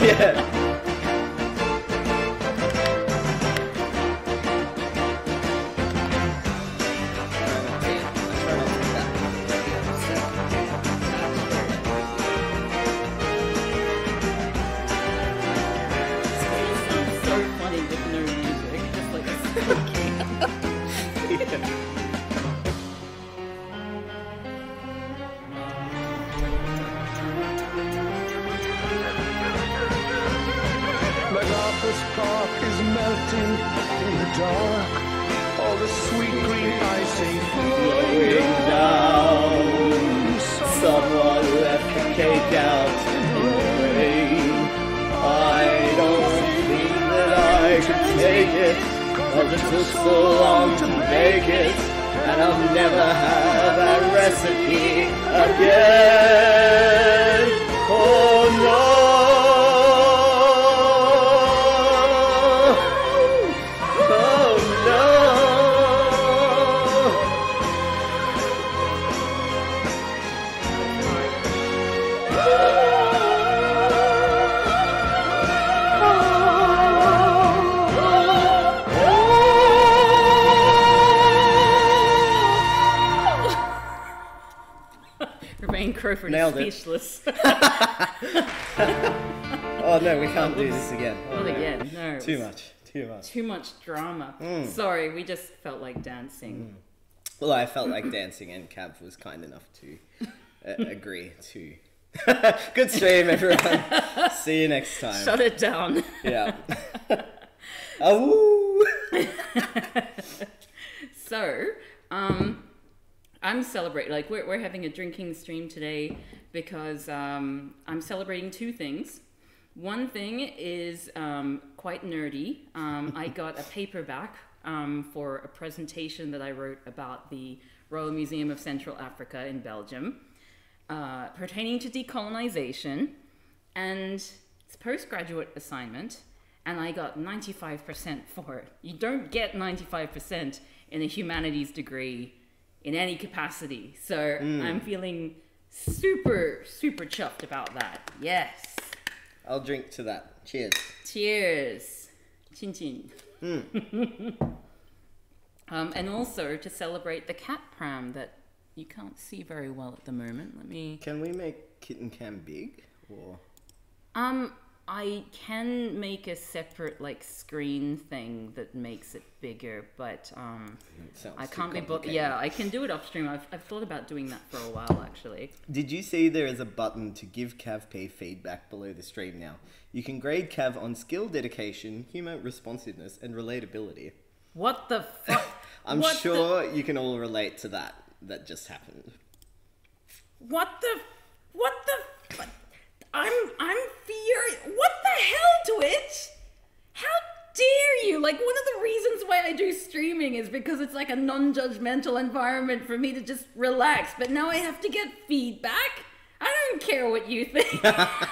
Yeah. MacArthur's Park is melting in the dark. All the sweet green icing flowing down. Someone left the cake out in the rain. I don't think that I could take it, 'cause it took so long to make it, and I'll never have that recipe again. Oh no. Crowford is speechless. Oh no, we can't do this again. Oh, Not again, no. Too much. Too much drama. Sorry, we just felt like dancing. Well, I felt like dancing, and Cav was kind enough to agree to. Good stream, everyone. See you next time. Shut it down. Yeah. Oh. So, I'm celebrating, like we're having a drinking stream today because I'm celebrating two things. One thing is quite nerdy. I got a paperback for a presentation that I wrote about the Royal Museum of Central Africa in Belgium pertaining to decolonization, and it's a postgraduate assignment, and I got 95% for it. You don't get 95% in a humanities degree in any capacity. So I'm feeling super, super chuffed about that. Yes. I'll drink to that. Cheers. Cheers. Chin chin. And also to celebrate the cat pram that you can't see very well at the moment. Can we make Kitten Cam big? Or... I can make a separate screen thing that makes it bigger, but I can't be bothered. Yeah, I can do it upstream. I've thought about doing that for a while actually. Did you see there is a button to give CavP feedback below the stream now? You can grade Cav on skill, dedication, humor, responsiveness, and relatability. What the fuck? I'm sure you can all relate to that just happened. What the I'm furious. What the hell, Twitch? How dare you? One of the reasons why I do streaming is because it's a non-judgmental environment for me to just relax. But now I have to get feedback? I don't care what you think.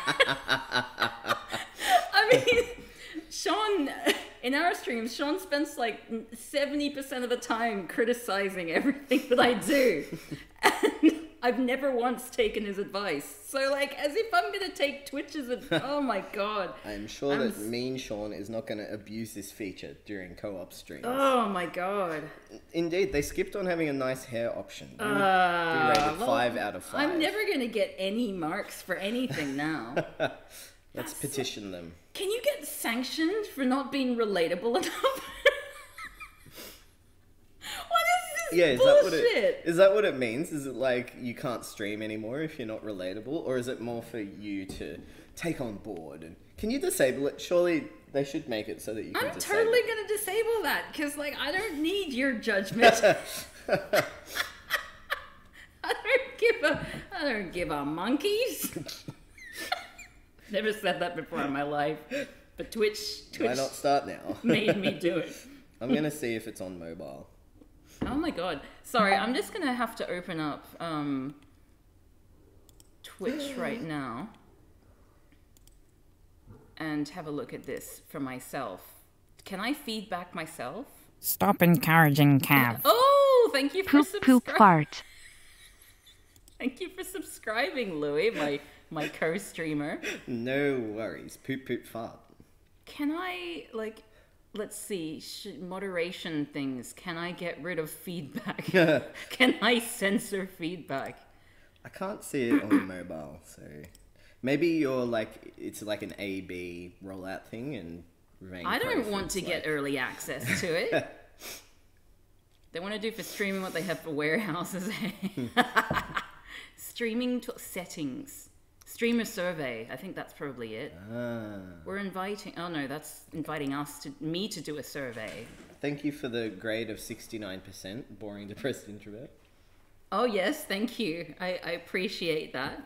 I mean, Sean, in our streams, Sean spends 70% of the time criticizing everything that I do. And I've never once taken his advice. So, as if I'm going to take Twitch's advice. Oh my god. I'm sure that mean Sean is not going to abuse this feature during co-op streams. Oh my god. Indeed, they skipped on having a nice hair option. We rated 5 out of 5. I'm never going to get any marks for anything now. Let's petition them. Can you get sanctioned for not being relatable enough? Yeah, bullshit. Is that what it means? Is it you can't stream anymore if you're not relatable? Or is it more for you to take on board? And can you disable it? Surely they should make it so that you can I'm totally going to disable that because, I don't need your judgment. I don't give a monkeys. Never said that before in my life. But Twitch Why not start now? made me do it. I'm going to see if it's on mobile. Oh my god. Sorry, I'm just going to have to open up Twitch right now and have a look at this for myself. Can I feedback myself? Stop encouraging Cav. Oh, thank you for subscribing. Poop fart. Thank you for subscribing, Louis, my my co-streamer. No worries. Poop poop fart. Can I, like, let's see, moderation things. Can I get rid of feedback? Can I censor feedback? I can't see it on mobile, so maybe you're like it's like an A/B rollout thing, and I don't want to get early access to it. They want to do for streaming what they have for warehouses. Streaming settings, streamer survey. I think that's probably it. We're inviting. Oh no, that's inviting me to do a survey. Thank you for the grade of 69%. Boring, depressed introvert. Oh yes, thank you. I appreciate that.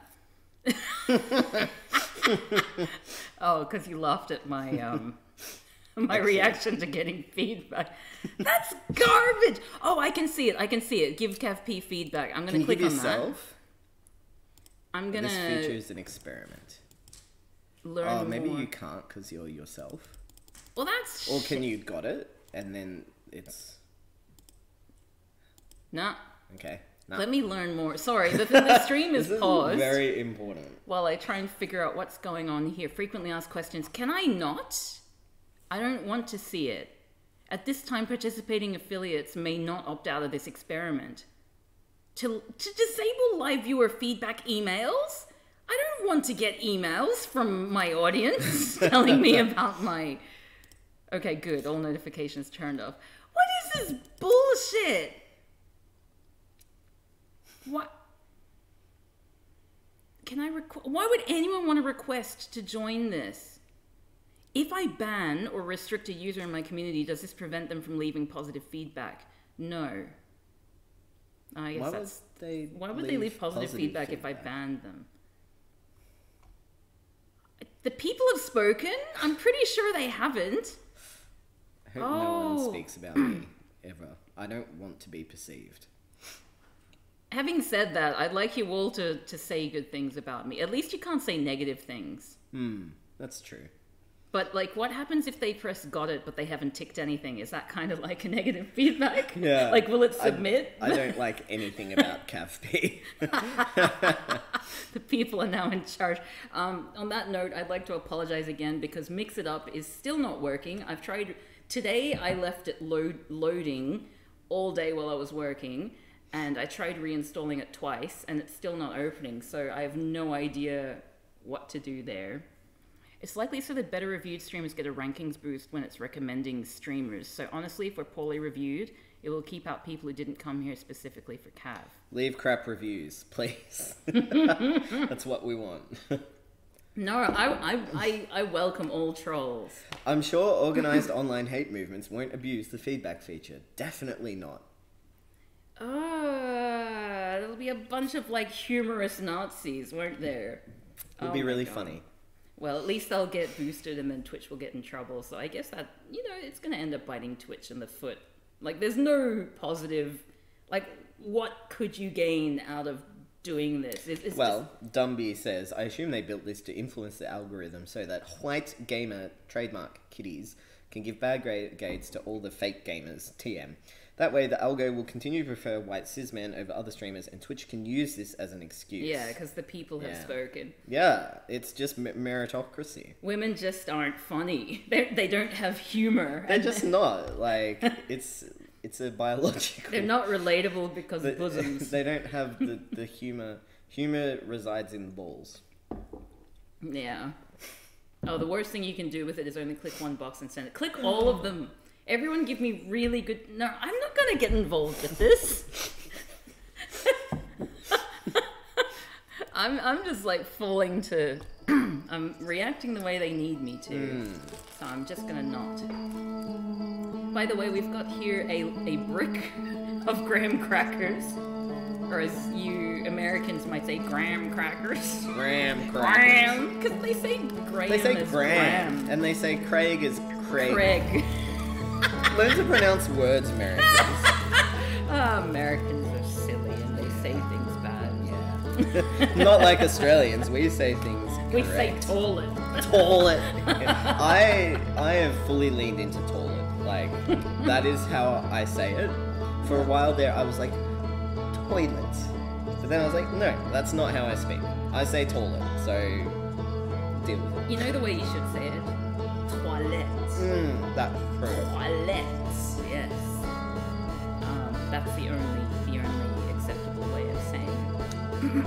Oh, because you laughed at my my reaction to getting feedback. That's garbage. Oh, I can see it. Give CavP feedback. I'm gonna click on yourself? that. I'm gonna. This feature is an experiment. Learn Oh, maybe more. you can't because you're yourself. Well, that's. Or can you got it and then it's Nah. okay? No. Let me learn more. Sorry, the stream is This is paused very important. while I try and figure out what's going on here. Frequently asked questions. Can I not? I don't want to see it. At this time, participating affiliates may not opt out of this experiment. To disable live viewer feedback emails? I don't want to get emails from my audience telling me about my... Okay, good. All notifications turned off. What is this bullshit? What? Can I why would anyone want to request to join this? If I ban or restrict a user in my community, does this prevent them from leaving positive feedback? No. I guess why would they leave positive feedback if I banned them? The people have spoken. I'm pretty sure they haven't. I hope no one speaks about me ever. I don't want to be perceived. Having said that, I'd like you all to say good things about me. At least you can't say negative things. That's true. But, like, what happens if they press got it, but they haven't ticked anything? Is that kind of like a negative feedback? Yeah. Like, will it submit? I don't like anything about CavP. The people are now in charge. On that note, I'd like to apologize again because Mix It Up is still not working. I've tried... Today, I left it loading all day while I was working, and I tried reinstalling it twice, and it's still not opening, so I have no idea what to do there. It's likely so that better reviewed streamers get a rankings boost when it's recommending streamers. So honestly, if we're poorly reviewed, it will keep out people who didn't come here specifically for Cav. Leave crap reviews, please. That's what we want. No, I welcome all trolls. I'm sure organised online hate movements won't abuse the feedback feature. Definitely not. There'll be a bunch of, like, humorous Nazis, won't there? It'll be really funny. Well, at least they'll get boosted and then Twitch will get in trouble. So I guess that, it's going to end up biting Twitch in the foot. Like, there's no positive... Like, what could you gain out of doing this? It's well, Dumby says, I assume they built this to influence the algorithm so that white gamer trademark kiddies can give bad grades to all the fake gamers, TM. That way, the algo will continue to prefer white cis men over other streamers, and Twitch can use this as an excuse. Yeah, because the people have spoken. Yeah, it's just meritocracy. Women just aren't funny. They don't have humor. They're just not. Like, it's a biological... They're not relatable because of bosoms. They don't have the humor. Humor resides in balls. Yeah. Oh, the worst thing you can do with it is only click one box and send it. Click all of them. Everyone give me really good... No, I'm not going to get involved with this. I'm just, like, falling to... I'm reacting the way they need me to. So I'm just going to not. By the way, we've got here a brick of graham crackers. Or as you Americans might say, graham crackers. Graham crackers. Graham! Because they say graham They say as Graham. And they say Craig is Craig. Craig. Learn to pronounce words, Americans. Americans are silly and they say things bad, yeah. Not like Australians. We say things We say correct. toilet. Toilet. I have fully leaned into toilet. Like, that is how I say it. For a while there, I was like, toilet. But then I was like, no, that's not how I speak. I say toilet, so deal with it. You know the way you should say it? Toilet. That's true. Toilets. Yes. That's the only acceptable way of saying it.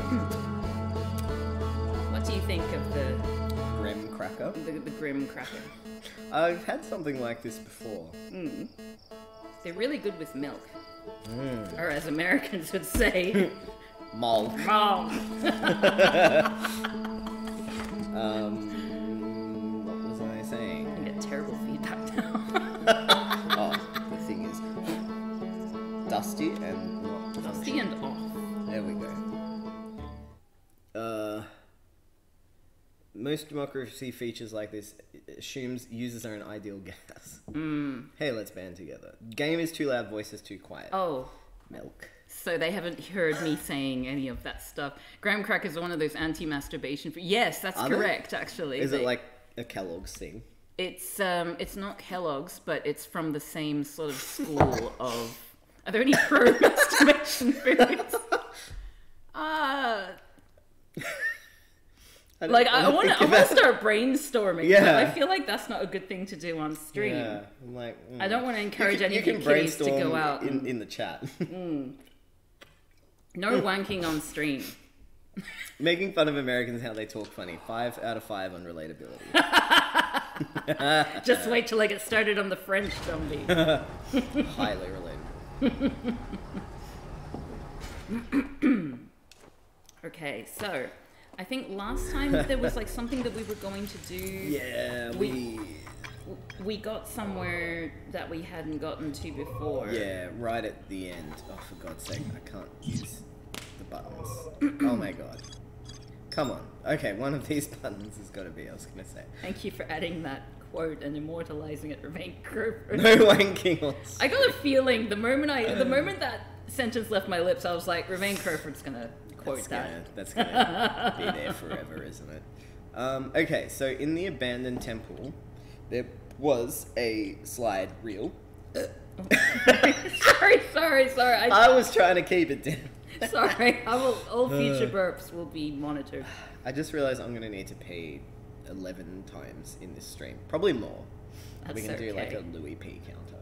What do you think of the Graham cracker. the graham cracker? I've had something like this before. They're really good with milk. Or as Americans would say, Malt. mom. What was I saying? I get terrible feedback now. Oh, the thing is dusty and not Dusty and off. There we go. Most democracy features like this assumes users are an ideal gas. Hey, let's band together. Game is too loud, voice is too quiet. Oh, Milk. so they haven't heard me saying any of that stuff. Graham crackers are one of those anti-masturbation. Yes, that's Are they? correct. Actually, Is it like a Kellogg's thing? It's not Kellogg's, but it's from the same sort of school of. Are there any pro-masturbation foods? I want to start brainstorming. Yeah. But I feel like that's not a good thing to do on stream. Yeah, I'm like, I don't want to encourage any you of the can kiddies to brainstorm go out. in the chat. No wanking on stream. Making fun of Americans how they talk funny. 5 out of 5 on relatability. Just wait till I get started on the French zombie. Highly related. Okay, so I think last time there was like something that we were going to do. Yeah, We got somewhere that we hadn't gotten to before. Yeah, right at the end. Oh, for God's sake, I can't use the buttons. Oh my god. Come on. Okay, one of these buttons has got to be, I was going to say. Thank you for adding that quote and immortalizing it, Remain Crawford. No wanking on I got a feeling the moment that sentence left my lips, I was like, Remain Crawford's gonna quote That's gonna be there forever, isn't it? Okay, so in the abandoned temple, there was a slide reel. Sorry. I was trying to keep it down. Sorry. All future burps will be monitored. I just realized I'm gonna need to pee 11 times in this stream. Probably more. That's We can do like okay. a Louis P counter.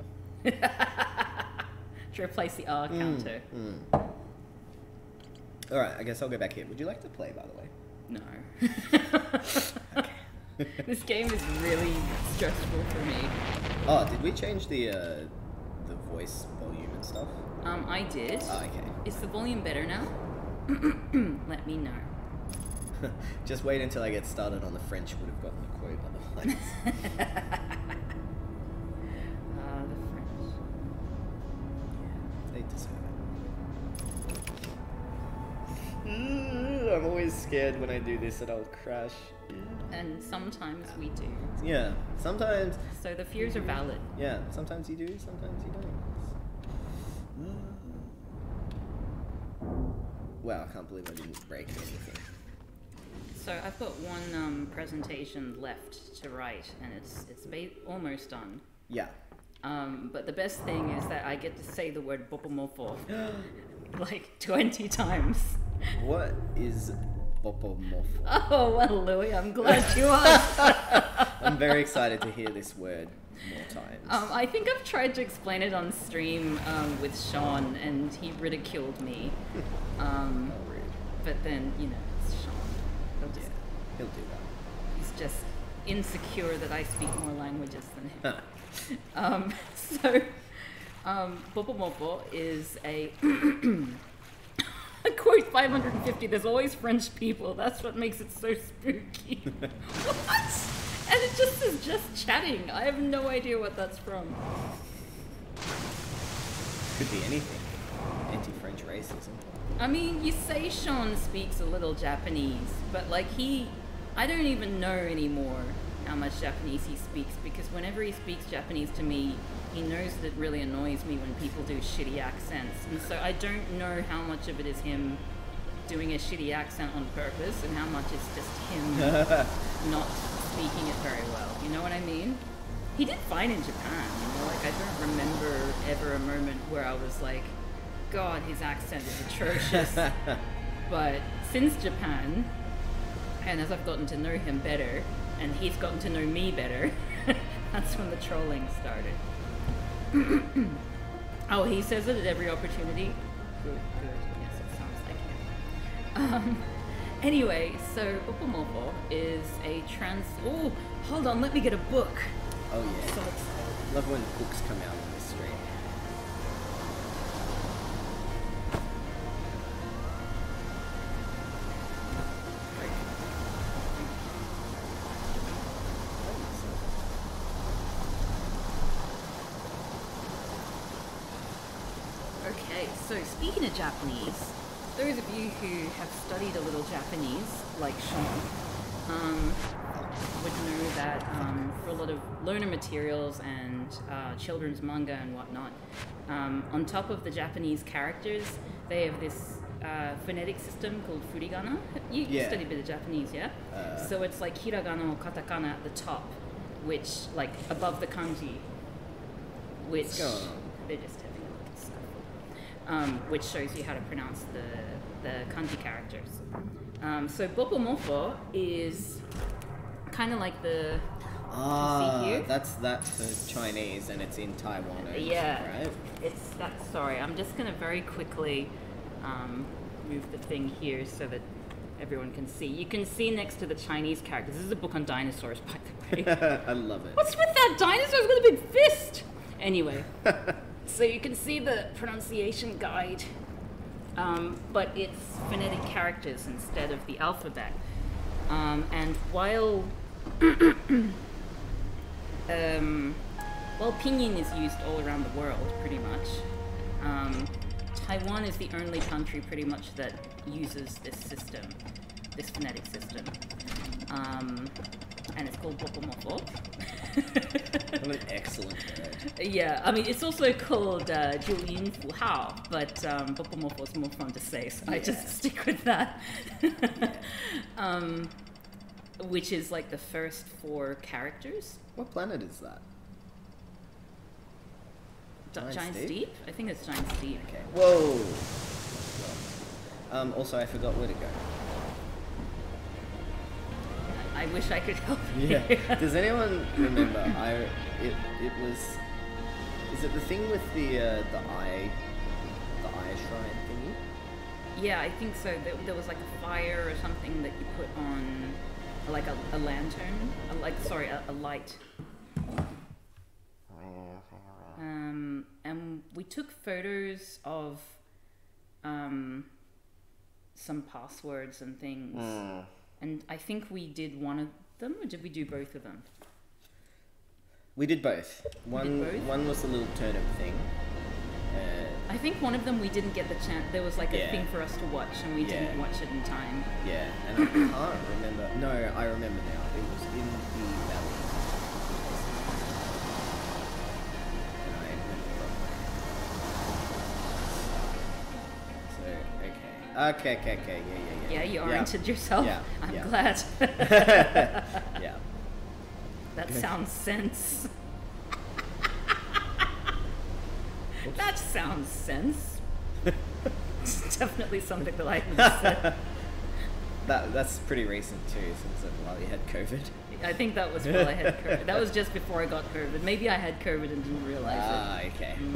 To replace the R counter. Alright, I guess I'll go back here. Would you like to play, by the way? No. This game is really stressful for me. Oh, did we change the voice volume and stuff? I did. Oh, okay. Is the volume better now? Let me know. Just wait until I get started on the French. Would have gotten the quote otherwise. The French. They deserve it. I'm always scared when I do this that I'll crash. And sometimes we do. Yeah, sometimes. So the fears are valid. Yeah, sometimes you do, sometimes you don't. Wow, I can't believe I didn't break anything. So I've got one presentation left to write, and it's almost done. Yeah. But the best thing is that I get to say the word bopomofo like 20 times. What is bopomofo? Oh, well, Louis, I'm glad you asked. I'm very excited to hear this word more times. I think I've tried to explain it on stream with Sean, and he ridiculed me. Rude. But then, it's Sean. He'll do that. He's just insecure that I speak more languages than him. Huh. Bopomofo is a... I quote 550, there's always French people. That's what makes it so spooky. What? And it just is just chatting. I have no idea what that's from. Could be anything. Anti-French racism. I mean, you say Sean speaks a little Japanese, but like I don't even know anymore how much Japanese he speaks, because whenever he speaks Japanese to me, he knows that it really annoys me when people do shitty accents. And so I don't know how much of it is him doing a shitty accent on purpose and how much is just him not speaking it very well. You know what I mean? He did fine in Japan, like I don't remember ever a moment where I was like, God, his accent is atrocious. But since Japan, and as I've gotten to know him better, and he's gotten to know me better, that's when the trolling started. Oh, he says it at every opportunity. Good. Yes, it sounds like him. Anyway, so Bopomofo is a Oh, hold on, let me get a book. Oh yeah. So excited. Love when books come out on the stream. Okay, so speaking of Japanese, those of you who have studied a little Japanese, like Sean, would know that for a lot of learner materials and children's manga and whatnot, on top of the Japanese characters, they have this phonetic system called furigana. You studied a bit of Japanese, yeah? So it's like hiragana or katakana at the top, which, like, above the kanji, which... What's going on? They're just having a look at stuff. Which shows you how to pronounce the kanji characters. So Bopomofo is kind of like the CQ. That's for Chinese and it's in Taiwan. Yeah, right? it's that. Sorry, I'm just gonna very quickly move the thing here so that everyone can see. You can see next to the Chinese characters. This is a book on dinosaurs, by the way. I love it. What's with that dinosaur? It's got a big fist. Anyway, so you can see the pronunciation guide, but it's phonetic characters instead of the alphabet. And while pinyin is used all around the world, pretty much, Taiwan is the only country pretty much that uses this system, this phonetic system. And it's called Bopomofo. What an excellent word. Yeah, I mean, it's also called Julian Fuhao, but Bopomofo is more fun to say, so I just stick with that. Which is like the first 4 characters. What planet is that? Giant's Deep? I think it's Giant's Deep. Okay. Whoa! Also, I forgot where to go. I wish I could help you. Yeah. Does anyone remember? It was. Is it the thing with the eye shrine thingy? Yeah, I think so. There was like a fire or something that you put on, like a lantern, a light. And we took photos of some passwords and things. And I think we did one of them, or did we do both of them? We did both. One was the little turnip thing. I think one of them we didn't get the chance. There was like a thing for us to watch, and we didn't watch it in time. Yeah, and I can't remember. No, I remember now. It was in the valley. And I remember properly. So, okay. Yeah, you oriented yourself. Yeah, I'm glad. Yeah. That sounds sense. That sounds sense. It's definitely something that I haven't said. That's pretty recent too, since while you had COVID. I think that was while I had COVID. That was just before I got COVID. Maybe I had COVID and didn't realize it. Okay.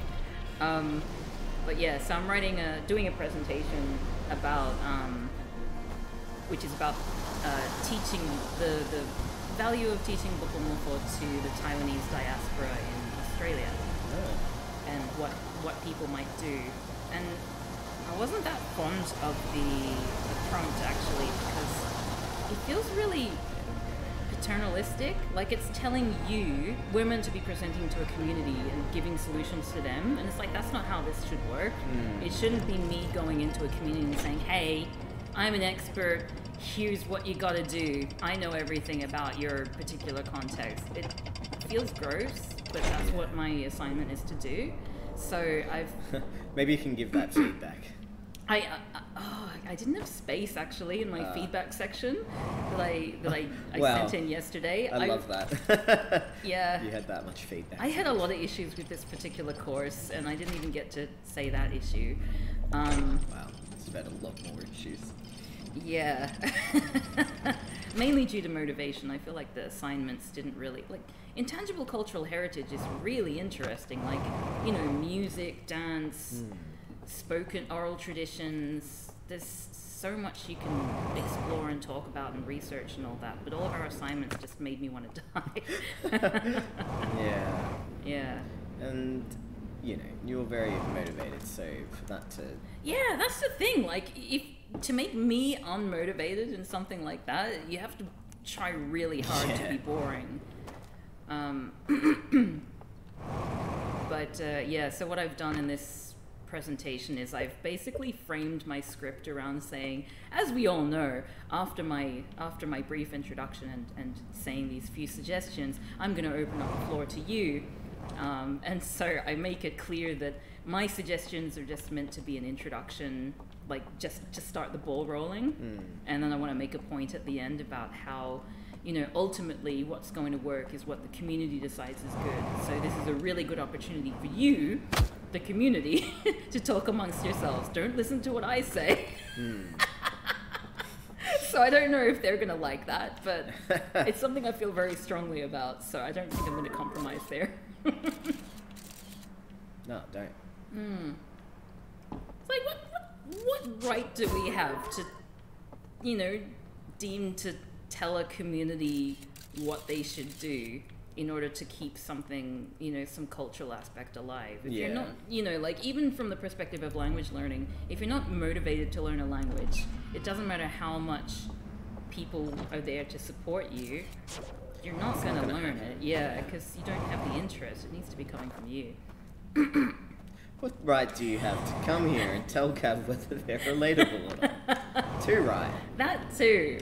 But yeah, so I'm doing a presentation about, which is about teaching the value of teaching Bopomofo to the Taiwanese diaspora in Australia, and what people might do. And I wasn't that fond of the prompt actually, because it feels really paternalistic. Like it's telling you, we're meant to be presenting to a community and giving solutions to them, and it's like, that's not how this should work. It shouldn't be me going into a community and saying, hey, I'm an expert, here's what you gotta do, I know everything about your particular context. It feels gross, but that's what my assignment is to do. So I've maybe you can give that feedback. I didn't have space actually in my feedback section that I Wow. sent in yesterday. I love that. Yeah. You had that much feedback. I had a lot of issues with this particular course, and I didn't even get to say that issue. Wow. just about a lot more issues. Yeah. Mainly due to motivation. I feel like the assignments didn't really, like, intangible cultural heritage is really interesting. Like, you know, music, dance, spoken oral traditions. There's so much you can explore and talk about and research and all that. But all of our assignments just made me want to die. Yeah. Yeah. And, you know, you were very motivated, so for that to... Yeah, that's the thing. Like, if to make me unmotivated in something like that, you have to try really hard to be boring. But yeah, so what I've done in this presentation is I've basically framed my script around saying, as we all know, after my brief introduction and saying these few suggestions, I'm going to open up the floor to you. And so I make it clear that my suggestions are just meant to be an introduction, like just to start the ball rolling. And then I want to make a point at the end about how, you know, ultimately what's going to work is what the community decides is good. So this is a really good opportunity for you, the community, to talk amongst yourselves. Don't listen to what I say. So I don't know if they're going to like that, but it's something I feel very strongly about, so I don't think I'm going to compromise there. No, don't. It's like, what right do we have to, you know, deem to tell a community what they should do in order to keep something, you know, some cultural aspect alive? If you're not, you know, like, even from the perspective of language learning, if you're not motivated to learn a language, it doesn't matter how much people are there to support you, you're not going to learn it. Yeah, because you don't have the interest. It needs to be coming from you. What right do you have to come here and tell Cav whether they're relatable or not? Too right. That too.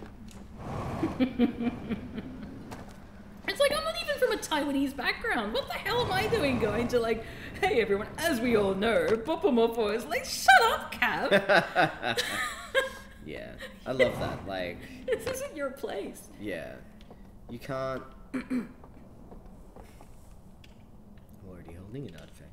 It's like, I'm not even from a Taiwanese background. What the hell am I doing going to, like, hey everyone, as we all know, Popomopo is like, shut up, Cav. Yeah, I love that. Like, this isn't your place. Yeah, you can't. I'm already holding an artifact.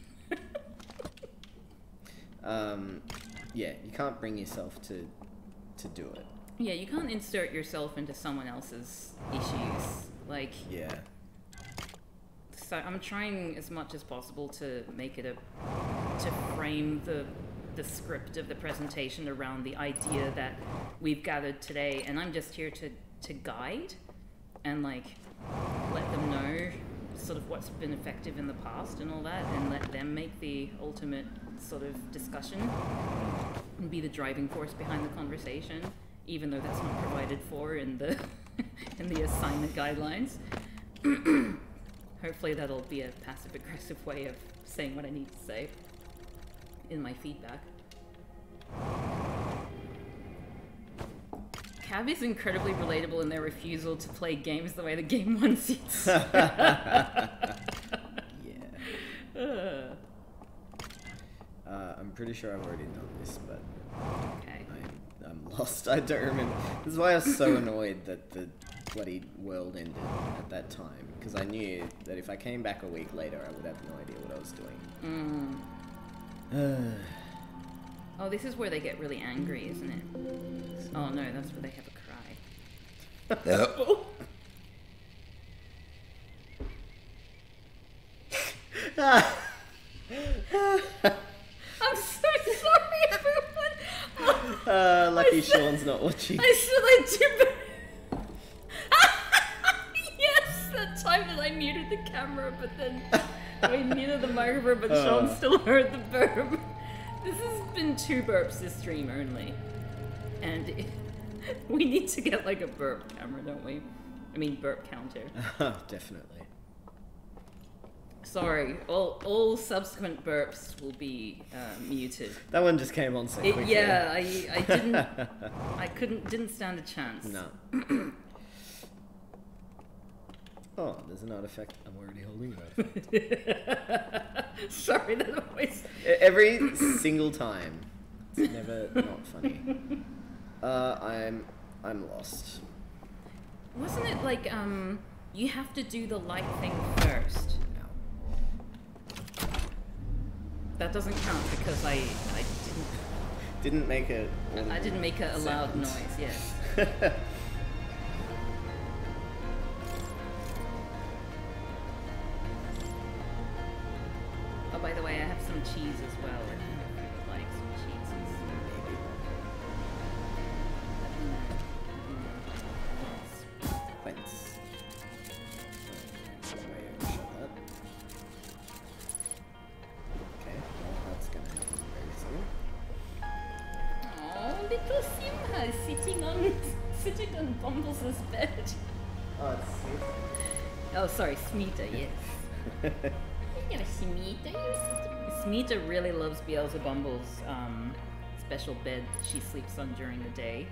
Yeah, you can't bring yourself to do it. Yeah, you can't insert yourself into someone else's issues. Like, yeah. So I'm trying as much as possible to make it to frame the script of the presentation around the idea that we've gathered today, and I'm just here to guide and, like, let them know sort of what's been effective in the past and all that, and let them make the ultimate sort of discussion and be the driving force behind the conversation, even though that's not provided for in the in the assignment guidelines. Hopefully that'll be a passive-aggressive way of saying what I need to say in my feedback. Cav is incredibly relatable in their refusal to play games the way the game wants it. Yeah. I'm pretty sure I've already done this, but okay. I'm lost. I don't remember. This is why I was so annoyed that the bloody world ended at that time, because I knew that if I came back a week later, I would have no idea what I was doing. Oh, this is where they get really angry, isn't it? Oh no, that's where they have a cry. Yep. I'm so sorry, everyone. Lucky Sean's not watching. I said yes, that time that I muted the camera, but then I muted the microphone, but Sean still heard the burp. This has been 2 burps this stream only, and we need to get like a burp camera, don't we? I mean, burp counter. Definitely. Sorry, all subsequent burps will be muted. That one just came on so quickly. Yeah, I didn't stand a chance. No. Oh, there's an artifact. I'm already holding an artifact. Sorry, that always... Every single time. It's never not funny. I'm lost. Wasn't it like, you have to do the light thing first? No. That doesn't count because I didn't... Didn't make a... I didn't make a loud sound. noise, yes. Oh, by the way, I have some cheese as well, if you would like some cheeses. Maybe. Thanks. Okay, well, that's gonna happen very soon. Oh, little Simha is sitting on Bumbles' bed. Oh, it's sweet. Oh, sorry, Smita, yes. You're Smita, Smita really loves Beelzebumble's special bed that she sleeps on during the day.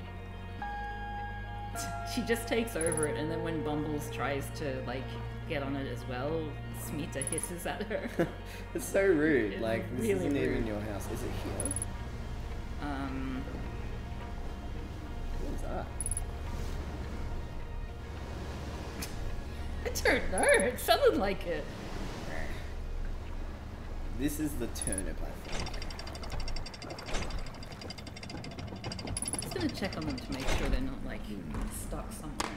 She just takes over it, and then when Bumbles tries to, like, get on it as well, Smita hisses at her. It's so rude. It's Like, this really isn't even rude. your house. Is it here? What is that? I don't know, it sounded like it. This is the turnip, I think. Just gonna check on them to make sure they're not, like, stuck somewhere.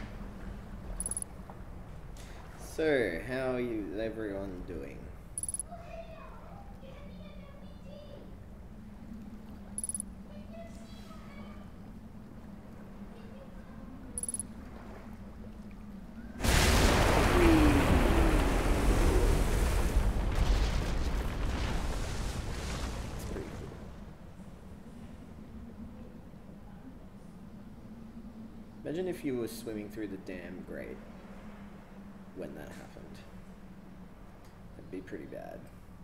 So, how is everyone doing? It's pretty cool. Imagine if you were swimming through the damn grate when that happened. That'd be pretty bad.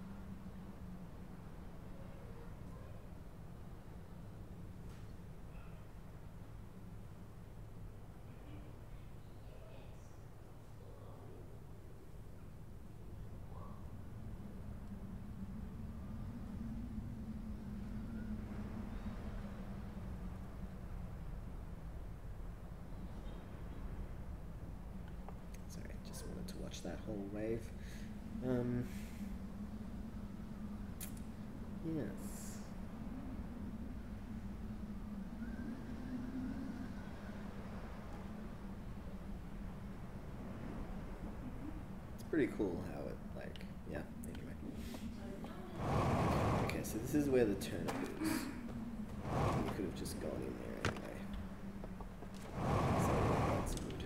Sorry, just wanted to watch that whole wave. Yes. It's pretty cool how it, like, yeah, anyway. Okay, so this is where the turnip is. You could have just gone in there anyway. So that's good.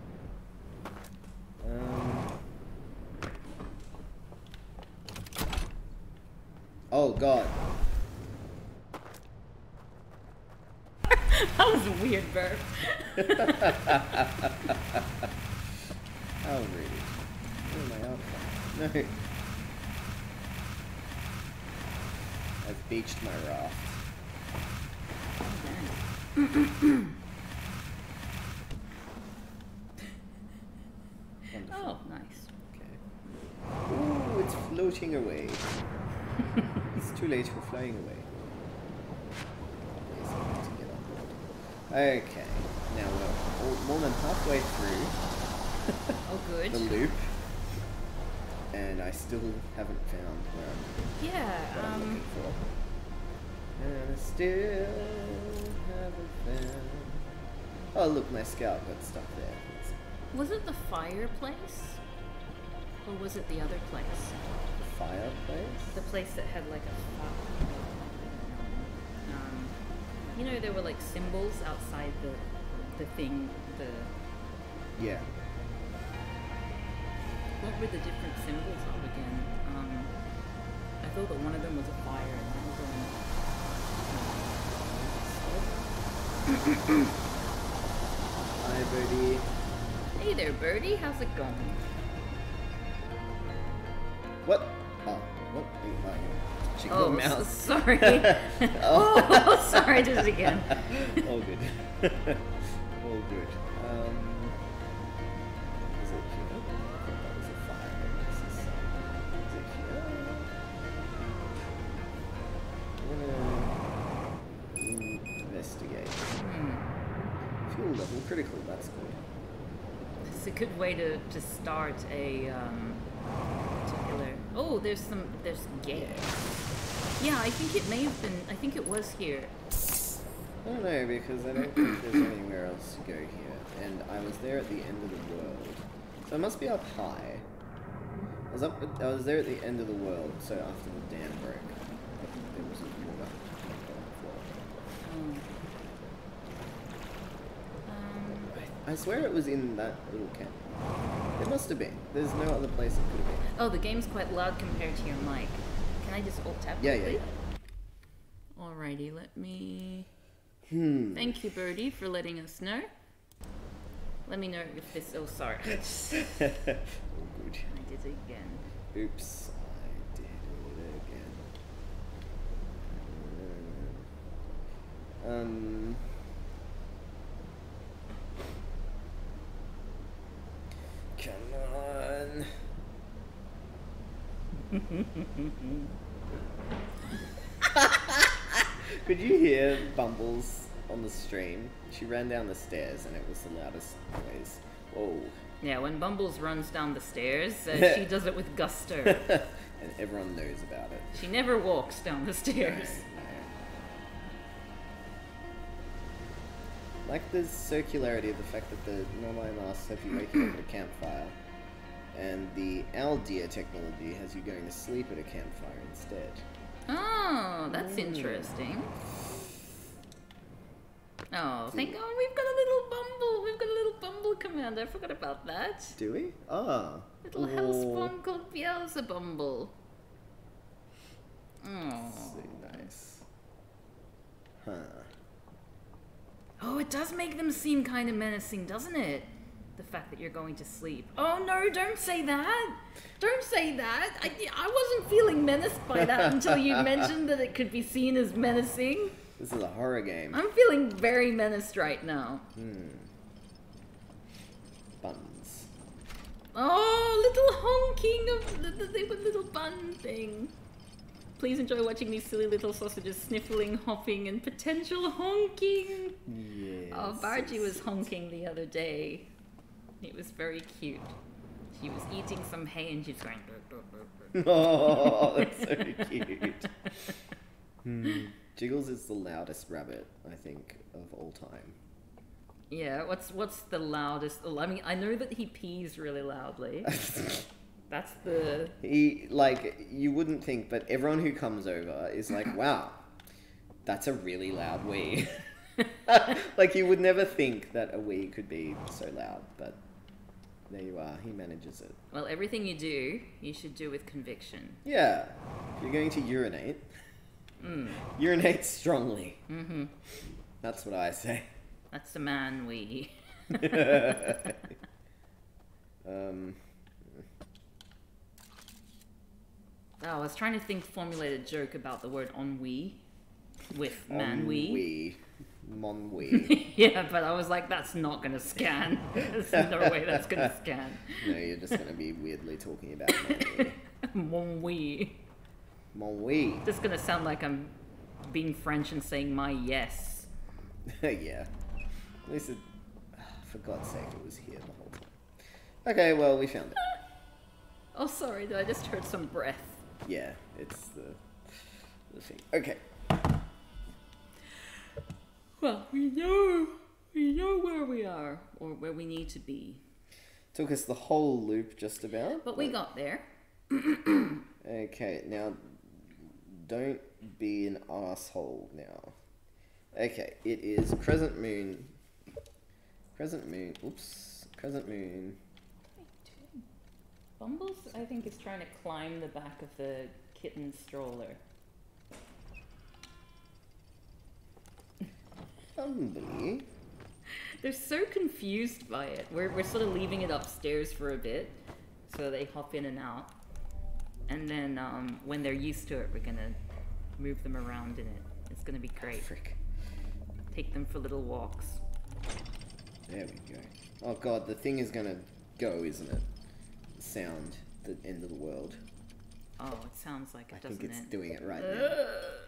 Oh god. That was a weird burp. How rude. Oh my outfit. No. I've beached my raft. Wonderful. Oh, nice. Okay. Ooh, it's floating away. It's too late for flying away. Yes, I need to get on board. Okay, now we're more than halfway through Oh, good. the loop, and I still haven't found where I'm, what I'm looking for. And I still haven't found. Oh, look, my scout got stuck there. Was it the fireplace? Or was it the other place? The fireplace? The place that had like a fire. You know, there were like symbols outside the thing, Yeah. what were the different symbols of again? I thought that one of them was a fire and one of them... Hi, Birdie. Hey there, Birdie, how's it going? What? Oh, what? Oh, touching the mouse. Sorry. Oh, sorry, I did it again. All good. All good. Is it here? I thought that was a fire. This is it here? I'm gonna investigate. Fuel level critical, that's good. It's a good way to start a particular... Oh, there's gas. Yeah, I think it may have been... I think it was here. I don't know, because I don't think there's anywhere else to go here. And I was there at the end of the world. So I must be up high. I was there at the end of the world, so after the dam broke, there was water on the floor. I swear it was in that little camp. It must have been. There's no other place it could have been. Oh, the game's quite loud compared to your mic. Can I just alt tab Yeah, quickly? yeah. Alrighty, let me... Thank you, Birdie, for letting us know. Let me know if this... Oh, sorry. All good. I did it again. Oops. I did it again. Come on. Could you hear Bumbles on the stream? She ran down the stairs and it was the loudest noise. Whoa. Yeah, when Bumbles runs down the stairs, she does it with gusto. And everyone knows about it. She never walks down the stairs. No. Like the circularity of the fact that the non-eye masks have you waking up at a campfire, and the owl deer technology has you going to sleep at a campfire instead. Oh, that's interesting. Oh, thank God, we've got a little Bumble. We've got a little Bumble command. I forgot about that. Do we? Ah. Little house spawn called Beelzebumble. Oh. So nice. Huh. Oh, it does make them seem kind of menacing, doesn't it? The fact that you're going to sleep. Oh no, don't say that! Don't say that! I wasn't feeling menaced by that until you mentioned that it could be seen as menacing. This is a horror game. I'm feeling very menaced right now. Buns. Oh, little honking of the little bun thing. Please enjoy watching these silly little sausages sniffling, hopping, and potential honking. Yes. Oh, Bargy was honking the other day. It was very cute. She was eating some hay and she's going... Oh, that's so cute. Jiggles is the loudest rabbit, I think, of all time. Yeah, what's the loudest? I mean, I know that he pees really loudly. That's the... He, like, you wouldn't think, but everyone who comes over is like, wow, that's a really loud wee. Like, you would never think that a wee could be so loud, but there you are, he manages it. Well, everything you do, you should do with conviction. Yeah, if you're going to urinate, urinate strongly. Mm-hmm. That's what I say. That's a man wee. Oh, I was trying to formulate a joke about the word ennui with man wee. Mon wee. Yeah, but I was like, that's not going to scan. There's no way that's going to scan. No, you're just going to be weirdly talking about mon wee. Mon wee. Mon wee. Just going to sound like I'm being French and saying my yes. Yeah. At least it, for God's sake, it was here the whole time. Okay, well, we found it. Oh, sorry, I just heard some breath. Yeah, it's the thing. Okay. Well, we know where we are, or where we need to be. Took us the whole loop just about. But we got there. Okay, now, don't be an asshole now. Okay, it is Crescent Moon. Crescent Moon. Bumbles, I think, is trying to climb the back of the kitten stroller. Bumblebee. They're so confused by it. We're sort of leaving it upstairs for a bit, so they hop in and out. And then when they're used to it, we're gonna move them around in it. It's gonna be great. Frick. Take them for little walks. There we go. Oh god, the thing is gonna go, isn't it? The sound, the end of the world. Oh, it sounds like it, doesn't it? I think it's doing it right now.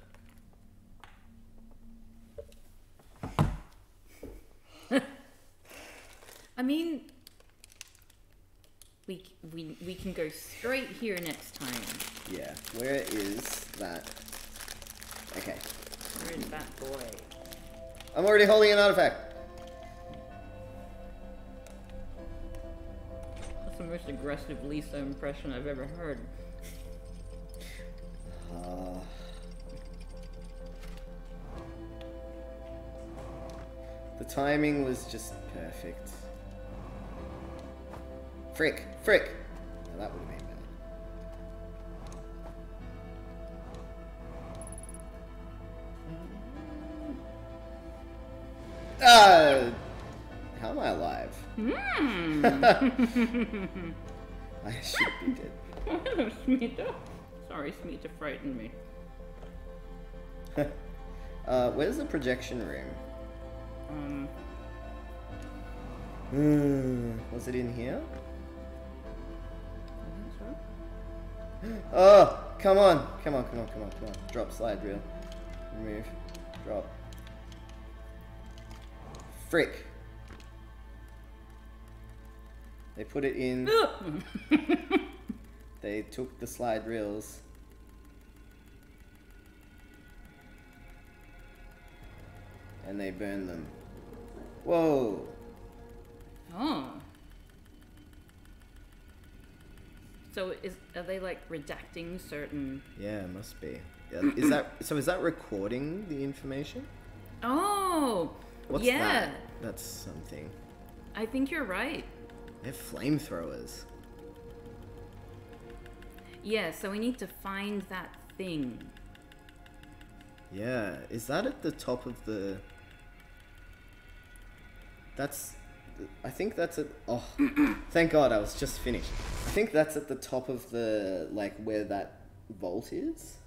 I mean, we can go straight here next time. Yeah, where is that? Okay. Where is that boy? I'm already holding an artifact. That's the most aggressive Lisa impression I've ever heard. The timing was just perfect. Frick! Frick! Now that would have been bad. How am I alive? I should be dead. Smita. Sorry, Smita frightened me. Where's the projection room? Was it in here? I think so. Oh, come on. Come on. Drop, slide reel. Remove. Drop. Frick. They put it in. They took the slide reels. And they burned them. Whoa. Oh. So are they like redacting certain? Yeah, it must be. Is that recording the information? Oh. What's yeah. that? That's something. I think you're right. They're flamethrowers. Yeah, so we need to find that thing. Yeah, is that at the top of the... I think that's at... Oh, thank God, I was just finished. I think that's at the top of the, like, where that vault is.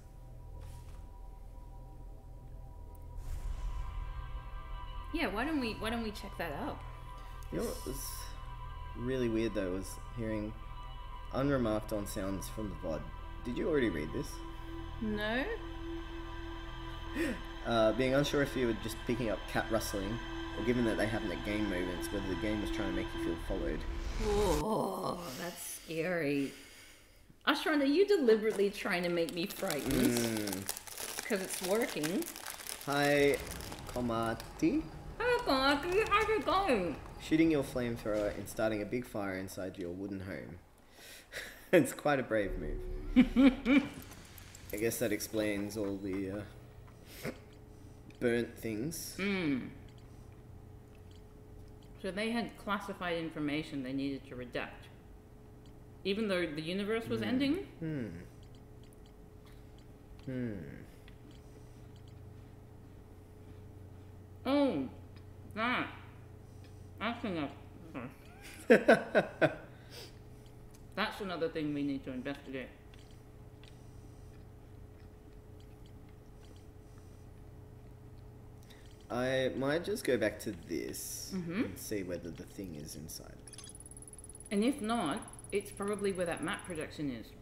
Yeah, why don't we check that out? You know what was really weird, though, was hearing unremarked on sounds from the VOD. Did you already read this? No? Being unsure if you were just picking up cat rustling, or given that they happen at game moments, whether the game was trying to make you feel followed. Oh, that's scary. Ashran, are you deliberately trying to make me frightened? Because it's working. Hi, Komati. Hi, Komati. How's it going? Shooting your flamethrower and starting a big fire inside your wooden home. It's quite a brave move. I guess that explains all the burnt things. So they had classified information they needed to redact. Even though the universe was ending? Oh, that's enough. That's another thing we need to investigate. I might just go back to this and see whether the thing is inside. And if not, it's probably where that map projection is.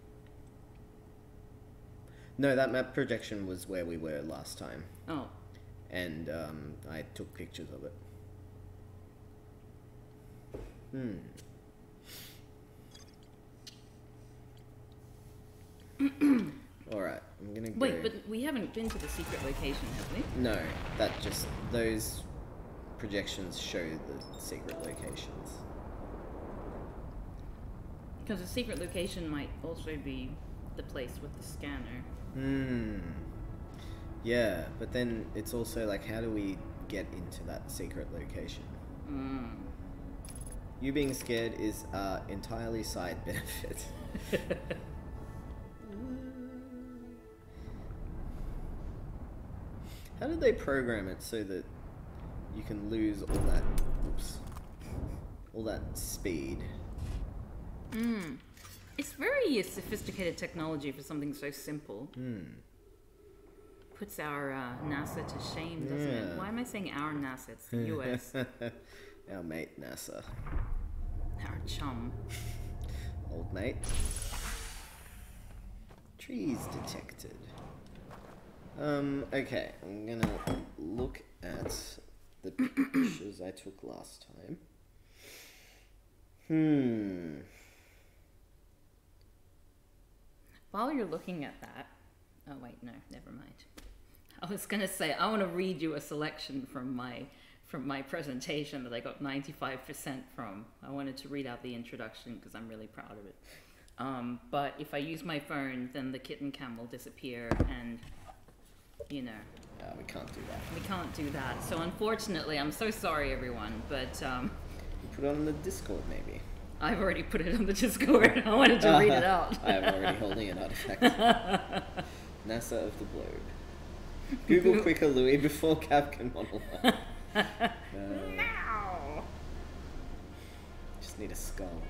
No, that map projection was where we were last time. Oh. And I took pictures of it. Alright, I'm gonna go... Wait, but we haven't been to the secret location, have we? No, those projections show the secret locations. Because the secret location might also be the place with the scanner. Yeah, but then it's also like, how do we get into that secret location? You being scared is entirely side benefit. How did they program it so that you can lose all that, all that speed? It's very sophisticated technology for something so simple. Puts our NASA to shame, doesn't it? Why am I saying our NASA? It's the US. Our mate NASA. Our chum. Old mate. Trees detected. Okay, I'm gonna look at the pictures I took last time. While you're looking at that... Oh wait, no, never mind. I was gonna say I want to read you a selection from my presentation that I got 95% from. I wanted to read out the introduction because I'm really proud of it. But if I use my phone, then the kitten cam will disappear, and you know. We can't do that. We can't do that. So unfortunately, I'm so sorry, everyone. But Put it on the Discord, maybe. I've already put it on the Discord. I wanted to read it out. I am already holding an artifact. NASA of the Globe. Google quicker, Louis, before Cap can monologue. No. Just need a skull.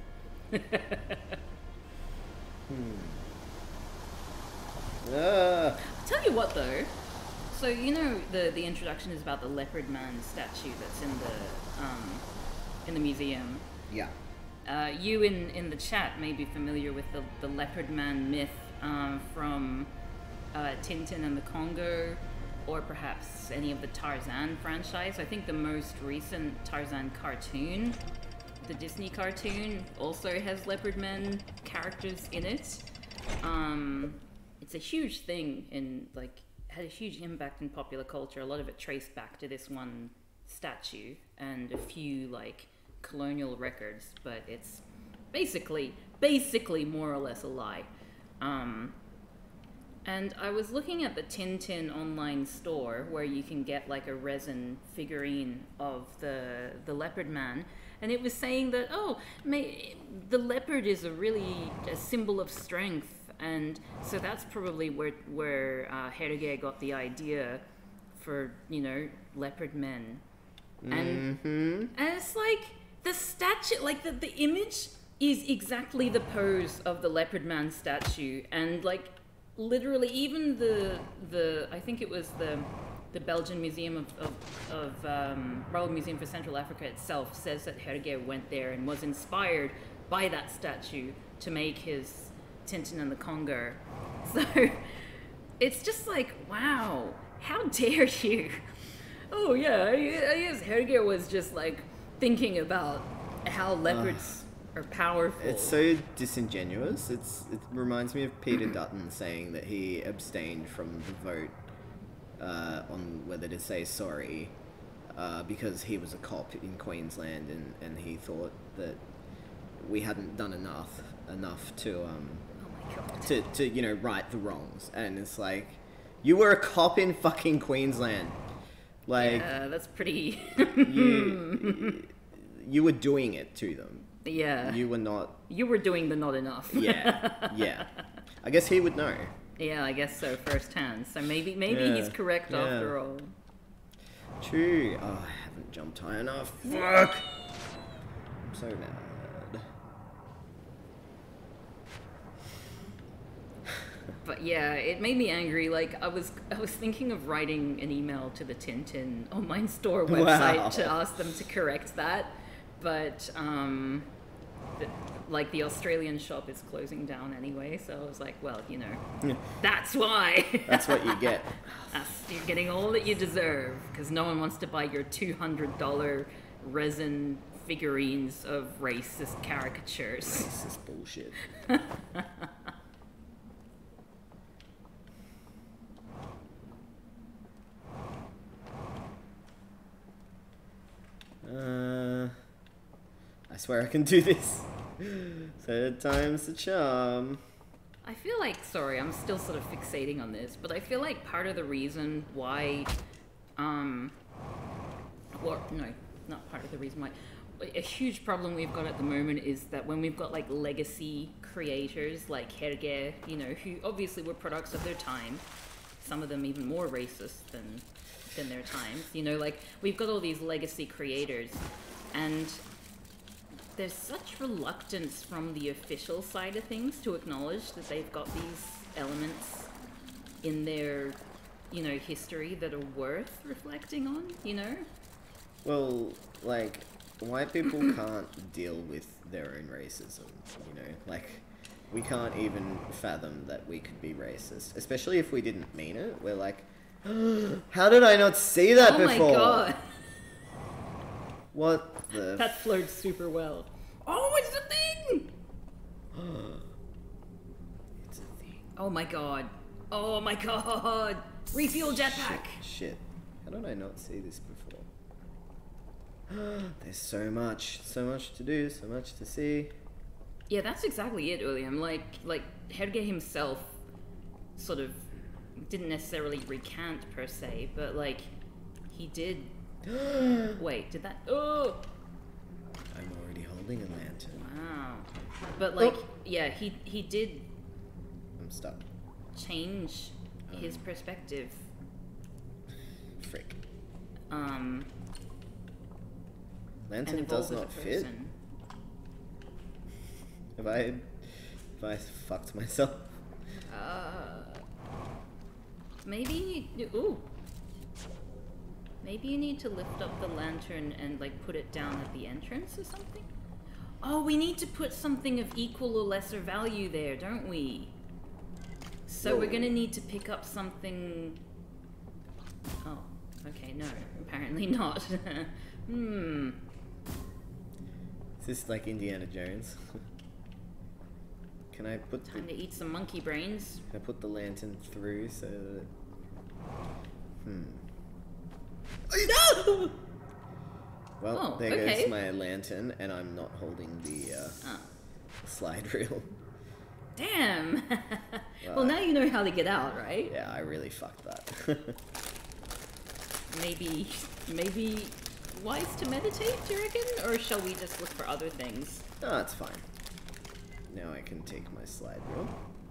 I'll tell you what, though. So you know the introduction is about the Leopard Man statue that's in the museum. Yeah. You in the chat may be familiar with the Leopard Man myth from Tintin and the Congo, or perhaps any of the Tarzan franchise. I think the most recent Tarzan cartoon, the Disney cartoon, also has Leopard Man characters in it. It's a huge thing had a huge impact in popular culture. A lot of it traced back to this one statue and a few colonial records, but it's basically more or less a lie. And I was looking at the Tintin online store where you can get a resin figurine of the Leopard Man, and it was saying that the leopard is a symbol of strength, and so that's probably where Heidegger got the idea for leopard men, and it's the statue, the image is exactly the pose of the Leopard Man statue, and literally even the I think it was the Belgian Museum of Royal Museum for Central Africa itself says that Heidegger went there and was inspired by that statue to make his Tintin and the Congo. So it's just wow, how dare you? Oh yeah, I guess Heidegger was just thinking about how leopards are powerful. It's so disingenuous. It reminds me of Peter Dutton saying that he abstained from the vote on whether to say sorry because he was a cop in Queensland and he thought that we hadn't done enough to to right the wrongs. And it's you were a cop in fucking Queensland. Yeah, that's pretty. You were doing it to them. Yeah. You were not. You were doing the not enough. Yeah. I guess he would know. Yeah, I guess so, firsthand. So maybe he's correct after all. True. Oh, I haven't jumped high enough. Fuck! I'm so mad. But yeah, it made me angry. I was thinking of writing an email to the Tintin online store website to ask them to correct that, but the Australian shop is closing down anyway. So I was well, that's why. That's what you get. You're getting all that you deserve because no one wants to buy your $200 resin figurines of racist caricatures. Racist bullshit. I swear I can do this. Third time's the charm. I feel sorry, I'm still sort of fixating on this, but I feel part of the reason why, no, not part of the reason why, a huge problem we've got at the moment is that when we've got legacy creators like Heidegger, who obviously were products of their time, some of them even more racist than their times, we've got all these legacy creators, and there's such reluctance from the official side of things to acknowledge that they've got these elements in their, history that are worth reflecting on, Well, white people can't deal with their own racism, we can't even fathom that we could be racist, especially if we didn't mean it. We're how did I not see that before? Oh my god. What the... That flowed super well. Oh, it's a thing! It's a thing. Oh my god. Oh my god. Refuel jetpack. Shit. How did I not see this before? There's so much to do, so much to see. Yeah, that's exactly it, William. Like Helge himself sort of didn't necessarily recant per se, but like he did. Wait, did that? Oh, I'm already holding a lantern. wow. But like, yeah, he did I'm stuck. change his perspective. Frick. And Lantern evolve does as a not fit. person. Have I fucked myself? Maybe. Ooh. Maybe you need to lift up the lantern and like put it down at the entrance or something. Oh, we need to put something of equal or lesser value there, don't we? So we're gonna need to pick up something. Oh, okay, no, apparently not. Is this like Indiana Jones? Can I put Time to eat some monkey brains. Can I put the lantern through so that No! Well, Oh, there okay. goes my lantern, and I'm not holding the slide reel. Damn. Well, now you know how to get out, right? Yeah, I really fucked that. Maybe wise to meditate, do you reckon? Or shall we just look for other things? No, it's fine. Now I can take my slide reel.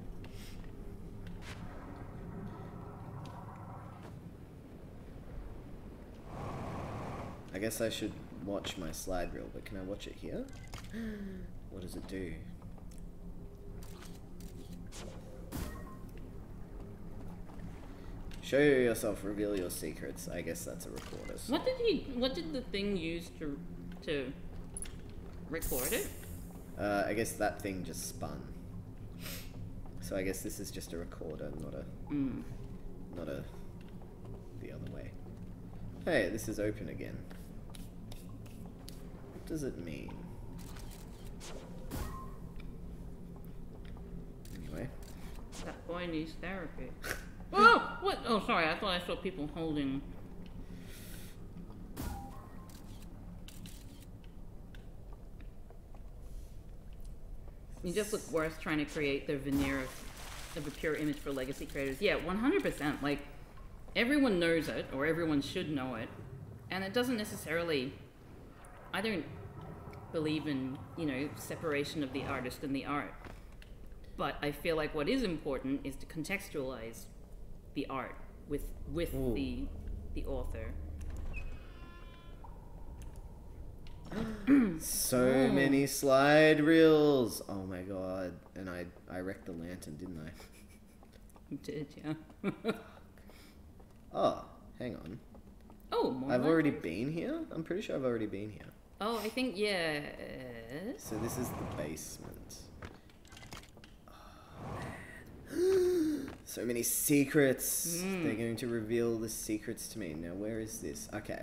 I guess I should watch my slide reel, but can I watch it here? What does it do? Show yourself, reveal your secrets. I guess that's a recorder. So. What did the thing use to record it? I guess that thing just spun. So I guess this is just a recorder, not a the other way. Hey, this is open again. What does it mean? Anyway. That boy needs therapy. Oh, what? Oh, sorry. I thought I saw people holding. You just look worse trying to create the veneer of a pure image for legacy creators. Yeah, 100%. Like, everyone knows it, or everyone should know it, and it doesn't necessarily. I don't believe in, separation of the artist and the art. But I feel like what is important is to contextualize the art with the author. So many slide reels. Oh my god! And I wrecked the lantern, didn't I? You did, yeah. Oh, hang on. Oh, more I've already lanterns? been here. I'm pretty sure I've already been here. Oh, I think yes. So this is the basement. So many secrets. They're going to reveal the secrets to me. Now, where is this? Okay.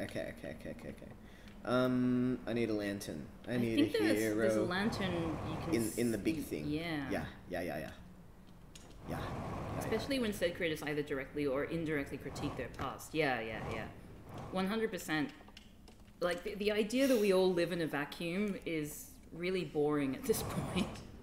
I need a lantern. I need a hero. There's a lantern you can in the big thing. Yeah. Yeah. Especially when said creators either directly or indirectly critique their past. Yeah. 100%. Like, the idea that we all live in a vacuum is really boring at this point.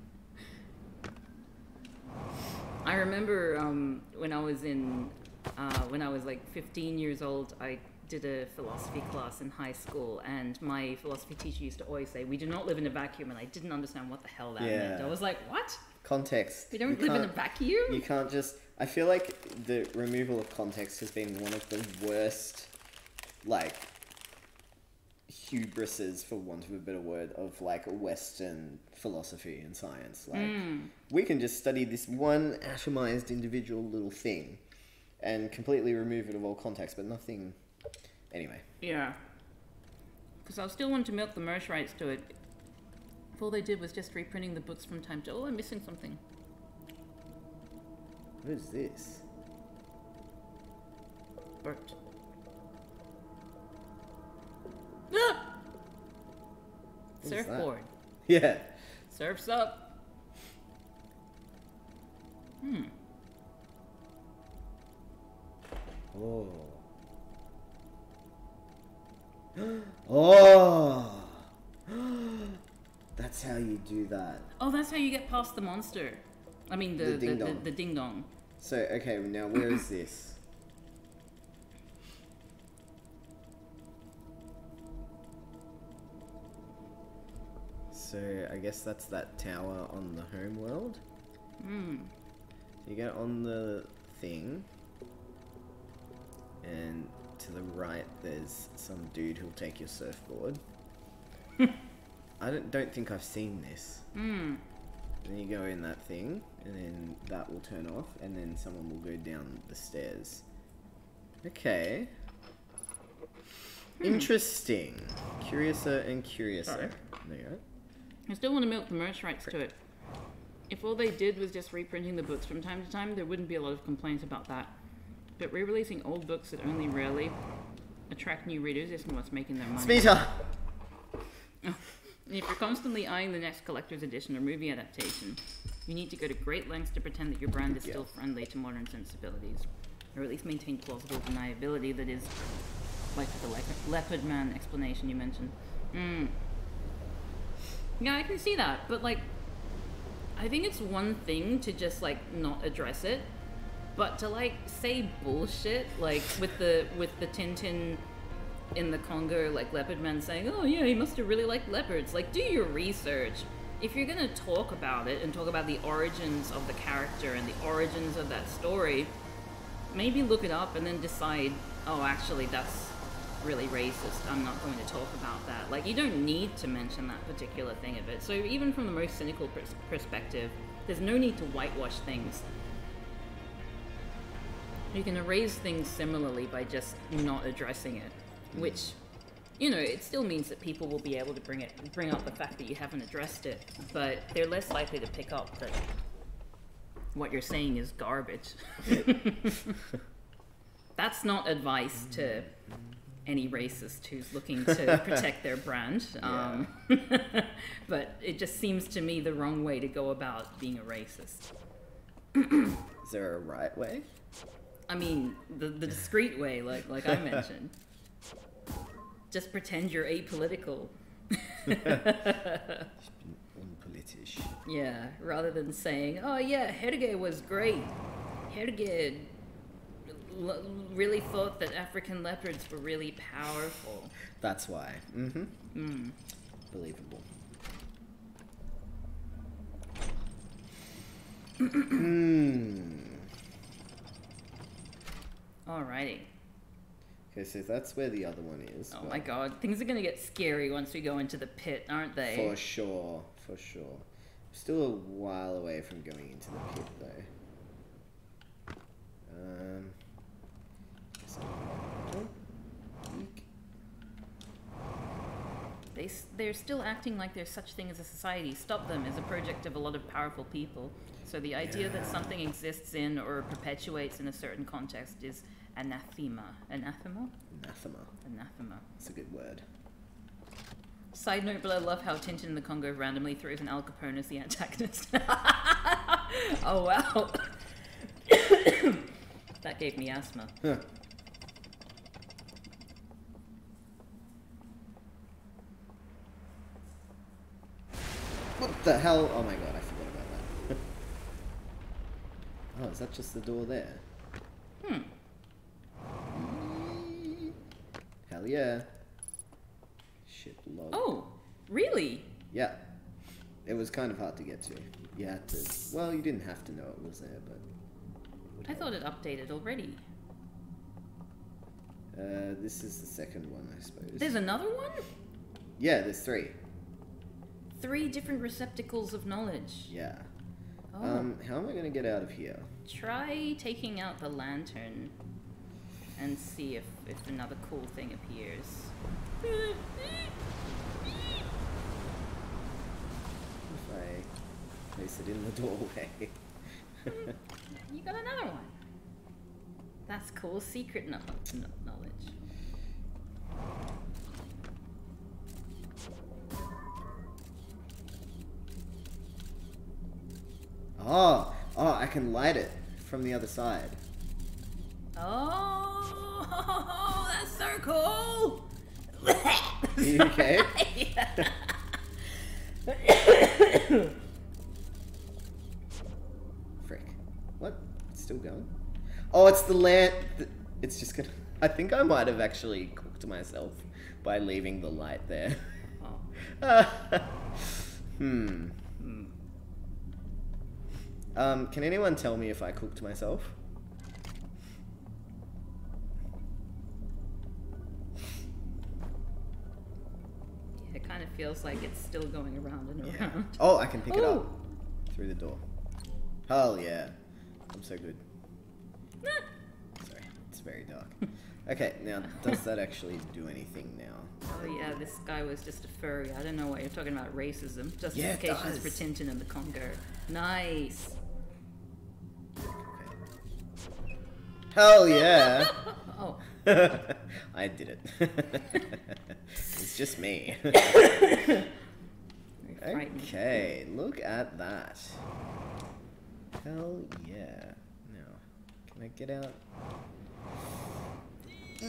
I remember when I was like 15 years old, I did a philosophy class in high school, and my philosophy teacher used to always say, "We do not live in a vacuum," and I didn't understand what the hell that meant. I was like, "What? Context. We don't live in a vacuum?" You can't just... I feel like the removal of context has been one of the worst, like, hubrises, for want of a better word, of like Western philosophy and science. Like, we can just study this one atomized individual little thing and completely remove it of all context, but nothing. Anyway. Yeah. Because I still want to milk the merch rights to it. If all they did was just reprinting the books from time to... Oh, I'm missing something. What is this? Burped. Ah! What is that? Surfboard. Yeah. Surf's up. Oh. Oh. That's how you do that. Oh, that's how you get past the monster. I mean, the ding-dong. the ding-dong. So, okay, now where is this? So, I guess that's that tower on the home world. Hmm. You get on the thing, and to the right there's some dude who'll take your surfboard. I don't think I've seen this. Hmm. Then you go in that thing, and then that will turn off, and then someone will go down the stairs. Okay. Interesting. Curiouser and curiouser. Sorry. There you go. I still want to milk the merch rights to it. If all they did was just reprinting the books from time to time, there wouldn't be a lot of complaints about that. But re-releasing old books that only rarely attract new readers isn't what's making their money. Smeeta! If you're constantly eyeing the next collector's edition or movie adaptation, you need to go to great lengths to pretend that your brand is still friendly to modern sensibilities. Or at least maintain plausible deniability that is like the Leopard Man explanation you mentioned. Yeah, I can see that, but like, I think it's one thing to just like not address it, but to like say bullshit like with the Tintin in the Congo, like Leopard Man saying, oh yeah, he must have really liked leopards. Like, do your research. If you're gonna talk about it and talk about the origins of the character and the origins of that story, maybe look it up and then decide, oh, actually that's really racist, I'm not going to talk about that. Like, you don't need to mention that particular thing of it. So even from the most cynical perspective, there's no need to whitewash things. You can erase things similarly by just not addressing it, which, you know, it still means that people will be able to bring up the fact that you haven't addressed it, but they're less likely to pick up that what you're saying is garbage. That's not advice to any racist who's looking to protect their brand. But it just seems to me the wrong way to go about being a racist. Is there a right way? I mean, the discreet way, like I mentioned. Just pretend you're apolitical. Unpolitisch. Yeah, rather than saying, oh yeah, Herge was great. Herge really thought that African leopards were really powerful. That's why. Believable. Alrighty. Okay, so that's where the other one is. Oh my god, things are gonna get scary once we go into the pit, aren't they? For sure, for sure. Still a while away from going into the pit, though. They're still acting like there's such thing as a society. Stop them is a project of a lot of powerful people. So the idea that something exists in or perpetuates in a certain context is anathema. Anathema? Anathema. Anathema. That's a good word. Side note, but I love how Tintin in the Congo randomly throws in Al Capone as the antagonist. Oh wow. That gave me asthma. Huh. What the hell? Oh my god, I forgot about that. Oh, is that just the door there? Hell yeah. Shit log. Oh, really? Yeah. It was kind of hard to get to. You had to... Well, you didn't have to know it was there, but... I thought it updated already. This is the second one, I suppose. There's another one? Yeah, there's 3. 3 different receptacles of knowledge. Yeah. Oh. How am I gonna get out of here? Try taking out the lantern and see if another cool thing appears. If I place it in the doorway. You got another one. That's cool. Secret knowledge. Oh, I can light it from the other side. Oh. Oh, that's so cool! Are you okay? Frick. What? It's still going? Oh, it's the lamp. It's just gonna... I think I might have actually cooked myself by leaving the light there. Oh. Can anyone tell me if I cooked myself? It kind of feels like it's still going around and around. Oh, I can pick it Ooh. up through the door. Hell yeah. I'm so good. Sorry, it's very dark. Okay, now does that actually do anything now? Oh yeah, this guy was just a furry. I don't know why you're talking about racism. Yeah, it Justifications does. for Tintin and the Congo. Nice. Okay. Hell yeah! Oh. I did it. It's just me. Very frightening. Okay, look at that. Hell yeah. Now, can I get out? No.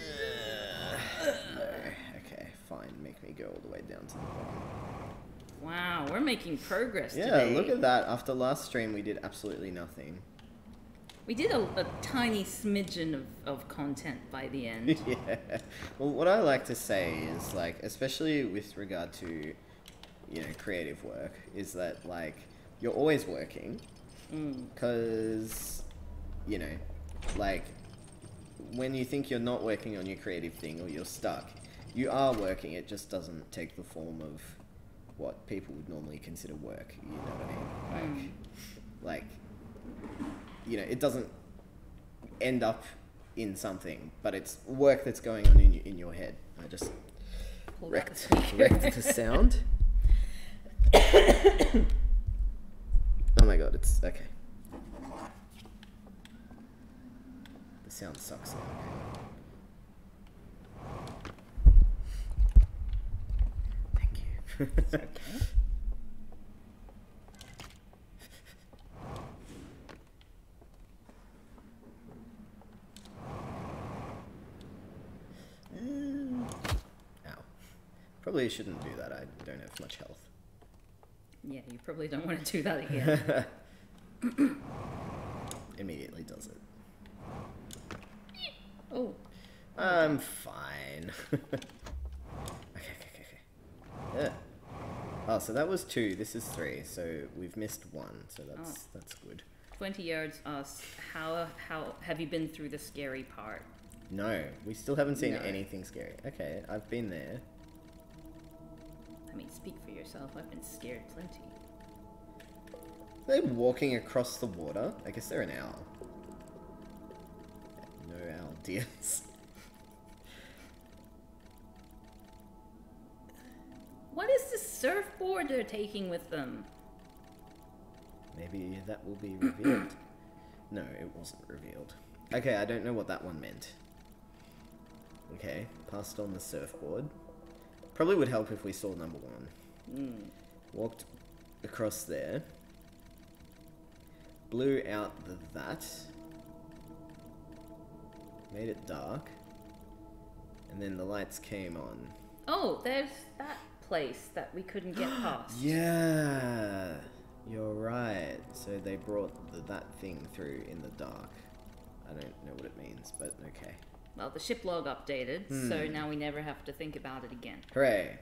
Okay, fine. Make me go all the way down to the bottom. Wow, we're making progress Yeah, today. look at that. After last stream, we did absolutely nothing. We did a tiny smidgen of content by the end. Yeah. Well, what I like to say is, like, especially with regard to, you know, creative work, is that, like, you're always working. Because, you know, like, when you think you're not working on your creative thing or you're stuck, you are working. It just doesn't take the form of what people would normally consider work. You know what I mean? Like, you know, it doesn't end up in something, but it's work that's going on in your head. I just Pulled out the wrecked speaker. the sound. Oh my god, it's okay. The sound sucks now. Thank you. Okay. Ow. Probably shouldn't do that. I don't have much health. Yeah, you probably don't want to do that again. Immediately does it. Oh, I'm fine. Okay. Yeah. Oh, so that was 2. This is 3. So we've missed 1. So that's good. 20 yards us. How have you been through the scary part? No, we still haven't seen No. anything scary. Okay, I've been there. I mean, speak for yourself. I've been scared plenty. They're walking across the water. I guess they're an owl. No owl deers. What is the surfboard they're taking with them? Maybe that will be revealed. No, it wasn't revealed. Okay, I don't know what that one meant. Okay, passed on the surfboard. Probably would help if we saw number 1. Walked across there. Blew out that. Made it dark. And then the lights came on. Oh, there's that place that we couldn't get past. Yeah, you're right. So they brought that thing through in the dark. I don't know what it means, but okay. Well, the ship log updated, so now we never have to think about it again. Hooray.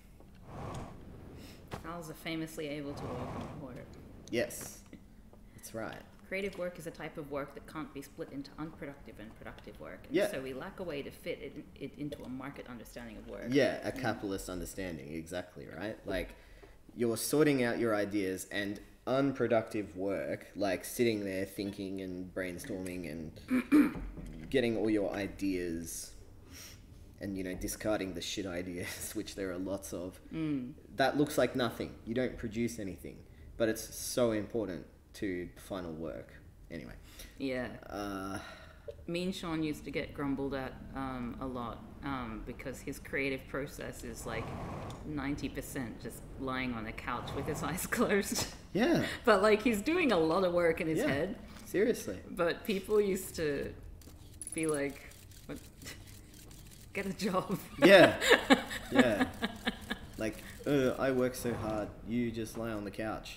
Owls are famously able to walk on water. Yes, that's right. Creative work is a type of work that can't be split into unproductive and productive work. And Yeah. so we lack a way to fit it into a market understanding of work. Yeah, a capitalist understanding, exactly, right? Like, you're sorting out your ideas, and unproductive work, like sitting there thinking and brainstorming and getting all your ideas and, you know, discarding the shit ideas, which there are lots of, that looks like nothing. You don't produce anything, but it's so important to final work. Anyway. Yeah. Mean Sean used to get grumbled at a lot because his creative process is like 90% just lying on a couch with his eyes closed. Yeah. But like he's doing a lot of work in his Yeah. head. Seriously. But people used to be like, Get a job. Yeah. Yeah. Like, I work so hard, you just lie on the couch.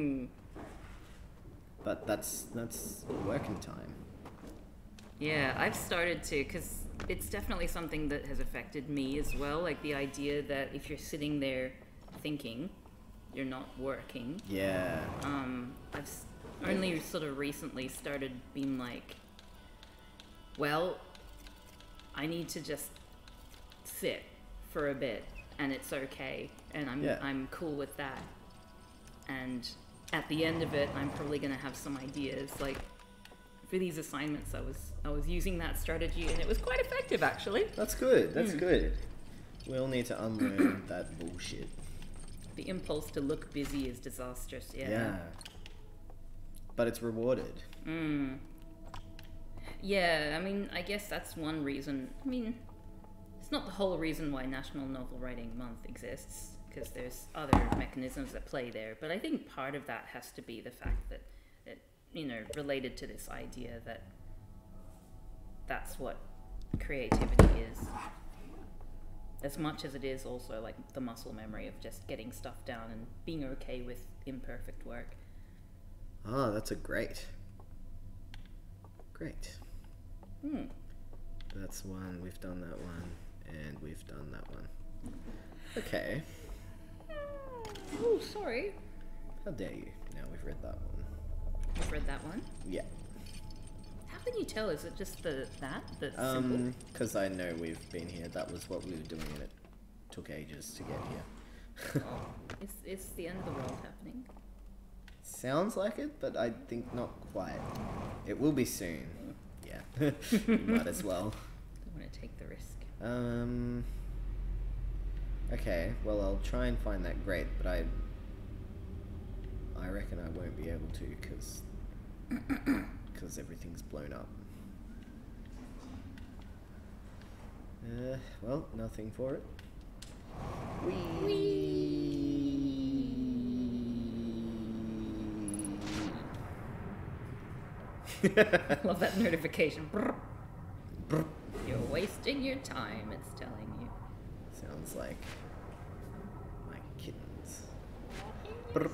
But that's working time. Yeah, I've started to, because it's definitely something that has affected me as well. Like the idea that if you're sitting there thinking, you're not working. Yeah. I've only sort of recently started being like, well, I need to just sit for a bit, and it's okay, and I'm cool with that. And at the end of it, I'm probably gonna have some ideas. Like for these assignments, I was using that strategy, and it was quite effective actually. That's good. That's good. We all need to unlearn that bullshit. The impulse to look busy is disastrous. Yeah. But it's rewarded. Yeah, I mean, I guess that's one reason. I mean, it's not the whole reason why National Novel Writing Month exists, because there's other mechanisms at play there. But I think part of that has to be the fact that, related to this idea that that's what creativity is. As much as it is also like the muscle memory of just getting stuff down and being okay with imperfect work. Oh, that's a great. That's one, we've done that one, and we've done that one. Okay. Oh, sorry. How dare you? Now we've read that one. You've read that one? Yeah. How can you tell? Is it just that's simple? Because I know we've been here. That was what we were doing, and it took ages to get here. Is the end of the world happening? Sounds like it, but I think not quite. It will be soon. Yeah. Might as well. Don't want to take the risk. Okay, well, I'll try and find that grate, but I reckon I won't be able to, because everything's blown up. Well, nothing for it. Love that notification. Brr. Brr. You're wasting your time, it's telling you. Sounds like my kittens. Brr.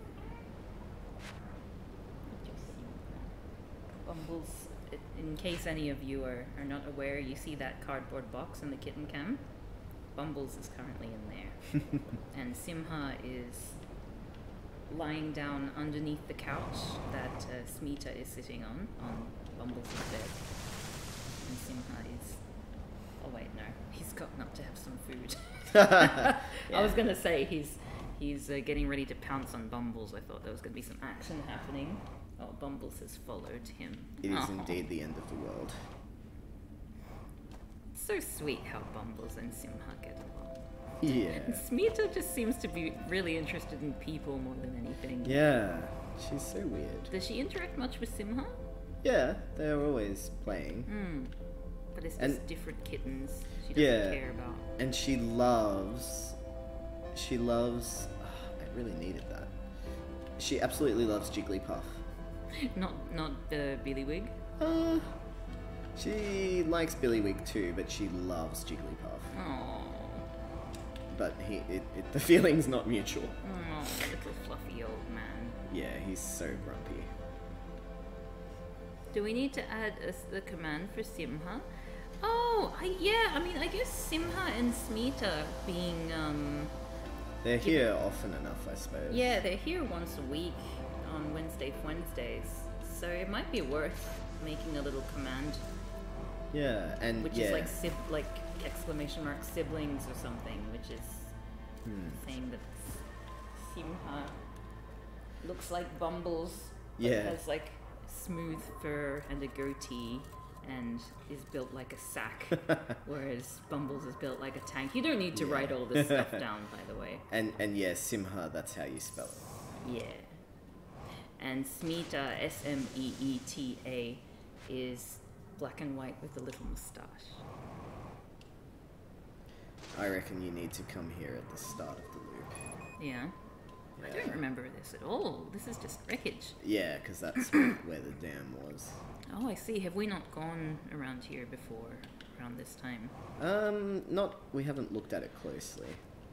Bumbles, in case any of you are not aware, you see that cardboard box in the kitten cam? Bumbles is currently in there. And Simha is lying down underneath the couch that Smita is sitting on Bumbles' bed. And Simha is... Oh wait, no. He's gotten up to have some food. Yeah. I was going to say he's getting ready to pounce on Bumbles. I thought there was going to be some action happening. Oh, Bumbles has followed him. It is indeed the end of the world. So sweet how Bumbles and Simha get along. Yeah. And Smita just seems to be really interested in people more than anything. Yeah. She's so weird. Does she interact much with Simha? Yeah, they're always playing. But it's just different kittens she doesn't care about. And she loves... I really needed that. She absolutely loves Jigglypuff. Not the Billywig? She likes Billywig too, but she loves Jigglypuff. Oh. But the feeling's not mutual. Oh, little fluffy old man. Yeah, he's so grumpy. Do we need to add the command for Simha? Oh, I guess Simha and Smita being, They're here often enough, I suppose. Yeah, they're here once a week on Wednesdays. So it might be worth making a little command. Yeah, and which is like exclamation mark siblings or something, which is saying that Simha looks like Bumbles, but has like smooth fur and a goatee and is built like a sack, whereas Bumbles is built like a tank. You don't need to write all this stuff down, by the way. And yeah, Simha, that's how you spell it. Yeah. And Smita, Smeeta, is black and white with a little moustache. I reckon you need to come here at the start of the loop. Yeah. I don't remember this at all. This is just wreckage. Yeah, because that's where the dam was. Oh, I see. Have we not gone around here before? around this time? We haven't looked at it closely.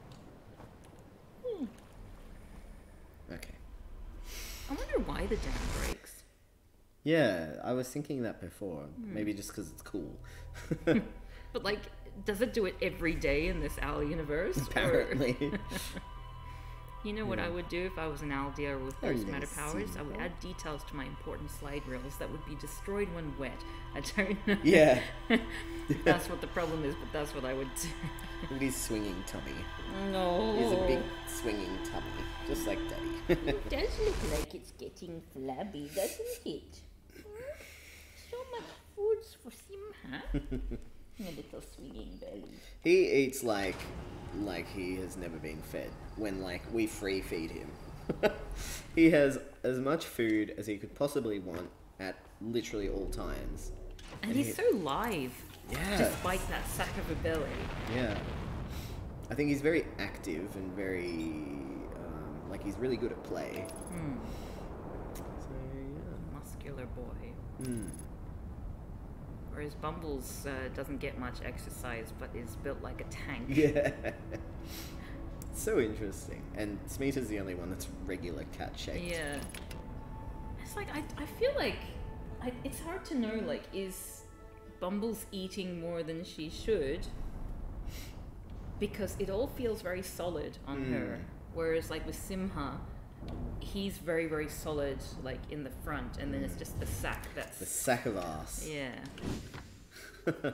Okay. I wonder why the dam breaks. Yeah, I was thinking that before. Maybe just because it's cool. But like, does it do it every day in this owl universe? Apparently. You know what I would do if I was an owl deer with ghost matter powers? I would simple. add details to my important slide reels that would be destroyed when wet. I don't know. Yeah. That's what the problem is, but that's what I would do. Look at his swinging tummy. No. He's a big swinging tummy, just like Daddy. It does look like it's getting flabby, doesn't it? So much foods for Simha. A little swinging belly. He eats like he has never been fed when like we free feed him. He has as much food as he could possibly want at literally all times. And he's so live, Yeah. despite that sack of a belly. Yeah. I think he's very active and very like he's really good at play. So Muscular boy. yeah. Whereas Bumbles doesn't get much exercise, but is built like a tank. Yeah. So interesting. And Smeeta's the only one that's regular cat shaped. Yeah. It's like, I feel like, it's hard to know, like, is Bumbles eating more than she should? Because it all feels very solid on her. Whereas, like, with Simha, he's very, very solid, like, in the front, and then it's just the sack that's... The sack of ass. Yeah.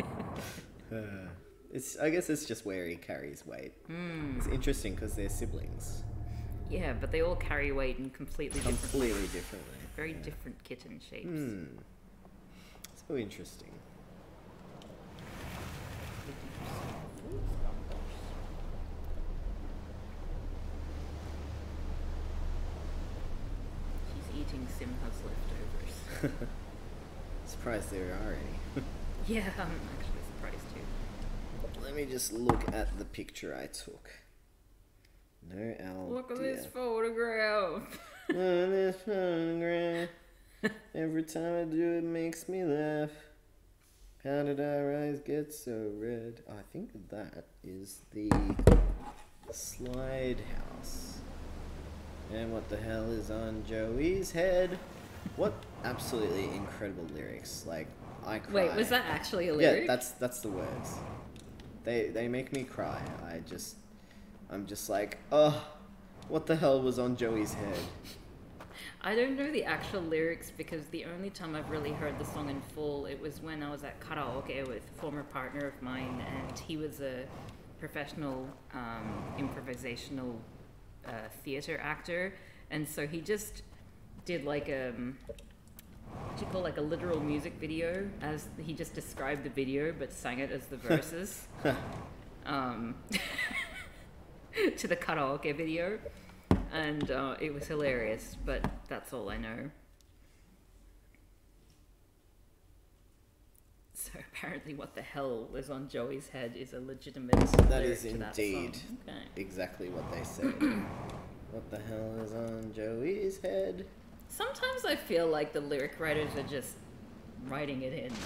I guess it's just where he carries weight. It's interesting because they're siblings. Yeah, but they all carry weight in completely different... Completely differently. Very different kitten shapes. So interesting. She's eating Simha's leftovers. Surprised there are any. Yeah, I'm actually surprised too. Let me just look at the picture I took. No owl. Look at deer. this photograph. Look at this photograph. Every time I do it makes me laugh. How did our eyes get so red? Oh, I think that is the slide house. And what the hell is on Joey's head? What absolutely incredible lyrics. Like, I cry. Wait, was that actually a lyric? Yeah, that's the words. They make me cry. I'm just like, oh, what the hell was on Joey's head? I don't know the actual lyrics because the only time I've really heard the song in full, it was when I was at karaoke with a former partner of mine, and he was a professional improvisational theater actor, and so he just did like what do you call, like a literal music video, as he just described the video but sang it as the verses to the karaoke video, and it was hilarious, but that's all I know. So apparently what the hell is on Joey's head is a legitimate That lyric is to that indeed song. Okay. exactly what they said. What the hell is on Joey's head? Sometimes I feel like the lyric writers are just writing it in.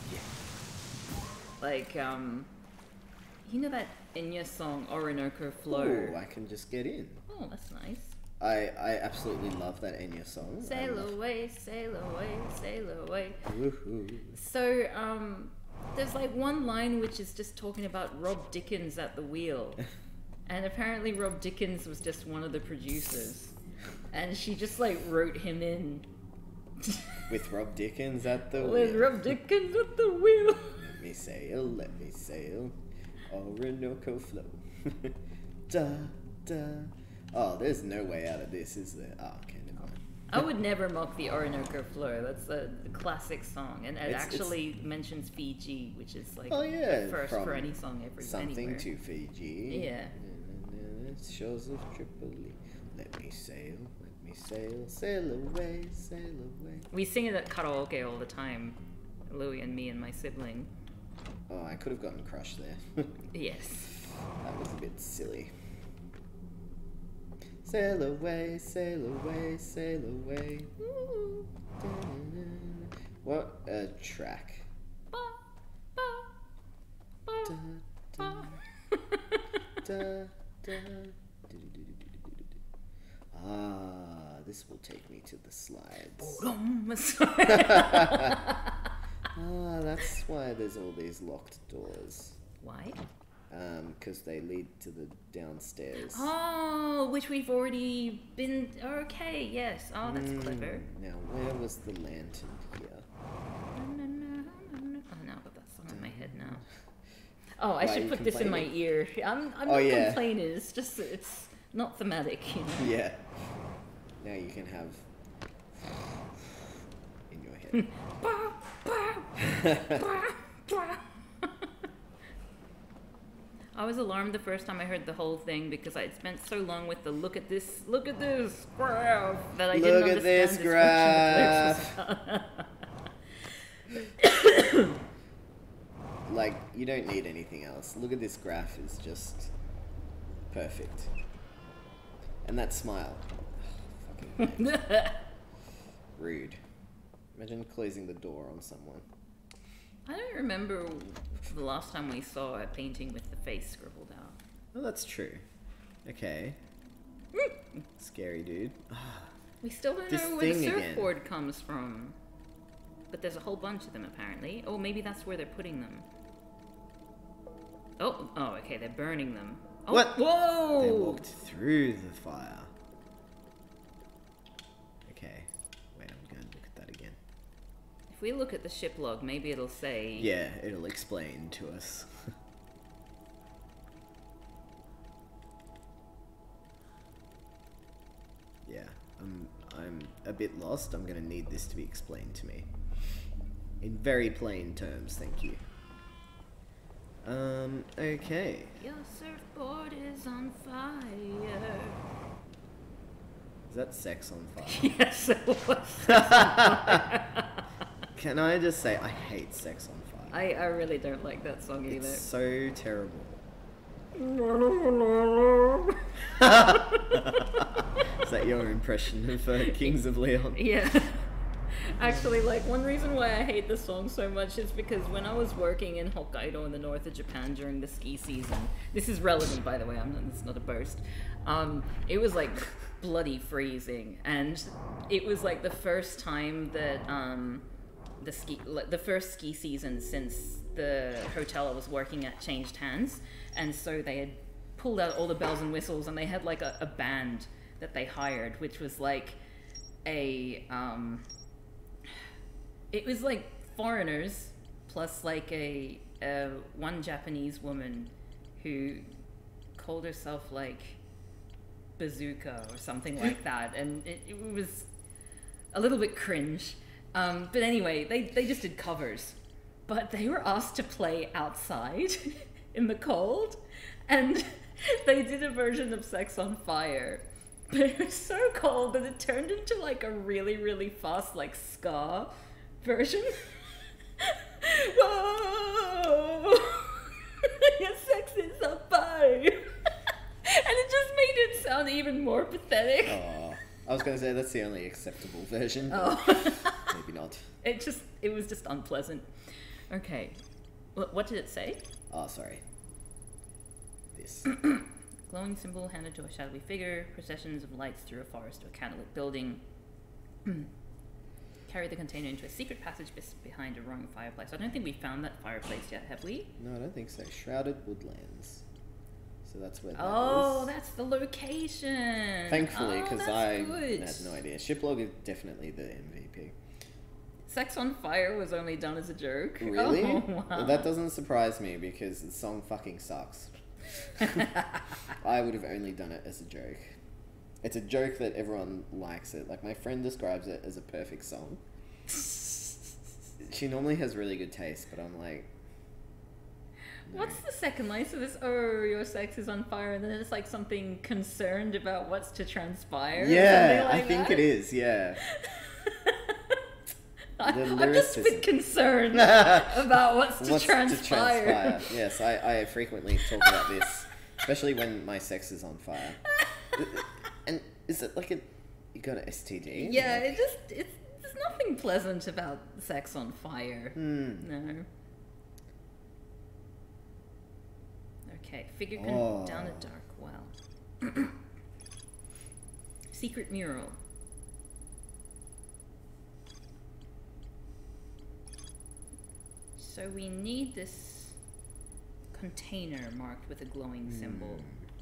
Like, you know that Enya song, Orinoco Flow? Ooh, I can just get in. Oh, that's nice. I absolutely love that Enya song. Sail away, sail away, sail away. Woohoo. So, there's like one line which is just talking about Rob Dickens at the wheel. And apparently Rob Dickens was just one of the producers. And she just like wrote him in. With Rob Dickens at the With wheel. Rob Dickens at the wheel. Let me sail, Orinoco flow. Da, da. Oh, there's no way out of this, is there? Oh, okay, never mind. I would never mock the Orinoco Flow. That's a classic song, and it It's- actually mentions Fiji, which is like Oh, yeah, the first from for any song Something anywhere. to Fiji. Yeah. Shores of Tripoli. Let me sail, sail away, sail away. We sing it at karaoke all the time, Louie and me and my sibling. Oh, I could have gotten crushed there. Yes. That was a bit silly. Sail away, sail away, sail away. What a track. Ba, ba, Ah, this will take me to the slides. Ah, that's why there's all these locked doors. Why? Because they lead to the downstairs. Oh, which we've already been... Okay, yes. Oh, that's clever. Now, where was the lantern here? Oh, no, but that's on in my head now. Oh, I Why are should you put this in my complaining? ear. I'm Oh, not yeah. complaining. It's just, it's not thematic, you know? Yeah. Now you can have... in your head. I was alarmed the first time I heard the whole thing because I had spent so long with the look at this graph that I didn't Look at this understand its function of the lyrics. Like, you don't need anything else. Look at this graph, is just perfect. And that smile. Fucking man. Rude. Imagine closing the door on someone. I don't remember the last time we saw a painting with the face scribbled out. Oh, that's true. Okay. Scary dude. We still don't This know where the thing again. surfboard comes from. But there's a whole bunch of them apparently. Oh, maybe that's where they're putting them. Oh, okay, they're burning them. Oh, What? Whoa! They walked through the fire. Okay. Wait, I'm going to look at that again. If we look at the ship log, maybe it'll say... Yeah, it'll explain to us. Yeah, I'm a bit lost. I'm gonna need this to be explained to me. In very plain terms, thank you. Okay. Your surfboard is on fire. Is that Sex on Fire? Yes, it was. Can I just say, I hate Sex on Fire. I really don't like that song either. It's so terrible. Is that your impression of Kings of Leon? Yeah. Actually, like, one reason why I hate this song so much is because when I was working in Hokkaido in the north of Japan during the ski season, this is relevant, by the way, it's not a boast, it was, like, bloody freezing, and it was, like, the first time that, the first ski season since the hotel I was working at changed hands, and so they had pulled out all the bells and whistles, and they had, like, a band that they hired, which was, like, it was like foreigners plus like a one Japanese woman who called herself like Bazooka or something like that, and it was a little bit cringe. But anyway, they just did covers, but they were asked to play outside in the cold, and they did a version of Sex on Fire. But it was so cold that it turned into like a really, really fast like ska version. Whoa! Your sex is on fire! And it just made it sound even more pathetic. Oh, I was going to say that's the only acceptable version. Oh. Maybe not. It was just unpleasant. Okay. What did it say? Oh, sorry. This. Glowing symbol handed to a shadowy figure, processions of lights through a forest to a candlelit building. Carry the container into a secret passage behind a roaring fireplace. I don't think we found that fireplace yet, have we? No, I don't think so. Shrouded Woodlands. So that's where that Oh, is. that's the location. Thankfully, Oh, because that's I good. had no idea. Shiplog is definitely the MVP. Sex on Fire was only done as a joke. Really? Oh, wow. Well, that doesn't surprise me because the song fucking sucks. I would have only done it as a joke. It's a joke that everyone likes it. Like, my friend describes it as a perfect song. She normally has really good taste, but I'm like... no. What's the second line? So this, oh, your sex is on fire, and then it's like something concerned about what's to transpire. or Yeah, something like I think that? it is, yeah. I'm just a bit lyricism. concerned about what's to What's transpire. Yes, I frequently talk about this, especially when my sex is on fire. And is it like you got an STD? Yeah, Like, there's nothing pleasant about sex on fire. No. Okay, figure down a dark well. Secret mural. So we need this container marked with a glowing symbol.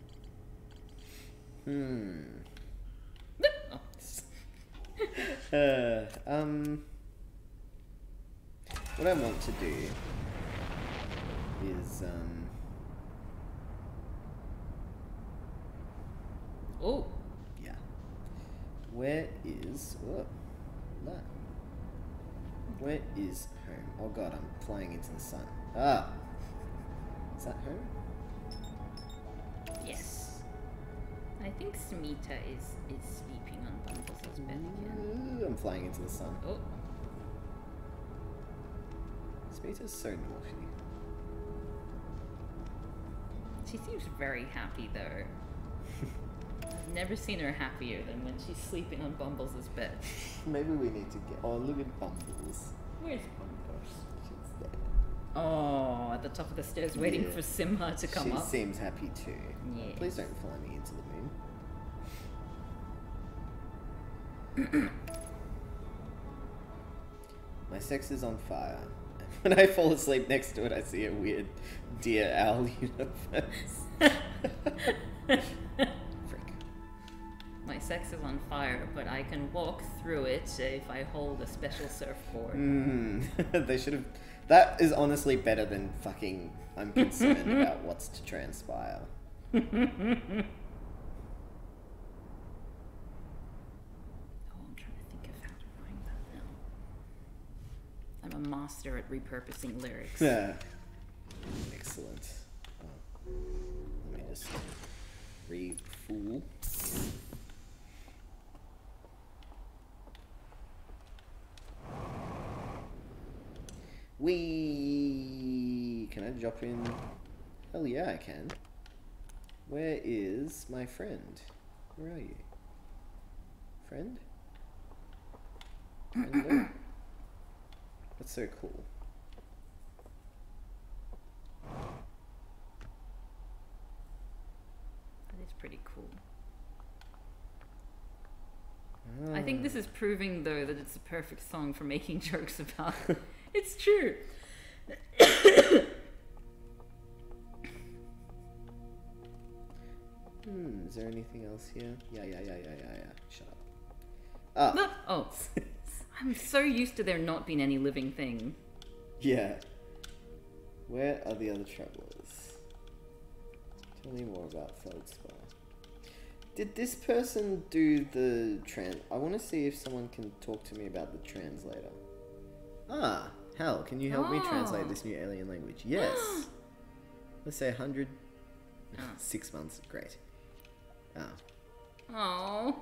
What I want to do is Oh, yeah. Where is that? Where is home? Oh god, I'm flying into the sun. Ah, is that home? yes. I think Smita is sleeping on Bumbles' bed again. Ooh, I'm flying into the sun. Oh, Smita's so naughty. she seems very happy though. I've never seen her happier than when she's sleeping on Bumbles' bed. Maybe we need to get. Oh, look at Bumbles. Where's Bumbles? She's there. Oh, at the top of the stairs, waiting Yeah. for Simha to come She up. seems happy too. Yes. Please don't fly me into the moon. My sex is on fire. When I fall asleep next to it, I see a weird Dear Owl universe. Frick. My sex is on fire, but I can walk through it if I hold a special surfboard. They should have. That is honestly better than fucking. I'm concerned about what's to transpire. Oh, I'm trying to think of how to write that now. I'm a master at repurposing lyrics. Yeah. Excellent. Oh. Let me just re-fool. Can I drop in? Hell yeah, I can. Where is my friend? Where are you? Friend? Friendo? That's so cool. That is pretty cool. I think this is proving, though, that it's a perfect song for making jokes about. It's true. Is there anything else here? Yeah. Shut up. Ah. Oh, I'm so used to there not being any living thing. Yeah. Where are the other travelers? Tell me more about Feldspar. Did this person do the I want to see if someone can talk to me about the translator. Ah, hell, can you help me translate this new alien language? Yes. Let's say 100. 6 months. Great. Oh.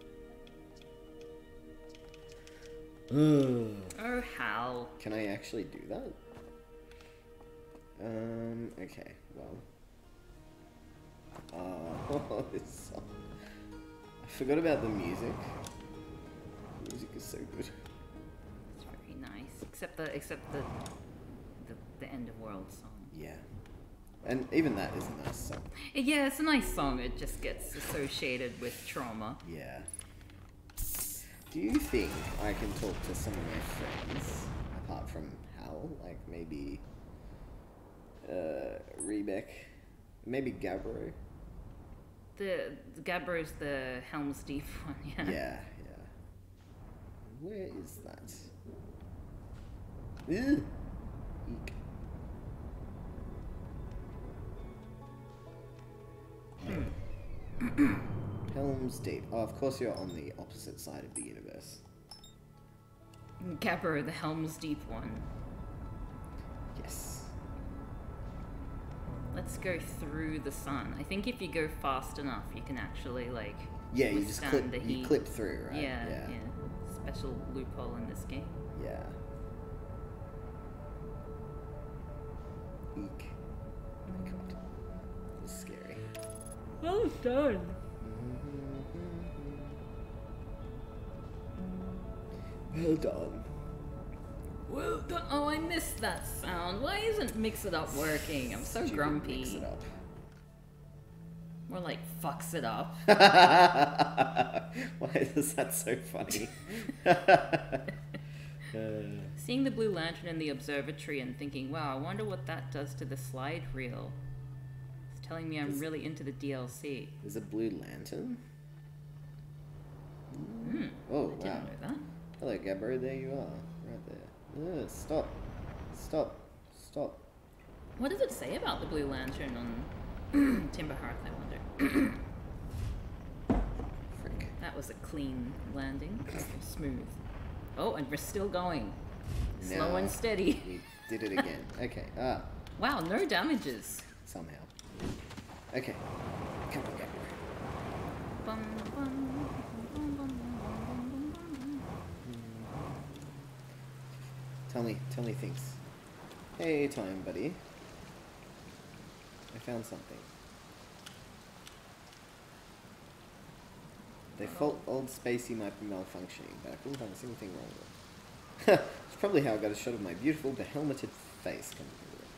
Oh, Hal. Can I actually do that? Okay, well. Oh, this song. I forgot about the music. The music is so good. It's very nice. Except the end of world song. Yeah. And even that is a nice song. Yeah, it's a nice song. It just gets associated with trauma. Yeah. Do you think I can talk to some of my friends, apart from Hal? Like maybe Rebek, maybe Gabbro? The Gabbro's the Helm's Deep one, yeah. Yeah. Where is that? Ew. Eek. Helm's Deep. Oh, of course you're on the opposite side of the universe. Gabbro, the Helm's Deep one. Yes. Let's go through the sun. I think if you go fast enough, you can actually, like, Yeah, you just withstand clip, the heat. you clip through, right? Yeah. Special loophole in this game. Yeah. Eek. Oh my god. This is scary. Well done. Well done. Well done. Oh, I missed that sound. Why isn't Mix It Up working? I'm so Stupid grumpy. Mix It Up. More like fucks it up. Why is that so funny? Seeing the Blue Lantern in the observatory and thinking, wow, I wonder what that does to the slide reel. It's telling me I'm really into the DLC. There's a Blue Lantern? I Oh, wow. didn't know that. Hello, Gabro. There you are. Right there. Stop. Stop. Stop. What does it say about the Blue Lantern on Timber Hearth, I wonder? Frick. That was a clean landing. Smooth. Oh, and we're still going. Slow No. and steady. We did it again. Okay. Wow, no damages. Somehow. Okay. Come on, Gabro. Bum, bum, bum, bum, bum, bum, bum. Tell me things. Hey, time buddy. I found something. They thought old Spacey might be malfunctioning, but I couldn't find a single thing wrong with it. It's probably how I got a shot of my beautiful behelmeted face coming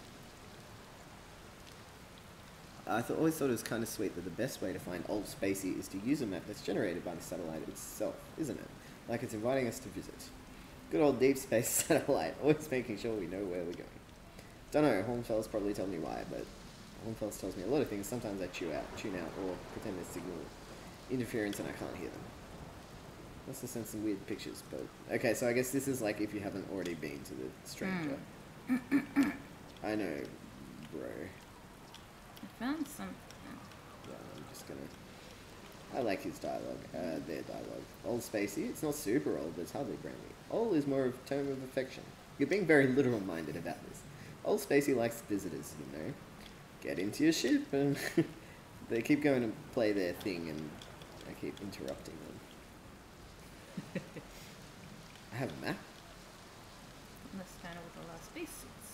through it. Always thought it was kind of sweet that the best way to find old Spacey is to use a map that's generated by the satellite itself, isn't it? Like it's inviting us to visit. Good old deep space satellite, always making sure we know where we're going. Don't know, Hornfels probably told me why, but Hornfels tells me a lot of things. Sometimes I tune out, or pretend there's signal interference and I can't hear them. Must have sent some weird pictures, but... Okay, so I guess this is like if you haven't already been to the stranger. I know, bro. I found some. Yeah, I'm just gonna... I like his dialogue, their dialogue. Old Spacey, it's not super old, but it's hardly brand new. Old is more of a term of affection. You're being very literal-minded about this. Old Spacey likes visitors, you know. Get into your ship, and they keep going to play their thing, and I keep interrupting them. I have a map. Let's start with the last spacesuits.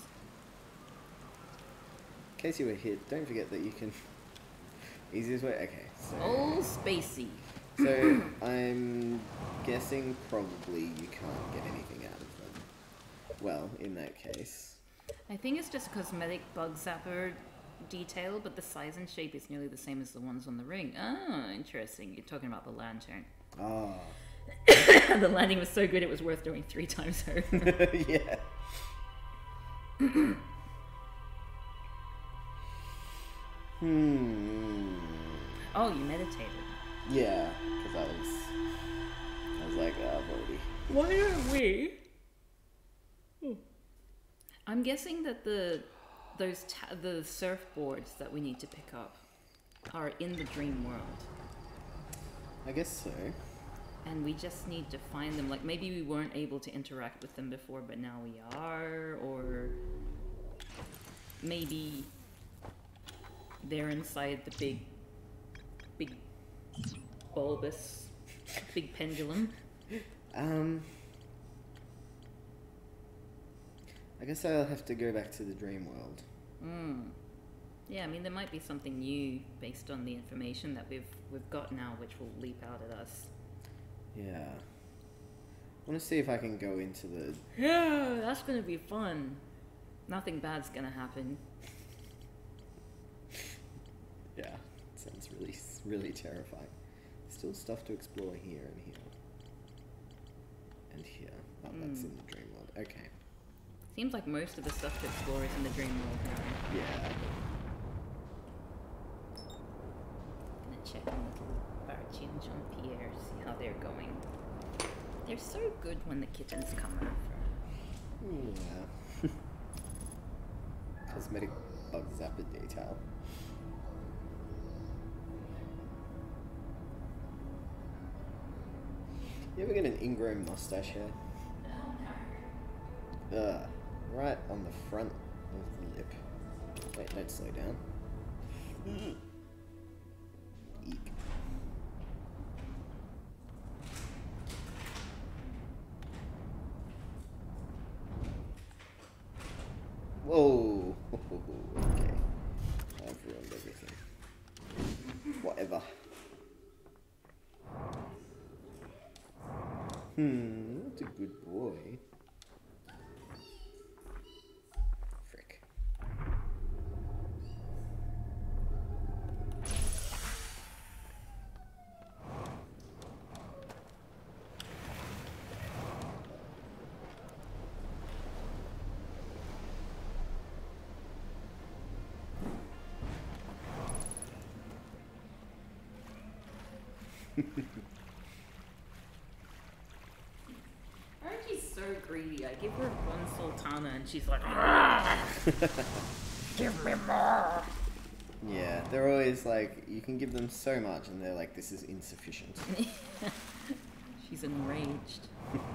In case you were hit, don't forget that you can... Easiest way? Okay, so... Old Spacey. So, I'm guessing probably you can't get anything out of them. Well, in that case... I think it's just a cosmetic bug zapper detail, but the size and shape is nearly the same as the ones on the ring. Oh, interesting. You're talking about the lantern. Oh. The landing was so good it was worth doing 3 times over. Yeah. Oh, you meditated. Yeah, because I was like, I've already... Why are we? I'm guessing that the surfboards that we need to pick up are in the dream world. I guess so. And we just need to find them. Like, maybe we weren't able to interact with them before, but now we are. Or maybe they're inside the big bulbous, big pendulum. I guess I'll have to go back to the dream world. Yeah, I mean, there might be something new based on the information that we've got now, which will leap out at us. Yeah. I want to see if I can go into the... Yeah, that's gonna be fun. Nothing bad's gonna happen. Yeah, sounds really, really terrifying. Still stuff to explore here and here. And here. Oh, that's in the dream world. Okay. Seems like most of the stuff to explore is in the dream world now. Yeah. Gonna check on little Barchi and Jean-Pierre, see how they're going. They're so good when the kittens come over. Yeah. Cosmetic bug zapper detail. You ever get an ingrown mustache hair? Right on the front of the lip. Wait, don't slow down. Eek. Whoa. Okay. I've ruined everything. Whatever. That's a good boy. Frick. Archie's so greedy. I give her one sultana and she's like, "Argh! Give me more." Yeah, they're always like, you can give them so much, and they're like, this is insufficient. She's enraged.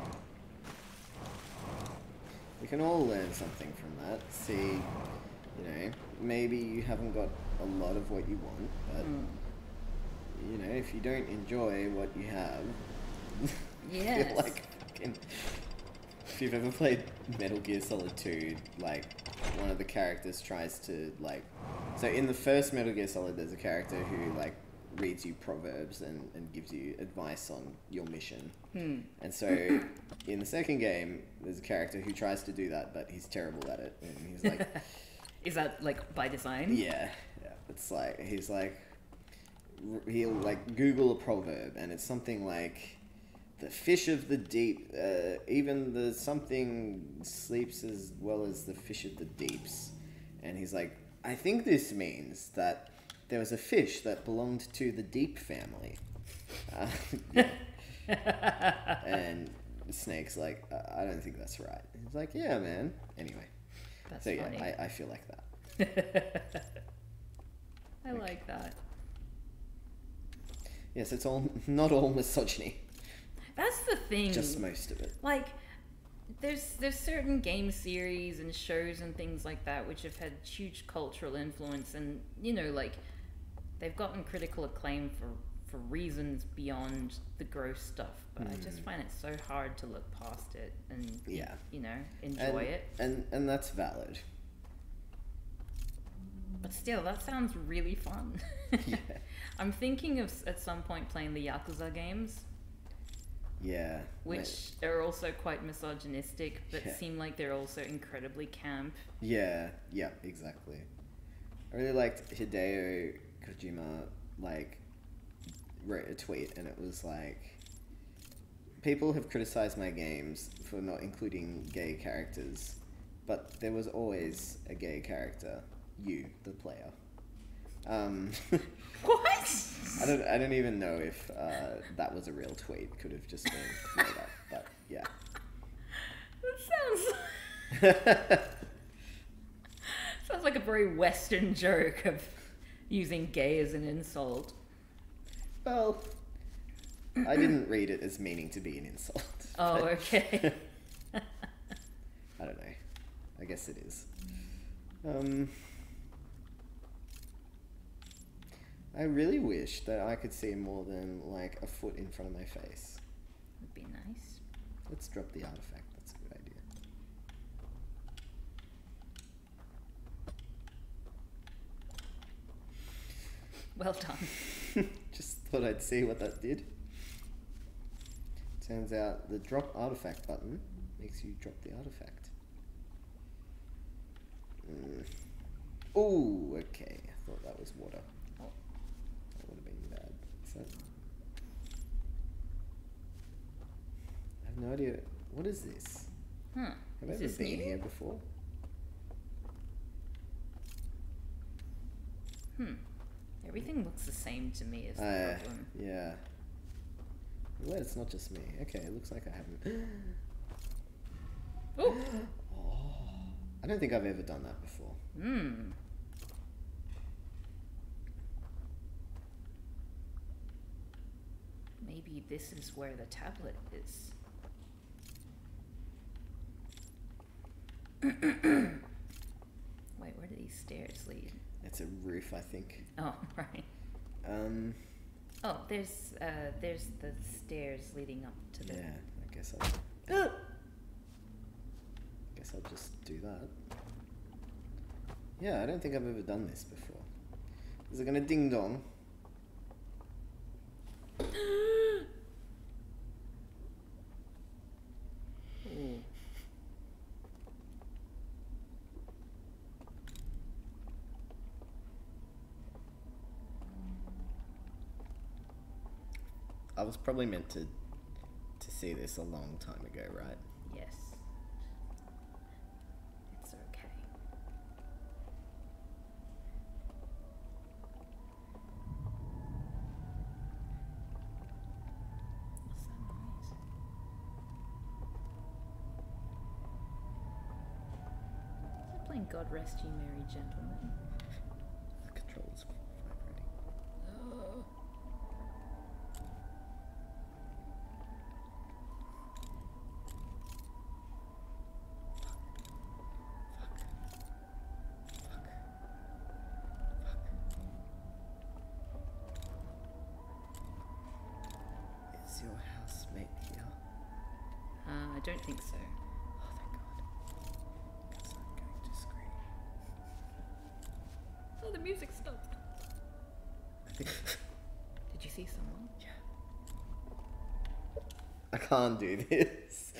We can all learn something from that. See, maybe you haven't got a lot of what you want, but, if you don't enjoy what you have, Yes. I feel like fucking... If you've ever played Metal Gear Solid 2, like, one of the characters tries to, like... So in the first Metal Gear Solid, there's a character who, like, reads you proverbs and gives you advice on your mission. And so in the second game, there's a character who tries to do that, but he's terrible at it. And he's like... Is that, like, by design? Yeah. It's like, he's like... He'll, like, Google a proverb, and it's something like... The fish of the deep, even the something sleeps as well as the fish of the deeps. And he's like, I think this means that there was a fish that belonged to the deep family. And Snake's like, I don't think that's right. He's like, yeah, man. Anyway. That's so funny. yeah, I feel like that. I like that. Yes, it's not all misogyny. That's the thing. Just most of it. Like, there's certain game series and shows and things like that which have had huge cultural influence, and like, they've gotten critical acclaim for reasons beyond the gross stuff. But I just find it so hard to look past it and enjoy it. And that's valid. But still, that sounds really fun. Yeah. I'm thinking of at some point playing the Yakuza games. Yeah. Which are also quite misogynistic, but Yeah. seem like they're also incredibly camp. Yeah, exactly. I really liked Hideo Kojima, like, wrote a tweet, and it was like, people have criticized my games for not including gay characters, but there was always a gay character, you, the player. What? I don't even know if that was a real tweet. Could have just been made up, but yeah. That sounds like a very Western joke of using gay as an insult. Well, I didn't read it as meaning to be an insult. Oh, but okay. I don't know. I guess it is. I really wish that I could see more than, like, a foot in front of my face. Would be nice. Let's drop the artifact. That's a good idea. Well done. Just thought I'd see what that did. Turns out the drop artifact button makes you drop the artifact. Oh, okay. I thought that was water. Oh. That would have been bad. So, I have no idea. What is this? Huh. Have I Is ever this been new? here before? Everything looks the same to me, is the problem. Yeah. Well, it's not just me. Okay, it looks like I haven't. Oh! I don't think I've ever done that before. Maybe this is where the tablet is. Wait, where do these stairs lead? It's a roof, I think. Oh, right. Oh, there's the stairs leading up to the... Yeah, I guess I'll just do that. Yeah, I don't think I've ever done this before. Is it gonna ding dong? Ooh. I was probably meant to see this a long time ago, right? Yes. It's okay. playing God Rest You Merry Gentlemen. The controller's vibrating. Oh. Is your housemate here? I don't think so. Oh, thank God. Because I'm going to scream. Oh, the music stopped. I think... Did you see someone? Yeah. I can't do this.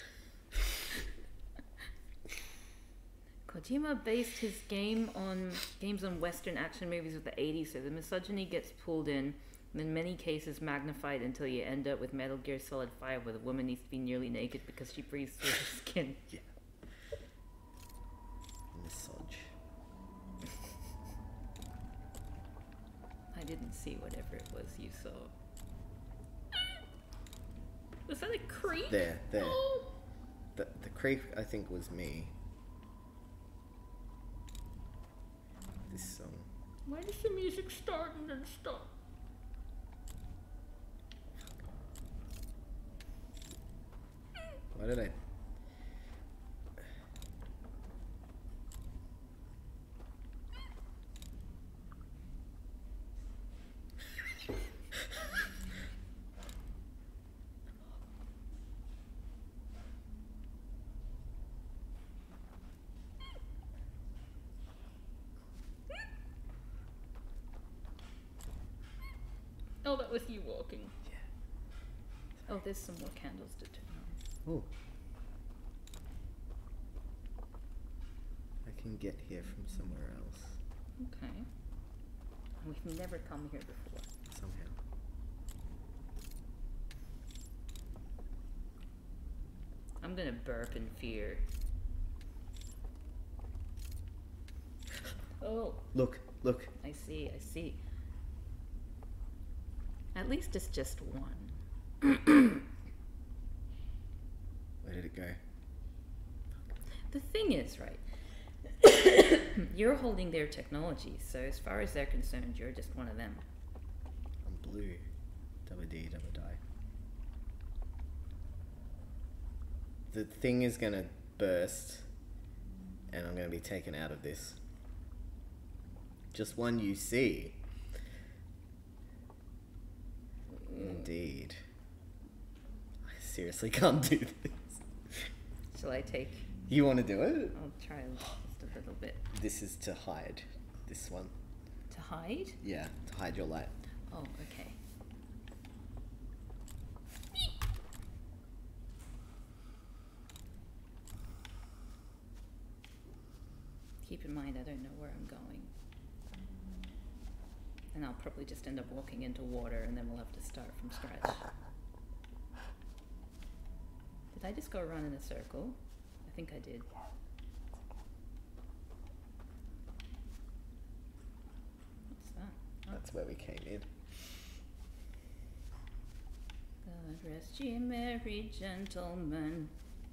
Kojima based his games on Western action movies of the 80s, so the misogyny gets pulled in, and in many cases magnified until you end up with Metal Gear Solid 5, where the woman needs to be nearly naked because she breathes through her skin. Yeah. Misog. I didn't see whatever it was you saw. Was that a creep? There. Oh! The creep, I think, was me. This song. Why does the music start and then stop? Why did I... Oh, that was you walking. Yeah. Oh, there's some more candles to turn on. Oh. I can get here from somewhere else. Okay. We've never come here before. Somehow. I'm gonna burp in fear. Oh, Look. I see. At least it's just one. Where did it go? The thing is, right, you're holding their technology, so as far as they're concerned, you're just one of them. I'm blue. Double D, double die. The thing is gonna burst, and I'm gonna be taken out of this. Just one you see. Indeed. I seriously can't do this. Shall I take? You want to do it? I'll try just a little bit. This is to hide. This one. To hide? Yeah, to hide your light. Oh, okay. Keep in mind, I don't know where I'm going. And I'll probably just end up walking into water, and then we'll have to start from scratch. Did I just go around in a circle? I think I did. What's that? Oh. That's where we came in. God rest ye merry gentlemen.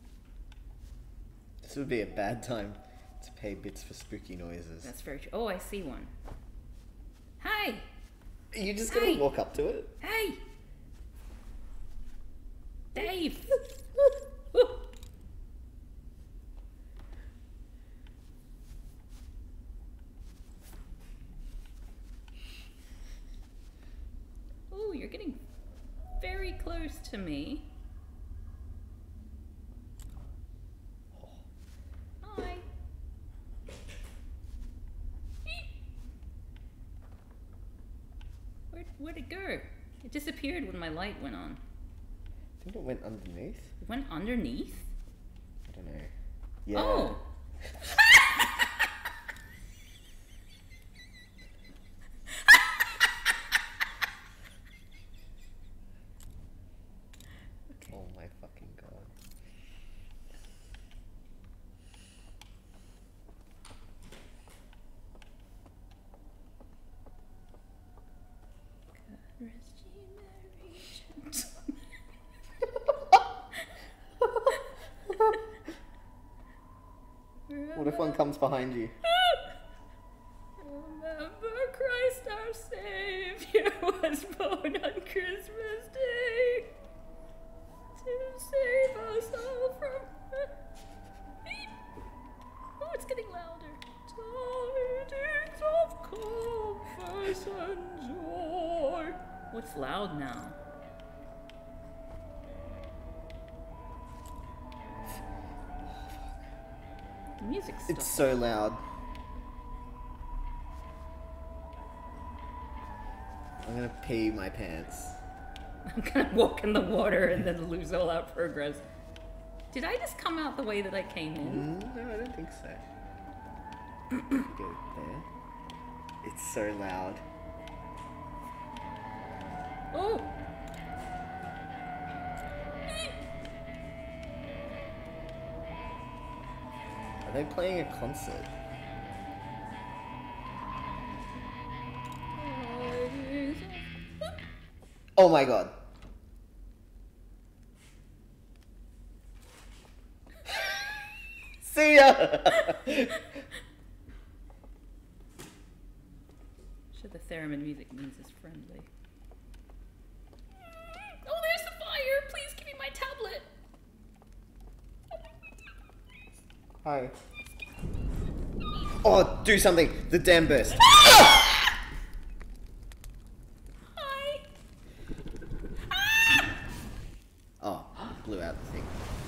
This would be a bad time to pay bits for spooky noises. That's very true. Oh, I see one. Hi! Are you just gonna Hey! walk up to it? Hey! Dave! Oh, you're getting very close to me. Hi. Where'd it go? It disappeared when my light went on. I think it went underneath. It went underneath? I don't know. Yeah. Oh! Okay. Oh my fucking god. God rest ye merry gentlemen. one's behind you. Remember Christ our Savior was born on Christmas Day to save us all from... Oh, it's getting louder. Tidings of comfort and joy. What's loud now? The music stopped. It's so loud. I'm gonna pee my pants. I'm gonna walk in the water and then lose all our progress. Did I just come out the way that I came in? No, I don't think so. Go there. It's so loud. Oh! Are they playing a concert? Oh my god. See ya! Sure, the theremin music means it's friendly. Oh, there's the fire! Please give me my tablet! Hi. Oh, do something! The dam burst. Hi! Oh, blew out the thing.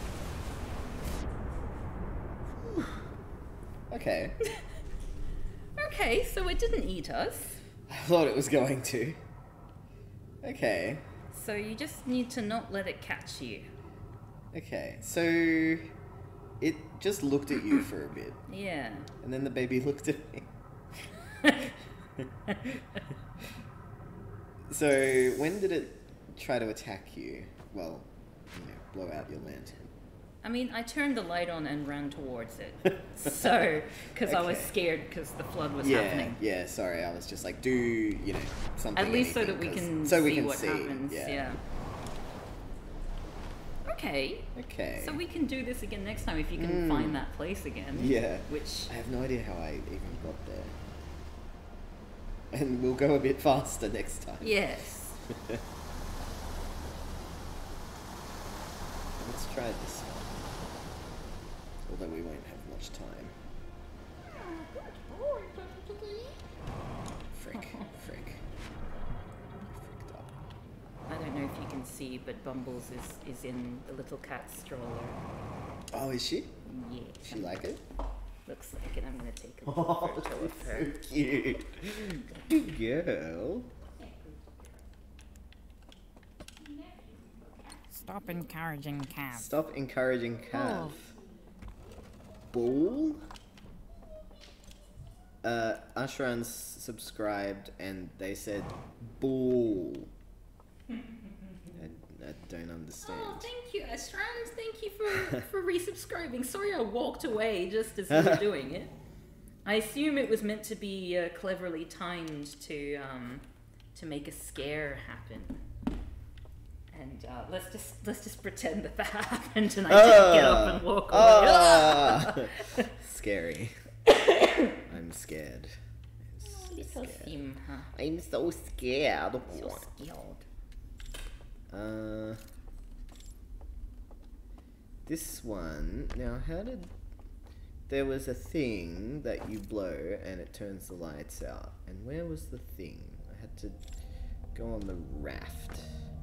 Okay. Okay, so it didn't eat us. I thought it was going to. Okay. So you just need to not let it catch you. Okay. So it just looked at you for a bit. Yeah. And then the baby looked at me. So when did it try to attack you? Well, you know, blow out your lantern. I mean, I turned the light on and ran towards it. So, because I was Okay. scared because the flood was Yeah, happening. yeah, sorry, I was just like, do, you know, something. At least so anything, that we 'cause- can so we see can what see, happens. Yeah. Yeah. Okay. Okay. So we can do this again next time if you can find that place again. Yeah. Which I have no idea how I even got there. And we'll go a bit faster next time. yes. Let's try this one. Although we won't have much time. Frick. Fricked up. I don't know if you can see, but Bumbles is in the little cat stroller. Oh, is she? Yeah. She like it? Looks like it. I'm gonna take a little Oh, photo of she's her. so cute. Good girl. Stop encouraging Cav. Stop encouraging Cav. Oh. Bull? Ashran's subscribed and they said bull. I don't understand. Oh, thank you, Astrans. Thank you for resubscribing. Sorry I walked away just as you were doing it. I assume it was meant to be cleverly timed to make a scare happen. And let's just pretend that happened, and I didn't get up and walk away. Scary. I'm scared. Little Sim, huh? I'm so scared. So scared. This one. Now, how did... There was a thing that you blow and it turns the lights out. And where was the thing? I had to go on the raft.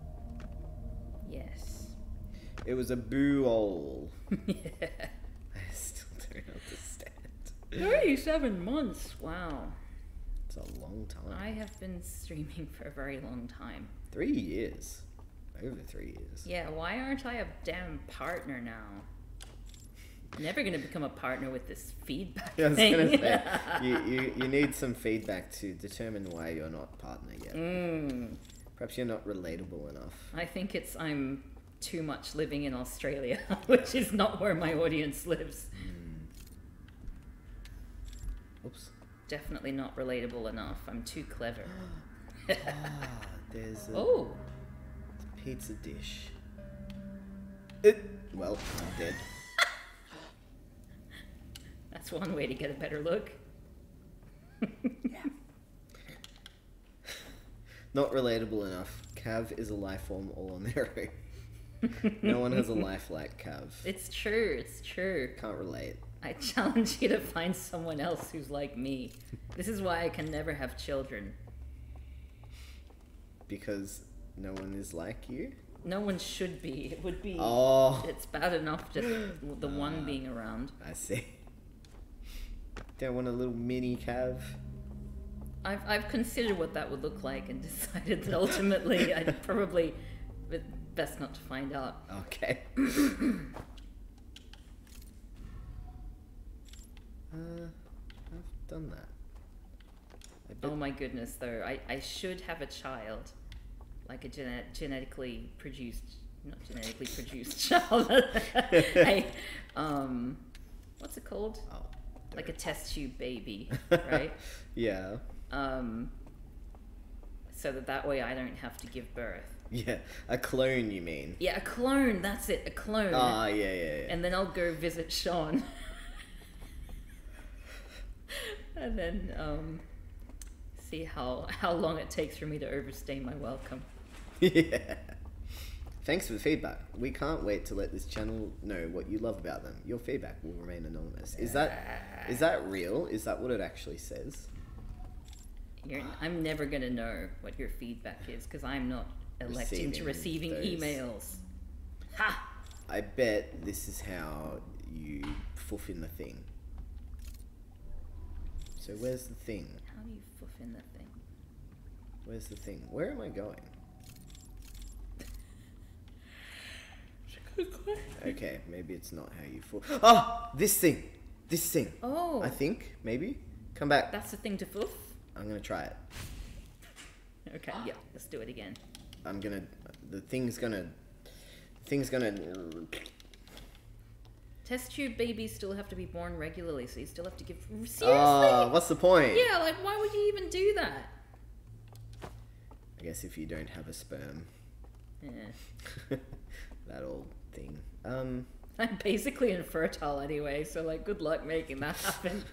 Yes. It was a boo-hole. Yeah. I still don't understand. 37 months. Wow. It's a long time. I have been streaming for a very long time. 3 years. Over 3 years. Yeah, why aren't I a damn partner now? Never gonna become a partner with this feedback Yeah, I was thing. gonna say, you need some feedback to determine why you're not partner yet. Perhaps you're not relatable enough. I think I'm too much living in Australia, which is not where my audience lives. Oops. Definitely not relatable enough. I'm too clever. There's a Oh, pizza dish. Well, I'm dead. That's one way to get a better look. Not relatable enough. Cav is a life form all on their own. No one has a life like Cav. It's true, it's true. Can't relate. I challenge you to find someone else who's like me. This is why I can never have children. Because no one is like you? No one should be. It would be... Oh, It's bad enough just the one being around. I see. Don't want a little mini Cav? I've considered what that would look like and decided that ultimately I'd probably... best not to find out. Okay. I've done that. I bet Oh my goodness, though. I should have a child. Like a genetically produced... Not genetically produced child. What's it called? Oh, Like a test tube baby, right? yeah. So that way I don't have to give birth. Yeah. A clone, you mean? Yeah, a clone, that's it, a clone. Ah, yeah. And then I'll go visit Sean. And then see how long it takes for me to overstay my welcome. Yeah. Thanks for the feedback. We can't wait to let this channel know what you love about them. Your feedback will remain anonymous. Is that real? Is that what it actually says? I'm never gonna know what your feedback is because I'm not electing to receiving those. emails. Ha! I bet this is how you foof in the thing. So where's the thing? How do you foof in the thing? Where's the thing? Where am I going? Okay, maybe it's not how you foof. Oh, this thing. This thing. Oh, I think, maybe. Come back. that's the thing to foof? I'm gonna try it. Okay, yeah, let's do it again. The thing's gonna Test tube babies still have to be born regularly, so you still have to give... Seriously? what's the point? Yeah, like, why would you even do that? I guess if you don't have a sperm. Yeah. That old thing. I'm basically infertile anyway, so, like, good luck making that happen.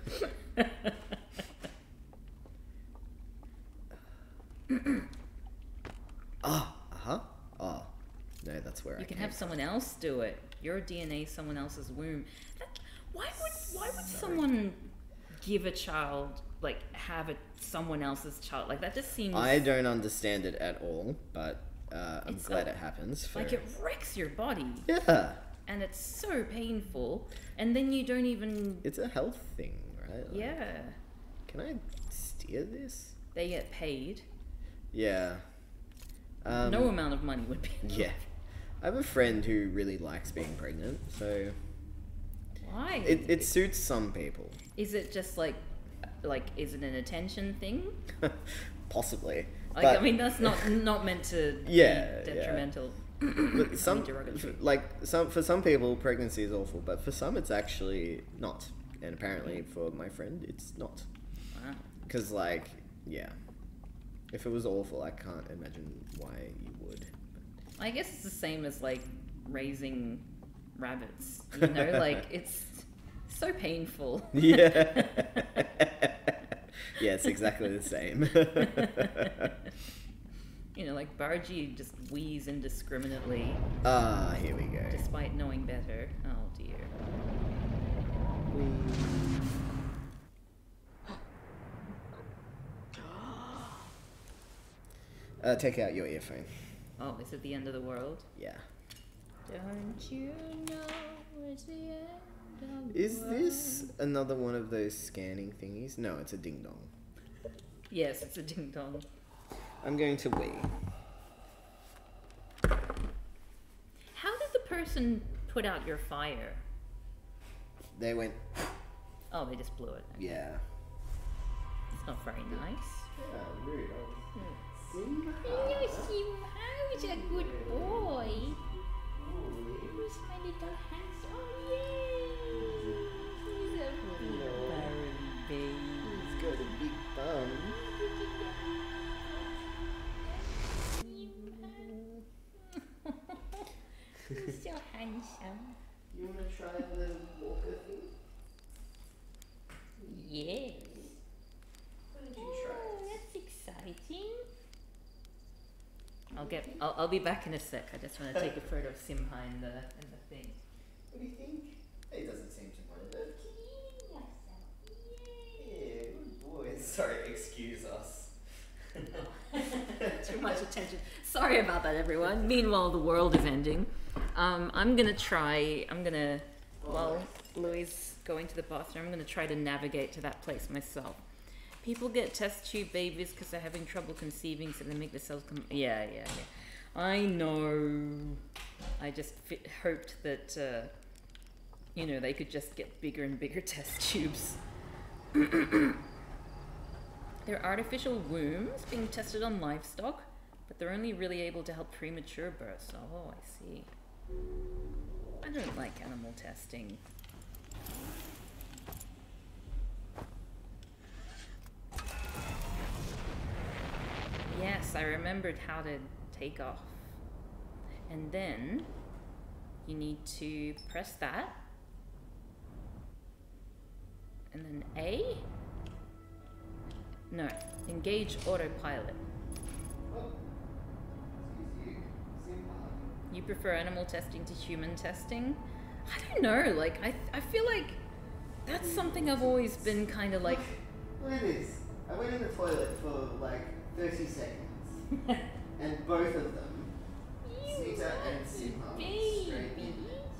Oh, no, that's where I You can came have someone else do it. Your DNA, someone else's womb. Why would someone give a child, like, have someone else's child? Like, that just seems... I don't understand it at all, but I'm It's glad it happens. like, it wrecks your body. Yeah. And it's so painful. And then you don't even... It's a health thing, right? Like, Yeah. Can I steer this? They get paid. Yeah. No amount of money would be enough. Yeah. I have a friend who really likes being pregnant, so Why? it suits some people. Is it just like, is it an attention thing? Possibly. Like, but, I mean, that's not meant to Yeah, be yeah. detrimental. but some, derogatory. for some people, pregnancy is awful, but for some, it's actually not. And apparently, for my friend, it's not. Wow. Because, like, yeah. If it was awful, I can't imagine why you would. I guess it's the same as, like, raising rabbits. You know, like, it's so painful. Yeah. Yeah, it's exactly the same. You know, like, Bargy just wheeze indiscriminately Ah, here we go. despite knowing better. Oh, dear. Take out your earphone. Oh, is it the end of the world? Yeah. Don't you know it's the end of the Is world? this another one of those scanning thingies? No, it's a ding dong. Yes, it's a ding dong. I'm going to wee. How did the person put out your fire? They went, Oh, they just blew it. yeah. It's not very nice. Rude. Hello, Sim's a good boy. Who's my little handsome? Oh, yay! He's a very baby. He's got a big bum. He's so handsome. You want to try the walker thing? Yes. Why don't you try Oh, it? that's exciting. I'll be back in a sec. I just want to take a photo of Simha in the thing. What do you think? He doesn't seem to mind it. Yeah, good boy. Sorry, excuse us. Too much attention. Sorry about that, everyone. Meanwhile, the world is ending. While Louis is going to the bathroom, I'm gonna try to navigate to that place myself. People get test tube babies because they're having trouble conceiving, so they make the cells come. Yeah. I know. I just hoped that, they could just get bigger and bigger test tubes. There are artificial wombs being tested on livestock, but they're only really able to help premature births. Oh, I see. I don't like animal testing. Yes, I remembered how to take off. And then you need to press that. And then A? No, engage autopilot. Oh, excuse you. Simha. You prefer animal testing to human testing? I don't know, like, I feel like that's something I've always been kind of like... Look at this. I went in the toilet for like 30 seconds. And both of them, Smita and Simha, straight in.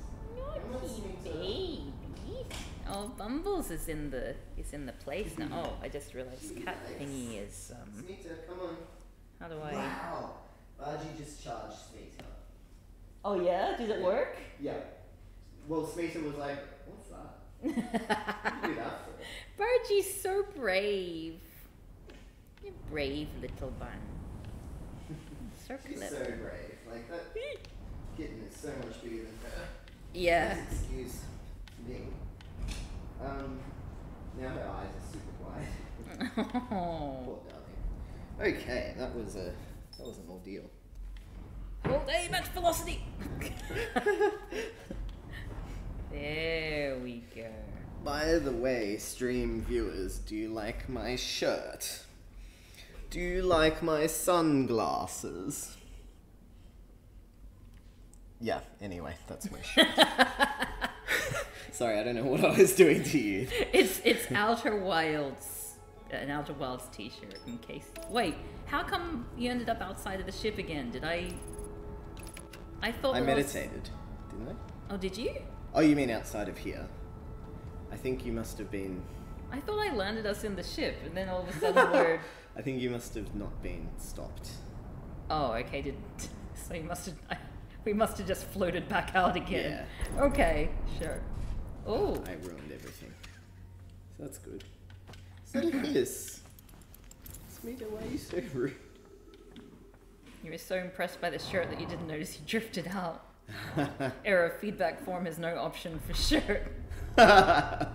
Baby. Oh, Bumbles is in the place now. Oh, I just realized cat thingy is Smita, come on. how do I? Wow. Baji just charged Smita. Oh yeah, does it work? Yeah. Well, Smita was like, what's that? What did you do that for? Bargie's so brave. You brave little bun. So She's clever. so brave. Like, that kitten is so much bigger than her. Yeah. Please excuse me. Now her eyes are super wide. Oh. Poor darling. Okay, that was an ordeal. Hold aim at velocity. There we go. By the way, stream viewers, do you like my shirt? Do you like my sunglasses? Yeah, anyway, that's my shirt. Sorry, I don't know what I was doing to you. It's Outer Wilds, an Outer Wilds t-shirt in case. Wait, how come you ended up outside of the ship again? Did I thought I there was- meditated, didn't I? Oh, did you? Oh, you mean outside of here? I think you must have been... I thought I landed us in the ship, and then all of a sudden we're... I think you must have not been stopped. Oh, okay. So you must have... We must have just floated back out again. Yeah. Okay, sure. Oh. I ruined everything. So that's good. So it is. Smita, why are you so rude? You were so impressed by the shirt that you didn't notice you drifted out. Error feedback form has no option for shirt. That's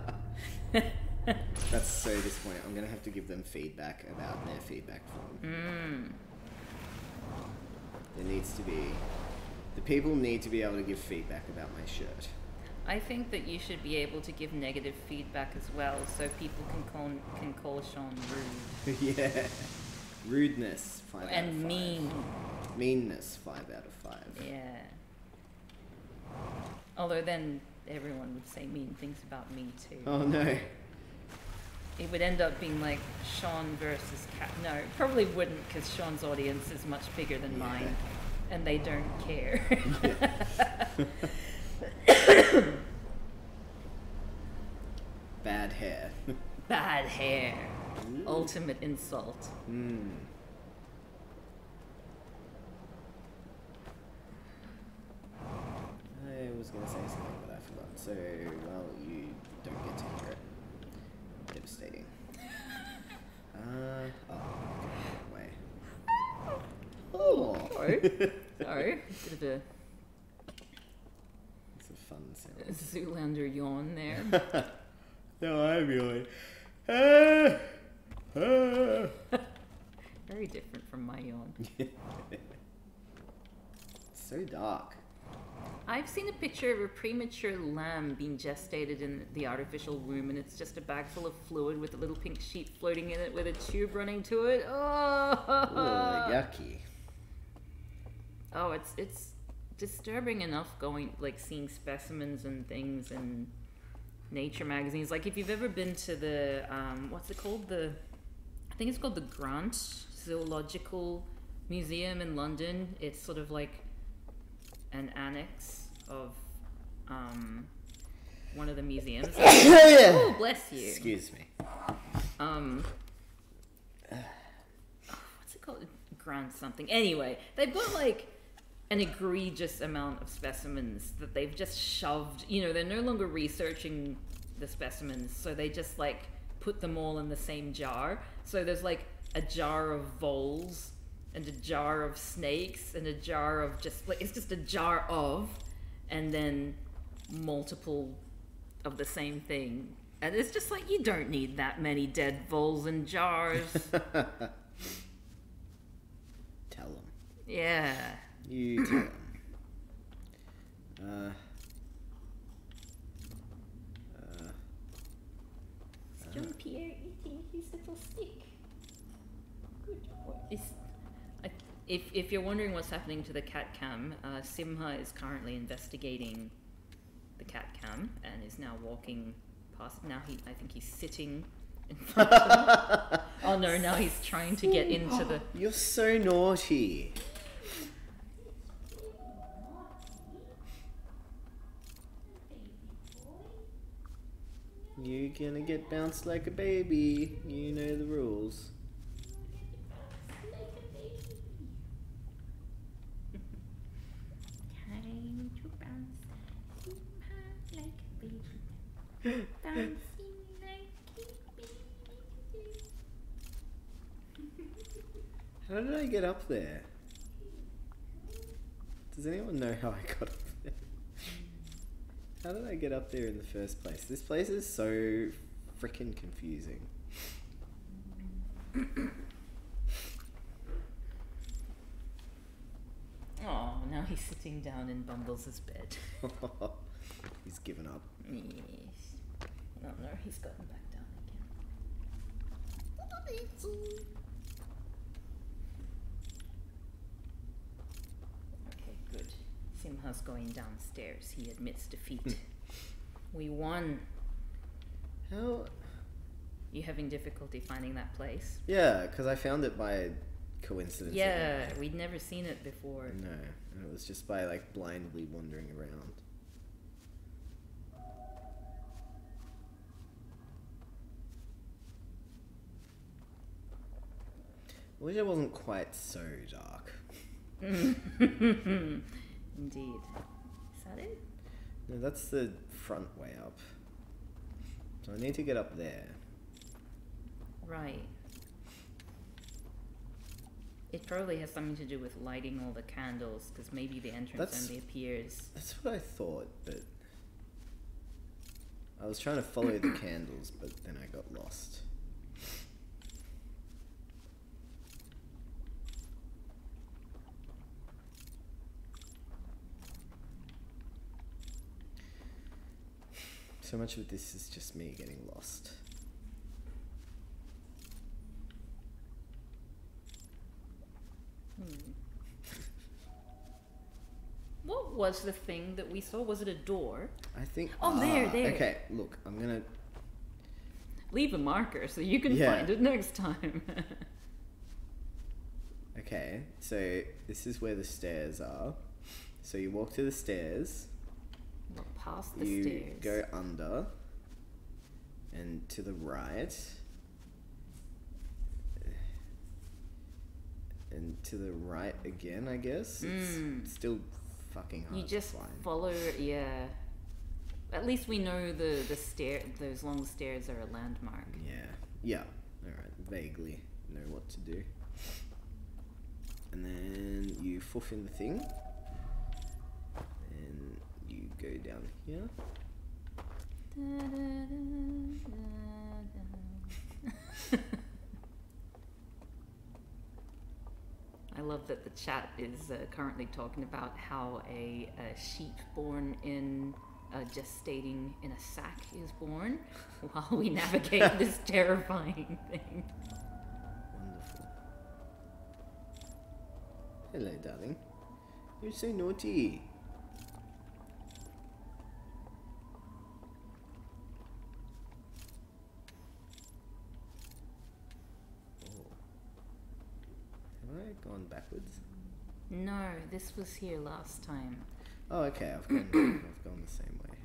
so disappointing. I'm gonna have to give them feedback about their feedback form. There needs to be... The people need to be able to give feedback about my shirt. I think that you should be able to give negative feedback as well, so people can call Sean rude. Yeah. Rudeness, 5 out of 5. And mean. Meanness, 5 out of 5. Yeah. Although then everyone would say mean things about me too. Oh no. It would end up being like Sean versus Cat. No, it probably wouldn't, because Sean's audience is much bigger than mine, and they don't care. Bad hair. Bad hair. Ultimate insult. I was going to say something, but I forgot. So, well, you don't get to hear it. Devastating. Way. Oh! Sorry. Sorry. Bit of a It's a fun sound. Zoolander yawn there. No, I'm yawning. Very different from my yawn. It's so dark. I've seen a picture of a premature lamb being gestated in the artificial womb, and it's just a bag full of fluid with a little pink sheet floating in it with a tube running to it. Oh, yucky. Oh, it's disturbing enough seeing specimens and things in nature magazines. Like if you've ever been to the what's it called? I think it's called the Grant Zoological Museum in London. It's sort of like an annex of one of the museums. Oh, bless you. Excuse me. What's it called? Grant something. Anyway, they've got like an egregious amount of specimens that they've just shoved. You know, they're no longer researching the specimens, so they just like put them all in the same jar. So there's like a jar of voles and a jar of snakes and a jar of it's just a jar of, and then multiple of the same thing. And it's just like, you don't need that many dead voles in jars. Tell them. Yeah. You tell them. Is Jean-Pierre eating his little stick? Good boy. If you're wondering what's happening to the cat cam, Simha is currently investigating the cat cam and is now walking past. Now I think he's sitting in front of him. Oh no, now he's trying to get into the... You're so naughty. You're gonna get bounced like a baby. You know the rules. Time to bounce, Simha like a baby, bouncing like a baby. How did I get up there? Does anyone know how I got up there? How did I get up there in the first place? This place is so freaking confusing. Oh, now he's sitting down in Bumbles' bed. He's given up. Yes. No, he's gotten back down again. Okay, good. Simha's going downstairs. He admits defeat. We won. How? You having difficulty finding that place? Yeah, because I found it by coincidence. Yeah, we'd never seen it before. No, and it was just by like blindly wandering around. I wish it wasn't quite so dark. Indeed. Is that it? No, that's the front way up. So I need to get up there. Right. It probably has something to do with lighting all the candles, because maybe the entrance only appears. That's what I thought, but I was trying to follow the candles, but then I got lost. So much of this is just me getting lost. What was the thing that we saw? Was it a door? I think... Oh, there. Okay, look, I'm gonna... Leave a marker so you can Yeah. find it next time. Okay, so this is where the stairs are. So you walk to the stairs. Not past the You stairs. go under. And to the right. And to the right again, I guess. It's still fucking hard You just to find. follow, yeah. At least we know the stair. Those long stairs are a landmark. Yeah. Alright, vaguely know what to do. And then you foof in the thing. And you go down here. I love that the chat is currently talking about how a sheep born in gestating in a sack is born while we navigate this terrifying thing. Wonderful. Hello, darling. You're so naughty. Oh. Have I gone backwards? No, this was here last time. Oh, okay. I've gone the same way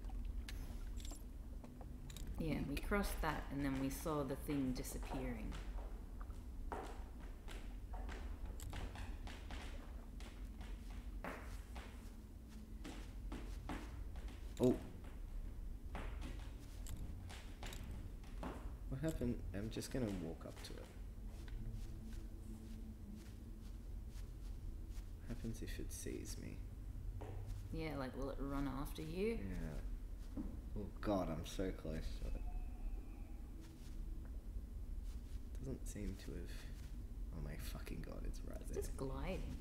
here. Yeah, we crossed that and then we saw the thing disappearing. Oh. What happened? I'm just gonna walk up to it. What happens if it sees me? Yeah, like, will it run after you? Yeah. Oh god, I'm so close to it. Doesn't seem to have... Oh my fucking god, it's right It's there. just gliding.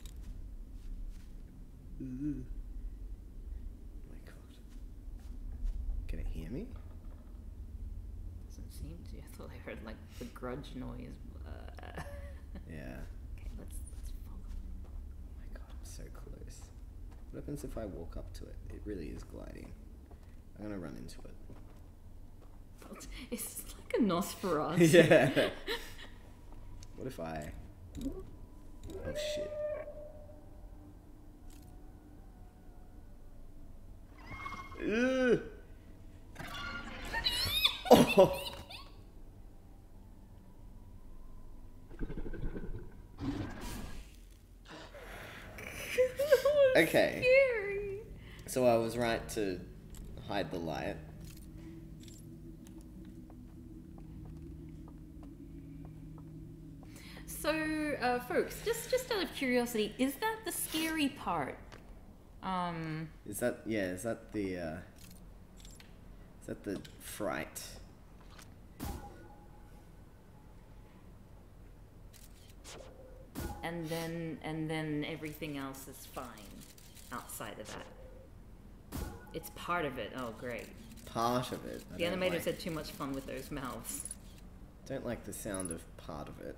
Ooh. Oh my god. Can it hear me? Doesn't seem to. I thought I heard, like, the grudge noise. Yeah. Okay, let's follow. Oh my god, I'm so close. What happens if I walk up to it? It really is gliding. I'm gonna run into it. It's like a Nosferatu. Yeah. What if I... Oh shit. Ugh. Oh. Okay. Scary. So I was right to hide the light. So, folks, just out of curiosity, is that the scary part? Is that the fright? And then everything else is fine outside of that. It's part of it. Oh, great. Part of it. The animators had too much fun with those mouths. Don't like the sound of part of it.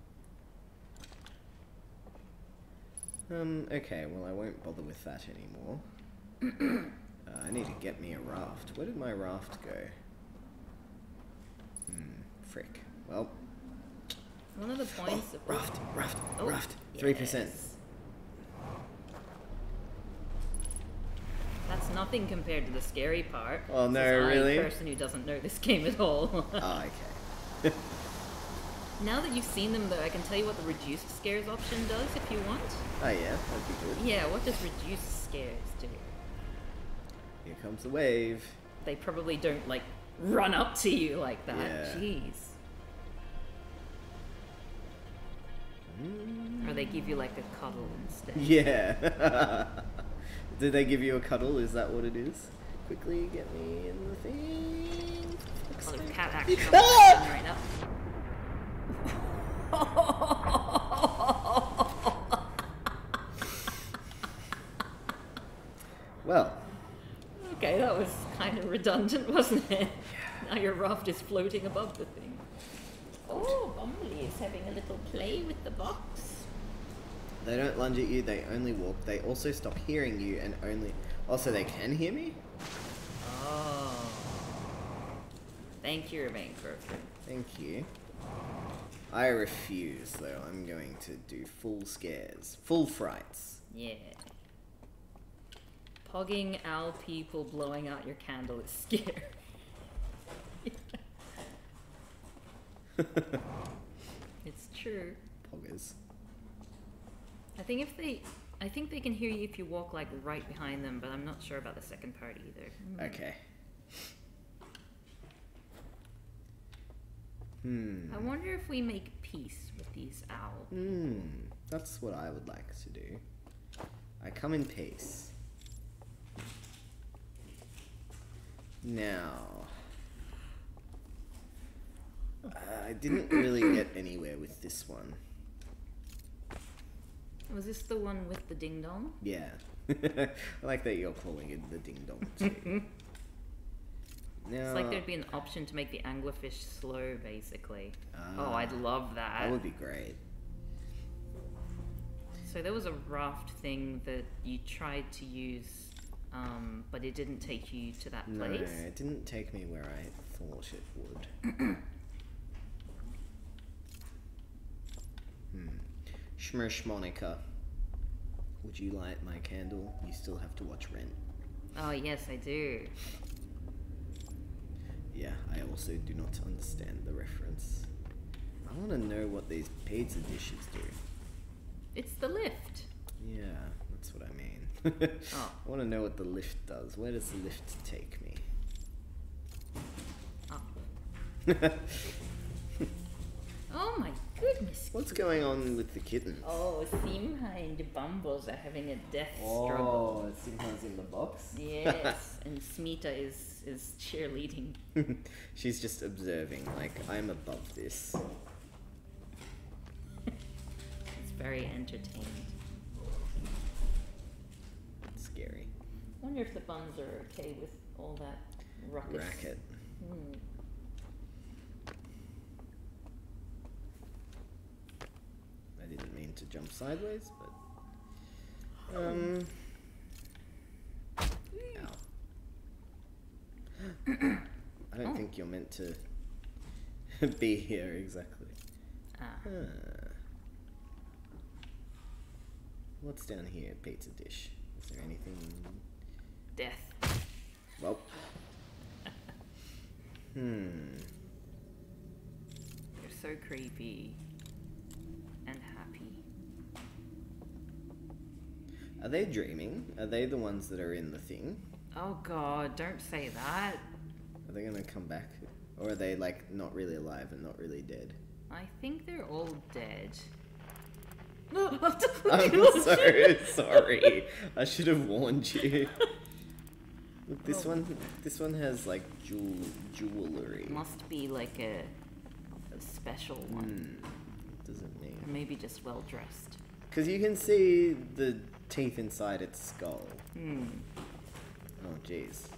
Okay, well I won't bother with that anymore. I need to get me a raft. Where did my raft go? Frick. Well, One of the points of raft. Oh, 3%. yes. That's nothing compared to the scary part. Oh, no, Says I, really? person who doesn't know this game at all. Oh, okay. Now that you've seen them, though, I can tell you what the reduced scares option does if you want. Oh yeah, that'd be good. Yeah, what does reduced scares do? Here comes the wave. They probably don't, like, run up to you like that. Yeah. Jeez. Or they give you, like, a cuddle instead. Yeah. Did they give you a cuddle? Is that what it is? Quickly get me in the thing. Well, there's cat action on Ah! right now. Well, Okay, that was kind of redundant, wasn't it? Now your raft is floating above the thing. Oh, Bumbley is having a little play with the box. they don't lunge at you, they only walk. They also stop hearing you and only... Also, they can hear me? Oh. Thank you, Vancouver. Thank you. I refuse, though. I'm going to do full scares. Full frights. Yeah. Pogging owl people blowing out your candle is scary. It's true. Poggers. I think they can hear you if you walk like right behind them, but I'm not sure about the second part either. Okay. I wonder if we make peace with these owls. That's what I would like to do. I come in peace. Now... I didn't really get anywhere with this one. Was this the one with the ding dong? Yeah. I like that you're calling it the ding dong too. Now, It's like there'd be an option to make the anglerfish slow, basically. Oh, I'd love that. that would be great. So there was a raft thing that you tried to use, but it didn't take you to that No, place. it didn't take me where I thought it would. Schmershmonica. Would you light my candle? You still have to watch Rent. Oh, yes, I do. Yeah, I also do not understand the reference. I want to know what these pizza dishes do. It's the lift. Yeah, that's what I mean. Oh. I want to know what the lift does. Where does the lift take me? Up. Oh my goodness. What's going on with the kittens? Oh, Simha and Bumbles are having a death struggle. Oh, Simha's in the box? Yes, and Smita is cheerleading. She's just observing, like, I'm above this. It's very entertained. Scary. Wonder if the buns are okay with all that ruckus. Racket. Hmm. I didn't mean to jump sideways, but... Ow. I don't think you're meant to be here exactly. Ah. What's down here? Pizza dish. Is there anything? Death. Well. You're so creepy and happy. Are they dreaming? Are they the ones that are in the thing? Oh god, don't say that. Are they gonna come back? Or are they, like, not really alive and not really dead? I think they're all dead. I'm so sorry. I should have warned you. Look, this one has, like, jewelry. Must be like a special one. Doesn't mean. Or maybe just well dressed. Because you can see the teeth inside its skull. Oh, jeez.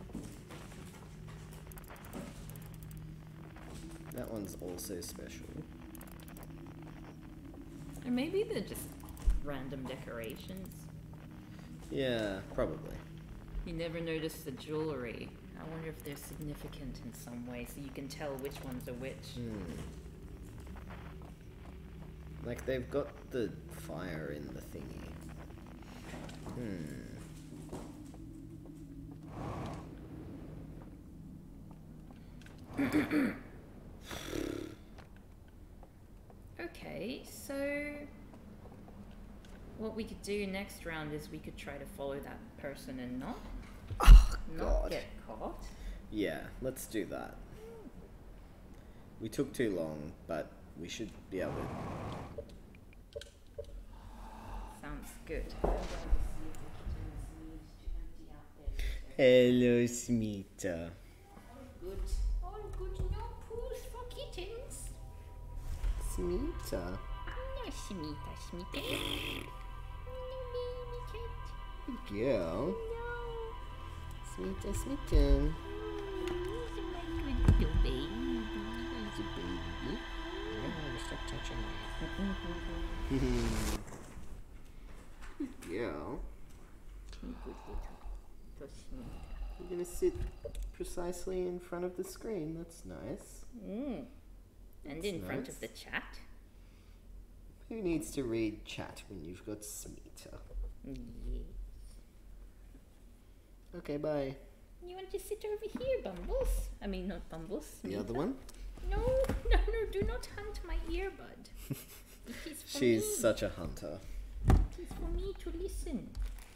That one's also special. Or maybe they're just random decorations. Yeah, probably. You never notice the jewelry. I wonder if they're significant in some way so you can tell which ones are which. Like, they've got the fire in the thingy. Okay, so what we could do next round is we could try to follow that person and not God. get caught. Yeah, let's do that. We took too long, but we should be able to... Sounds good. Hello, Smita. Good. All good. No pools for kittens. Smita. No, Smita, Smita. No, baby cat. Good girl. No. Smita, Smita. He's my good little baby. He's a baby. Yeah, stop touching me. Good girl. Good little Smita. You're gonna sit precisely in front of the screen. That's nice. And That's in front nice. of the chat. Who needs to read chat when you've got Smita? Yeah. Okay, bye. You want to sit over here, Bumbles? I mean, not Bumbles. The other Smita. one? No, do not hunt my earbud. It is for She's me. such a hunter. It is for me to listen.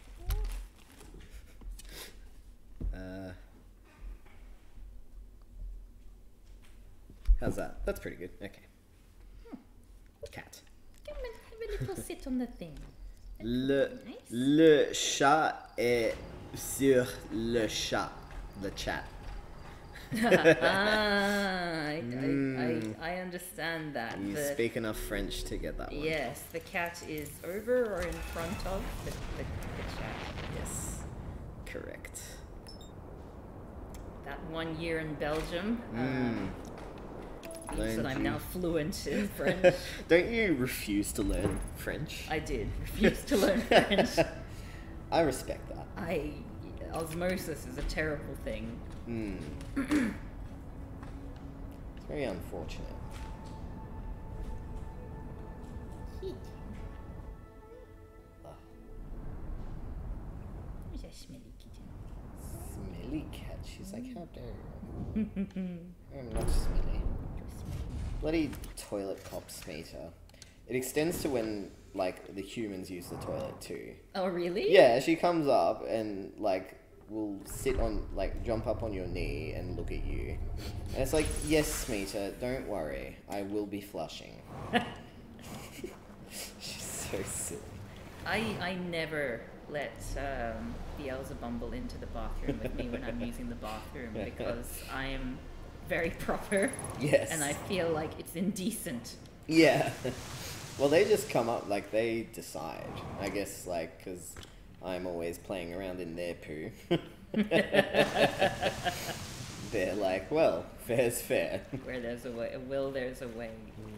How's that? That's pretty good. Okay. Cat. Come and have a little sit on the thing. Nice. Le chat est sur le chat. Le chat. I understand that. You speak enough French to get that one. Yes, the cat is over or in front of the chat. Yes. Correct. That 1 year in Belgium means that Don't I'm you- now fluent in French. Don't you refuse to learn French? I did refuse to learn French. I respect that. Osmosis is a terrible thing. It's very unfortunate. Who's a smelly kitten? Smelly cat. She's like, how dare you? I'm not smelly. Bloody toilet cop Smeater. It extends to when, like, the humans use the toilet too. Oh, really? Yeah, she comes up and, like, will sit on, like, jump up on your knee and look at you. And it's like, yes, Smeater, don't worry. I will be flushing. She's so silly. I never let Beelzebumble into the bathroom with me when I'm using the bathroom because I am very proper. Yes. And I feel like it's indecent. Yeah. Well, they just come up, like, they decide. I guess, like, because I'm always playing around in their poo. They're like, well, fair's fair. Where there's a will, there's a way.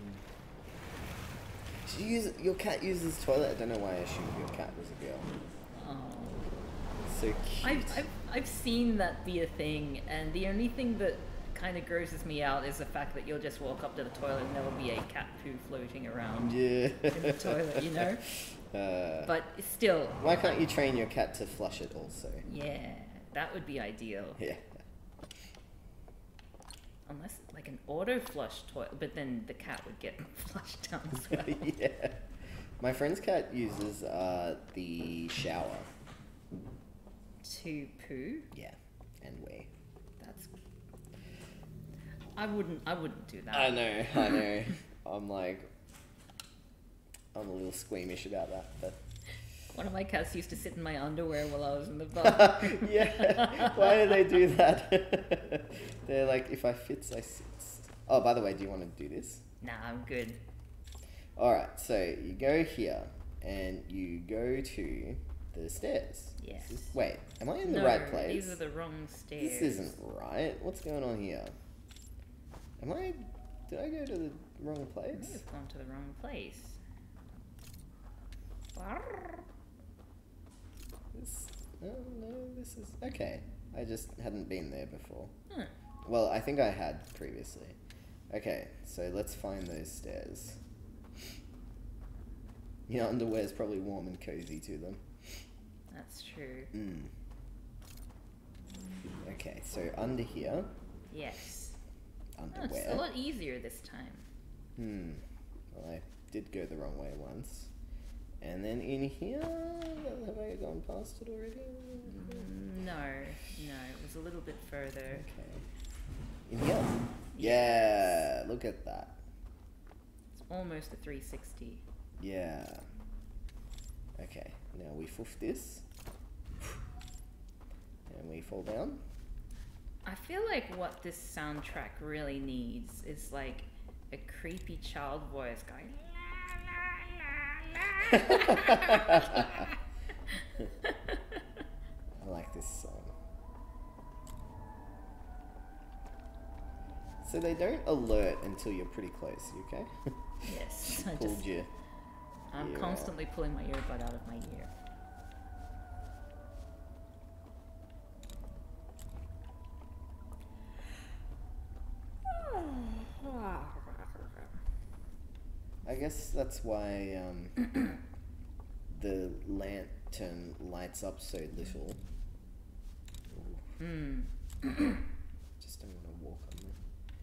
Your cat uses toilet? I don't know why I assumed your cat was a girl. Oh. So cute. I've seen that be a thing, and the only thing that kind of grosses me out is the fact that you'll just walk up to the toilet and there'll be a cat poo floating around Yeah. in the toilet, you know? But still. Why can't you train your cat to flush it also? Yeah, that would be ideal. Yeah. Unless, like, an auto flush toilet, but then the cat would get flushed down as well. Yeah. My friend's cat uses the shower. To poo? Yeah. And wee. That's. I wouldn't do that. I know. I'm a little squeamish about that, but One of my cats used to sit in my underwear while I was in the bath. yeah. Why do they do that? They're like, if I fits, I sits. Oh, by the way, do you want to do this? Nah, I'm good. Alright, so you go here and you go to the stairs. Yes. Wait, am I in the No, right place? these are the wrong stairs. This isn't right. What's going on here? Did I go to the wrong I may place? have gone to the wrong place. This is okay. I just hadn't been there before. Huh. Well, I think I had previously. Okay, so let's find those stairs. Your underwear's probably warm and cozy to them. That's true. Okay, so under here, Yes. Oh, underwear. it's a lot easier this time. Well, I did go the wrong way once. And then in here, have I gone past it already? No, it was a little bit further. Okay. In here? Yeah, look at that. It's almost a 360. Yeah. Okay, now we foof this. And we fall down. I feel like what this soundtrack really needs is like a creepy child voice going. I like this song. So they don't alert until you're pretty close, you okay? Yes, Pulled you. I'm ear constantly pulling my earbud out of my ear. I guess that's why the lantern lights up so little. Just don't want to walk on them.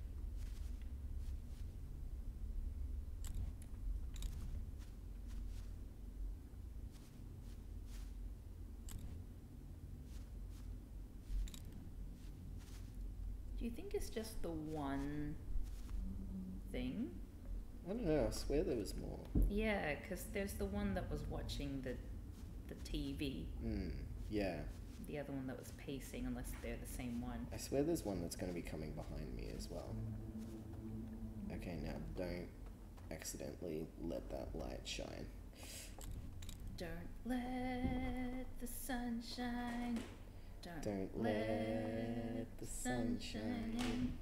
Do you think it's just the one thing? I don't know, I swear there was more. Yeah, because there's the one that was watching the TV. Yeah. the other one that was pacing, unless they're the same one. I swear there's one that's going to be coming behind me as well. Okay, now don't accidentally let that light shine. Don't let the sun shine. Don't let the sun shine in.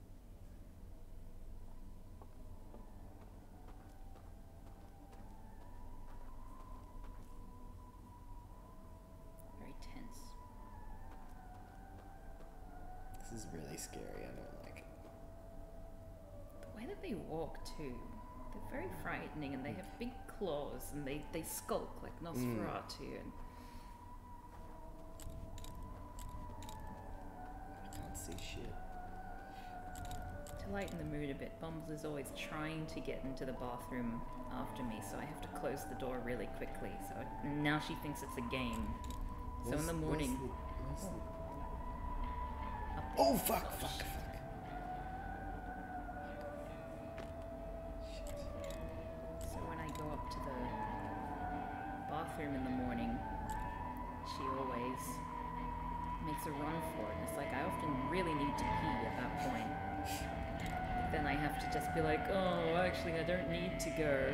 Very tense. This is really scary, I don't like it. The way that they walk too, they're very frightening, and they have big claws, and they skulk like Nosferatu. And I can't see shit. to lighten the mood a bit, Bumbles is always trying to get into the bathroom after me, so I have to close the door really quickly. So now she thinks it's a game. So in the morning, where's the- up there. Oh fuck! Shit. So when I go up to the bathroom in the morning, she always makes a run for it. And it's like I often really need to pee at that point. But then I have to just be like, oh, actually, I don't need to go.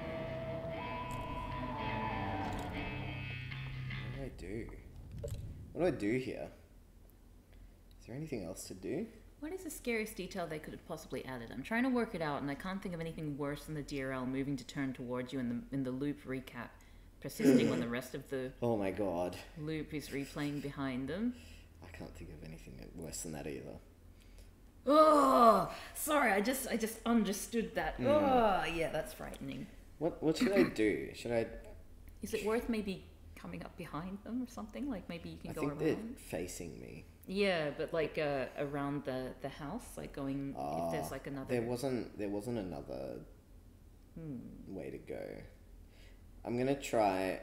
What do I do? What do I do here? Is there anything else to do? What is the scariest detail they could have possibly added? I'm trying to work it out, and I can't think of anything worse than the DRL moving to turn towards you in the loop recap, persisting when the rest of the Oh my god. loop is replaying behind them. I can't think of anything worse than that either. Oh, sorry, I just understood that. Oh, yeah, that's frightening. What should I do? Should I... Is it worth maybe coming up behind them or something? Like maybe you can I go think around. they're facing me. Yeah, but like around the house, like going if there's like another. There wasn't another way to go. I'm gonna try.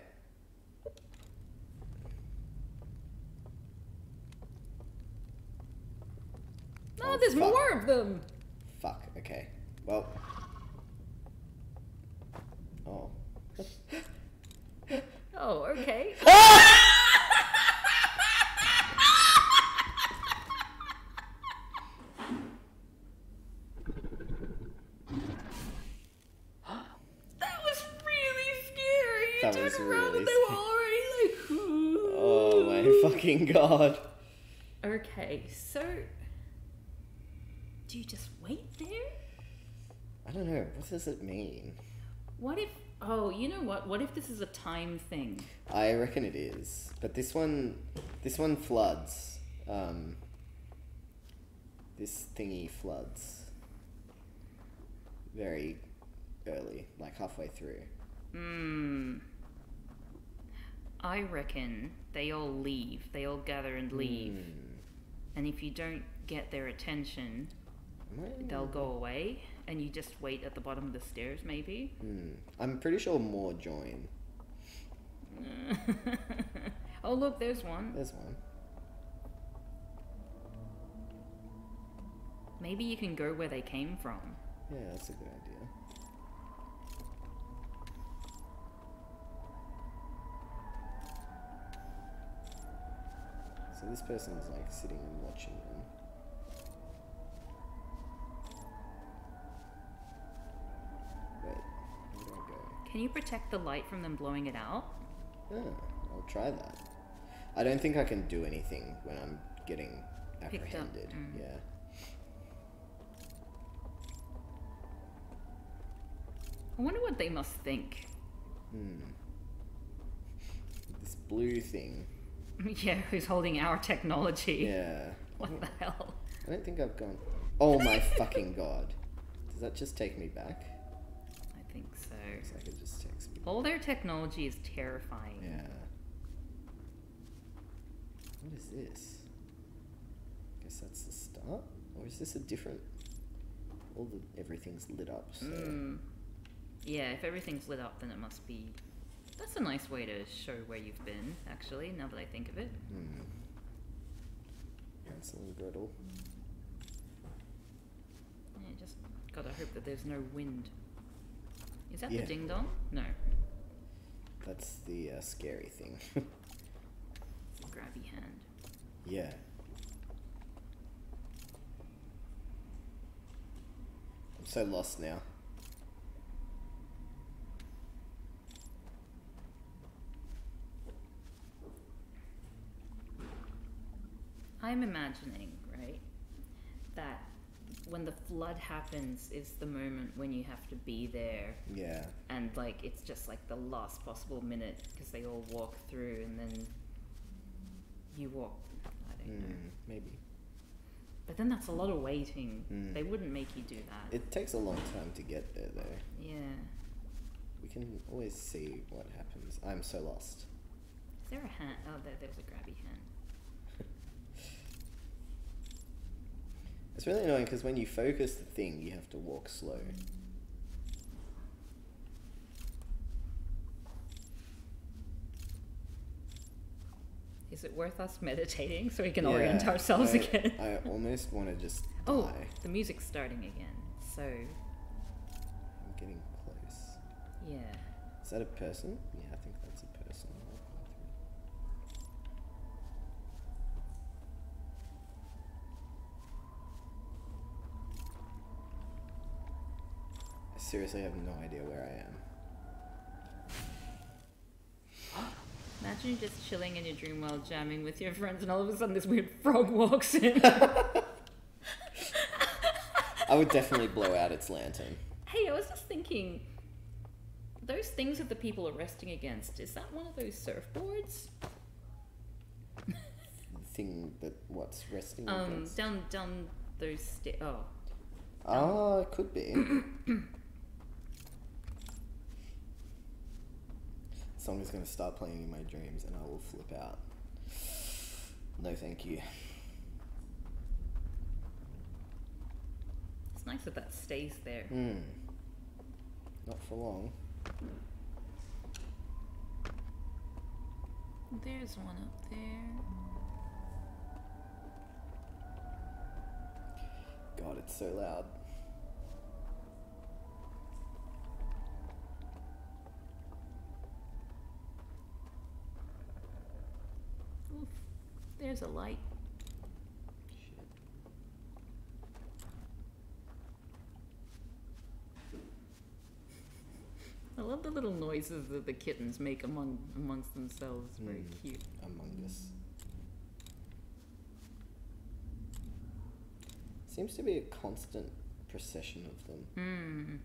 No, Oh, there's fuck. more of them. Fuck. Okay. Well. Oh. Oh, okay. That was really scary. You That turned was around really and they were already like. Ooh. Oh my fucking god. Okay, so do you just wait there? I don't know. What does it mean? What if? Oh, you know what? What if this is a time thing? I reckon it is, but this one floods. This thingy floods very early, like halfway through. I reckon they all leave. They all gather and leave. And if you don't get their attention, they'll go away, and you just wait at the bottom of the stairs, maybe. I'm pretty sure more join. Oh, look, there's one. There's one. Maybe you can go where they came from. Yeah, that's a good idea. So this person's like sitting and watching them. Wait, where do I go? Can you protect the light from them blowing it out? Yeah, I'll try that. I don't think I can do anything when I'm getting Picked up, apprehended. Yeah. I wonder what they must think. This blue thing. Yeah, who's holding our technology? Yeah. What the hell? I don't think I've gone. Oh my fucking god. Does that just take me back? I think so. Looks like it just takes me back. All their technology is terrifying. Yeah. What is this? Guess that's the start? Or is this a different... everything's lit up, so... Yeah, if everything's lit up, then it must be... That's a nice way to show where you've been, actually, now that I think of it. Hansel and Gretel. Yeah, just gotta hope that there's no wind. Is that Yeah. the ding-dong? No. That's the scary thing. grabby hand. Yeah. I'm so lost now. I'm imagining, right, that when the flood happens is the moment when you have to be there, Yeah. and like it's just like the last possible minute because they all walk through and then you walk. I don't know. Maybe. But then that's a lot of waiting. Mm. They wouldn't make you do that. It takes a long time to get there, though. Yeah. We can always see what happens. I'm so lost. Is there a hand? Oh, there's a grabby hand. It's really annoying because when you focus the thing, you have to walk slow. Is it worth us meditating so we can orient ourselves again? I almost want to just Oh, die. the music's starting again. So, I'm getting close. yeah. Is that a person? Yeah, I think that's a person. I seriously have no idea where I am. Imagine you're just chilling in your dream while jamming with your friends and all of a sudden this weird frog walks in. I would definitely blow out its lantern. Hey, I was just thinking, those things that the people are resting against, is that one of those surfboards? The thing that what's resting against? Down those stairs. Oh. Oh, it could be. The song is going to start playing in my dreams and I will flip out. No, thank you. It's nice that that stays there. Not for long. There's one up there. God, it's so loud. Oof. There's a light. Shit. I love the little noises that the kittens make amongst themselves. Very cute. Among Us. Seems to be a constant procession of them.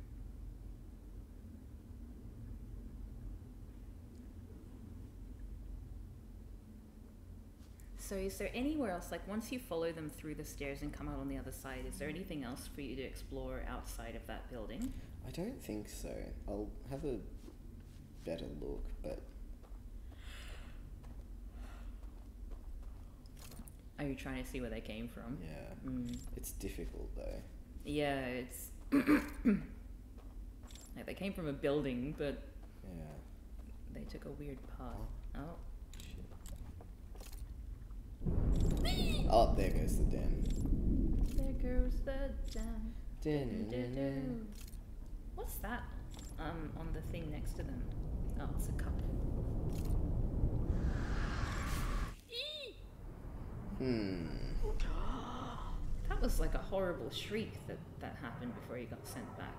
So is there anywhere else, like once you follow them through the stairs and come out on the other side, is there anything else for you to explore outside of that building? I don't think so. I'll have a better look, but Are you trying to see where they came from? yeah, it's difficult though. Yeah, it's like they came from a building, but Yeah. they took a weird path. Oh. Shit. Oh, there goes the den. There goes the dam. What's that? On the thing next to them. Oh, it's a cup. That was like a horrible shriek that happened before you got sent back.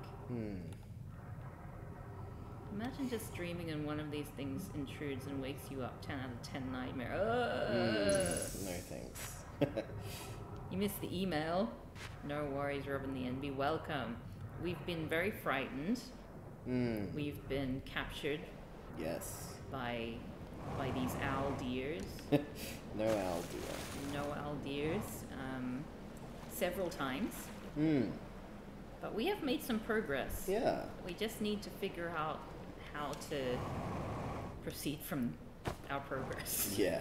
Imagine just dreaming and one of these things intrudes and wakes you up. 10 out of 10 nightmare. No thanks. You missed the email. No worries, Robin the NB. Welcome. We've been very frightened. We've been captured Yes. by these owl deers. No owl deer. No owl deers. Several times. But we have made some progress. Yeah. We just need to figure out how to proceed from our progress. Yeah.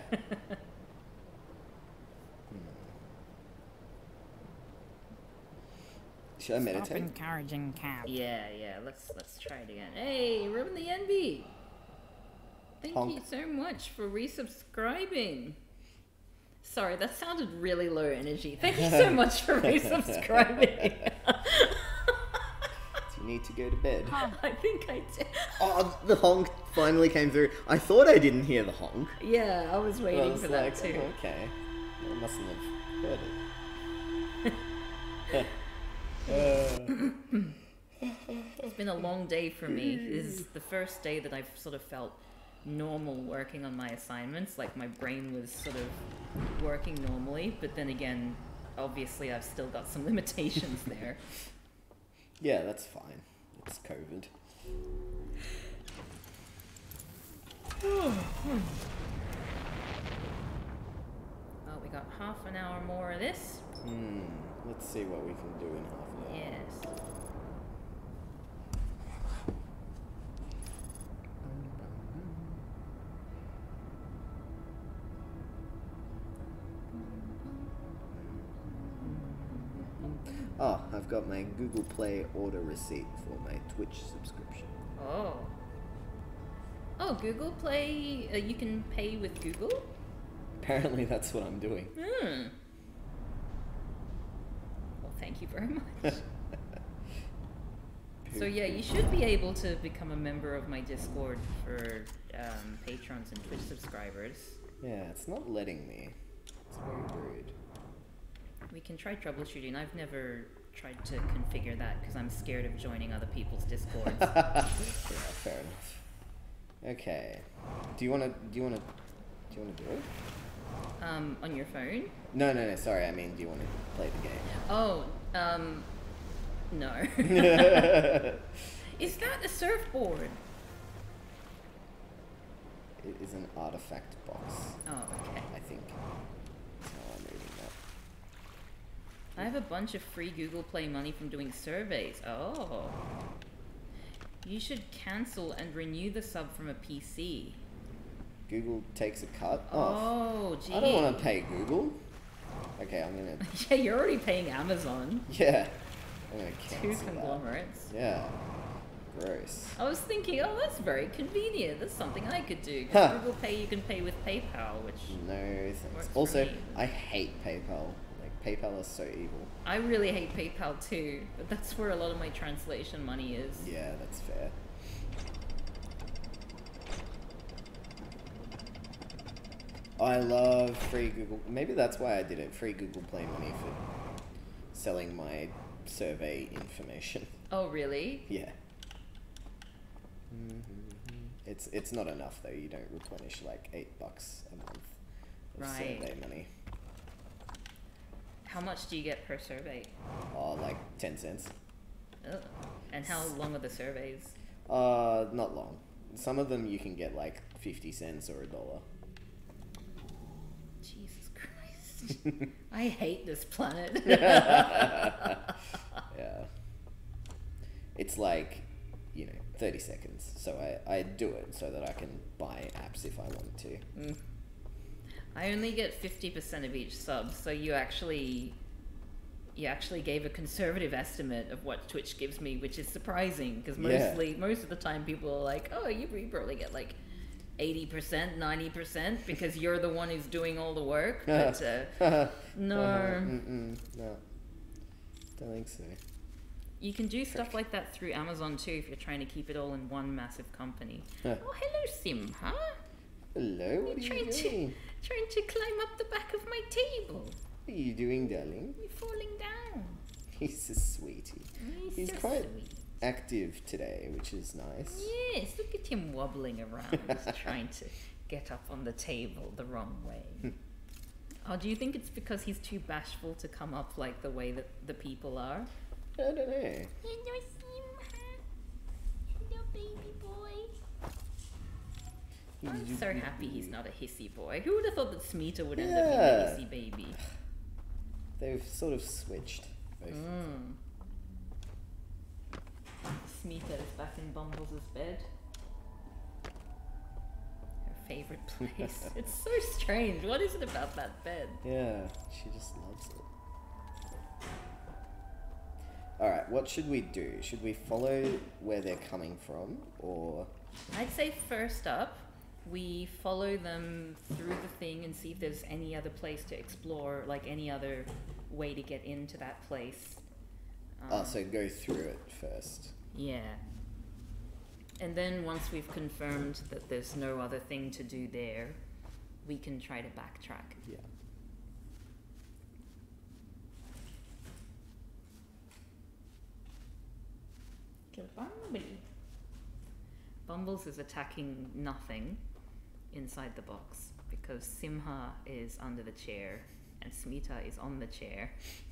Should I meditate? encouraging cat. Yeah, let's try it again. Hey, Ruben the NB! Thank Honk. you so much for resubscribing. Sorry, that sounded really low energy. Thank you so much for resubscribing. It's you need to go to bed. I think I did. Oh, the honk finally came through. I thought I didn't hear the honk. Yeah, I was But I waiting was for like, that too. oh, okay. I mustn't have heard it. It's been a long day for me. This is the first day that I've sort of felt normal working on my assignments. Like my brain was sort of working normally, but then again, obviously I've still got some limitations there. Yeah, that's fine. It's COVID. Well, we got half an hour more of this. Let's see what we can do in half an hour. Yes. Oh, I've got my Google Play order receipt for my Twitch subscription. Oh. Oh, Google Play, you can pay with Google? Apparently that's what I'm doing. Well, thank you very much. So yeah, you should be able to become a member of my Discord for patrons and Twitch subscribers. Yeah, it's not letting me. It's very rude. We can try troubleshooting. I've never tried to configure that because I'm scared of joining other people's Discords. Yeah, fair enough. Okay. Do you wanna do it? On your phone? No, sorry, I mean, do you wanna play the game? Oh, no. Is that a surfboard? It is an artifact box, Oh, okay. I think. That's how I'm reading that. I have a bunch of free Google Play money from doing surveys. Oh. You should cancel and renew the sub from a PC. Google takes a cut off. Oh, gee. I don't want to pay Google. Okay, I'm gonna. Yeah, you're already paying Amazon. Yeah, I'm gonna Two cancel that. conglomerates. Yeah, gross. I was thinking, oh, that's very convenient. That's something I could do. 'Cause Huh. Google Pay, you can pay with PayPal, which No thanks. Works for Also, me. I hate PayPal. Like PayPal is so evil. I really hate PayPal too. But that's where a lot of my translation money is. Yeah, that's fair. I love free Google. Maybe that's why I did it. Free Google Play money for selling my survey information. Oh, really? Yeah. It's not enough though. You don't replenish like $8 a month of Right. survey money. How much do you get per survey? Oh, like 10 cents. Ugh. And how long are the surveys? Not long. Some of them you can get like 50 cents or $1. Jesus Christ. I hate this planet. Yeah. It's like, 30 seconds. So I do it so that I can buy apps if I want to. I only get 50% of each sub, so you actually gave a conservative estimate of what Twitch gives me, which is surprising because most of the time people are like, oh, you probably get like 80%, 90% because you're the one who's doing all the work. But no, No. Don't think so. you can do stuff like that through Amazon too if you're trying to keep it all in one massive company. Huh. Oh, hello, Simha. Hello, what are you Trying doing? to climb up the back of my table. What are you doing, darling? You're falling down. He's a sweetie. He's so quite sweet. active today, which is nice. Yes, look at him wobbling around, trying to get up on the table the wrong way. Oh, do you think it's because he's too bashful to come up like the way that the people are? I don't know. Hello, Simha. Hello, baby boy. I'm so happy he's not a hissy boy. Who would have thought that Smeeta would end up being Yeah. a hissy baby? They've sort of switched. Both. Smeeta is back in Bumbles' bed. Her favourite place. It's so strange. What is it about that bed? Yeah, she just loves it. Alright, what should we do? Should we follow where they're coming from, or... I'd say first up, we follow them through the thing and see if there's any other place to explore, like any other way to get into that place. so go through it first. Yeah. And then once we've confirmed that there's no other thing to do there, we can try to backtrack. Yeah. Bumbles is attacking nothing inside the box because Simha is under the chair and Smita is on the chair.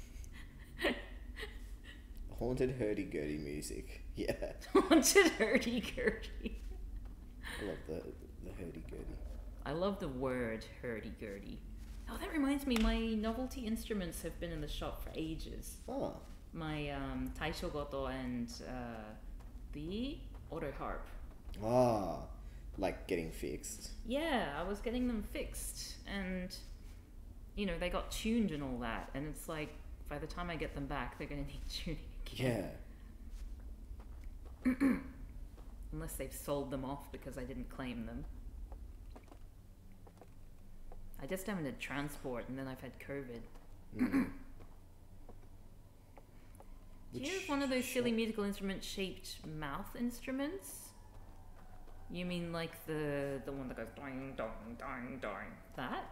Haunted hurdy-gurdy music. Yeah. Haunted hurdy-gurdy. I love the hurdy-gurdy. I love the word hurdy-gurdy. Oh, that reminds me, my novelty instruments have been in the shop for ages. Oh. My taishogoto and the auto harp. Ah. Like getting fixed. Yeah, I was getting them fixed and, you know, they got tuned and all that. And it's like, by the time I get them back, they're going to need tuning again. Yeah. Unless they've sold them off because I didn't claim them. I just haven't had transport and then I've had COVID. Do you have one of those silly musical instrument shaped mouth instruments? You mean like the one that goes doing, doing, doing, doing? That?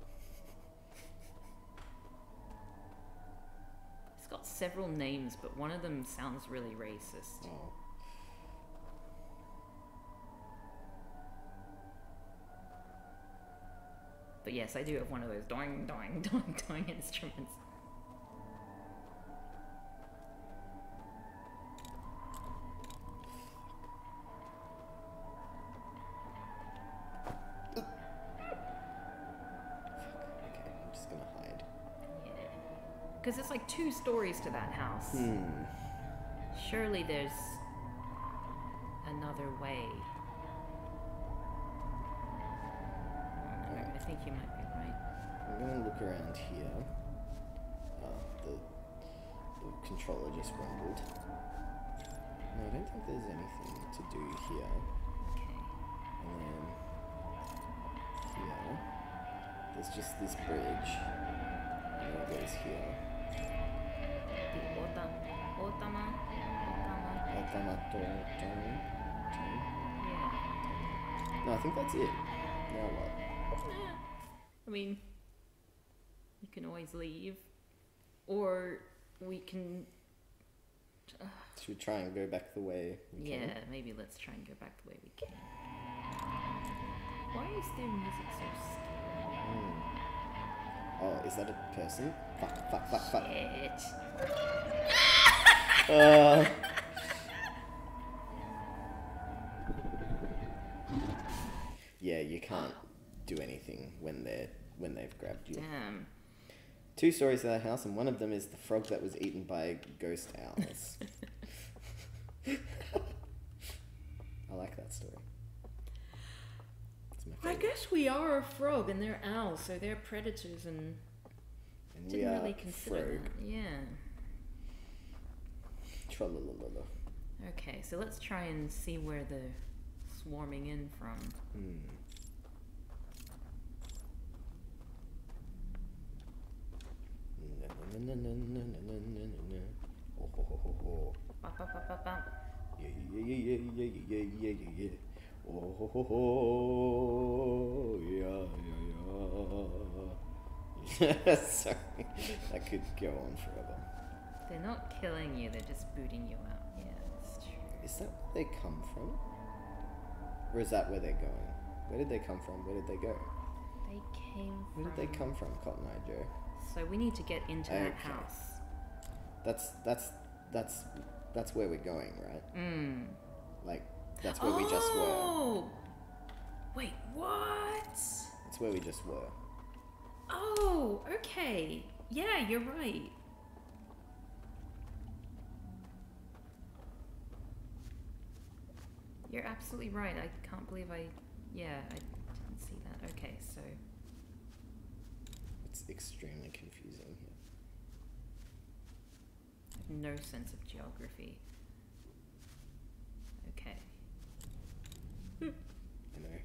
It's got several names, but one of them sounds really racist. Oh. But yes, I do have one of those doing, doing, doing, doing instruments. Because it's like 2 stories to that house. Surely there's another way. I think you might be right. I'm gonna look around here. The controller just rumbled. No, I don't think there's anything to do here. Okay. And then here, there's just this bridge. And then it goes here. Otama. Yeah. No, I think that's it. Now what? I mean, you can always leave. Or we can... Should we try and go back the way we can? Yeah, maybe let's try and go back the way we can. Why is their music so scary? Oh, is that a person? Fuck. Shit. Yeah, you can't do anything when they've grabbed you. Damn. 2 stories to that house, and one of them is the frog that was eaten by ghost owls. I like that story. It's my I favorite. guess we are a frog and they're owls, so they're predators and And we didn't are really consider frog. that. Yeah. Tra-la-la-la-la. Okay, so let's try and see where they're swarming in from. Oh, ho, ho, ho, ho. Bop, bop, bop, bop, bop. Yeah. Oh, ho, ho, ho. Yeah. Sorry, I could go on forever. They're not killing you, they're just booting you out. Yeah, that's true. Is that where they come from? Or is that where they're going? Where did they come from? Where did they go? They came from... Where did they come from, Cotton Eye Joe? So we need to get into that Okay. house. That's where we're going, right? Like, that's where we just were. Oh! Wait, what? That's where we just were. Oh, okay. Yeah, you're right. You're absolutely right. I can't believe I didn't see that. Okay, so... It's extremely confusing here. I have no sense of geography. Okay. I know.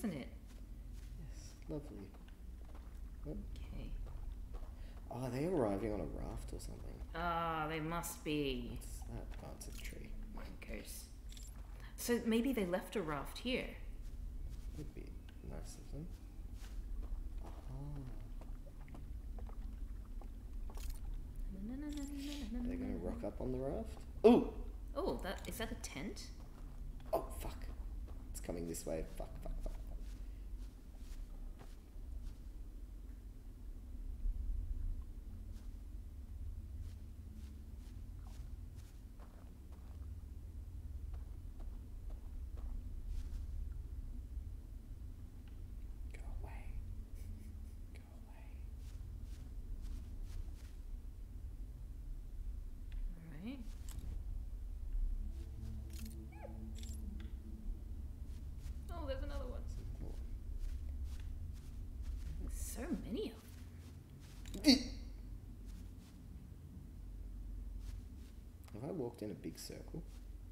isn't it? Yes, lovely. Oh, Okay. are they arriving on a raft or something? Ah, they must be. What's that? Oh, it's a tree. Wankers. So maybe they left a raft here. Would be nice of them. Are they going to rock up on the raft? Ooh! Oh, is that a tent? Oh, fuck. It's coming this way. Fuck, fuck, fuck, fuck. Go away. Go away. Alright. Oh, there's another one. There's so many of them. Have I walked in a big circle?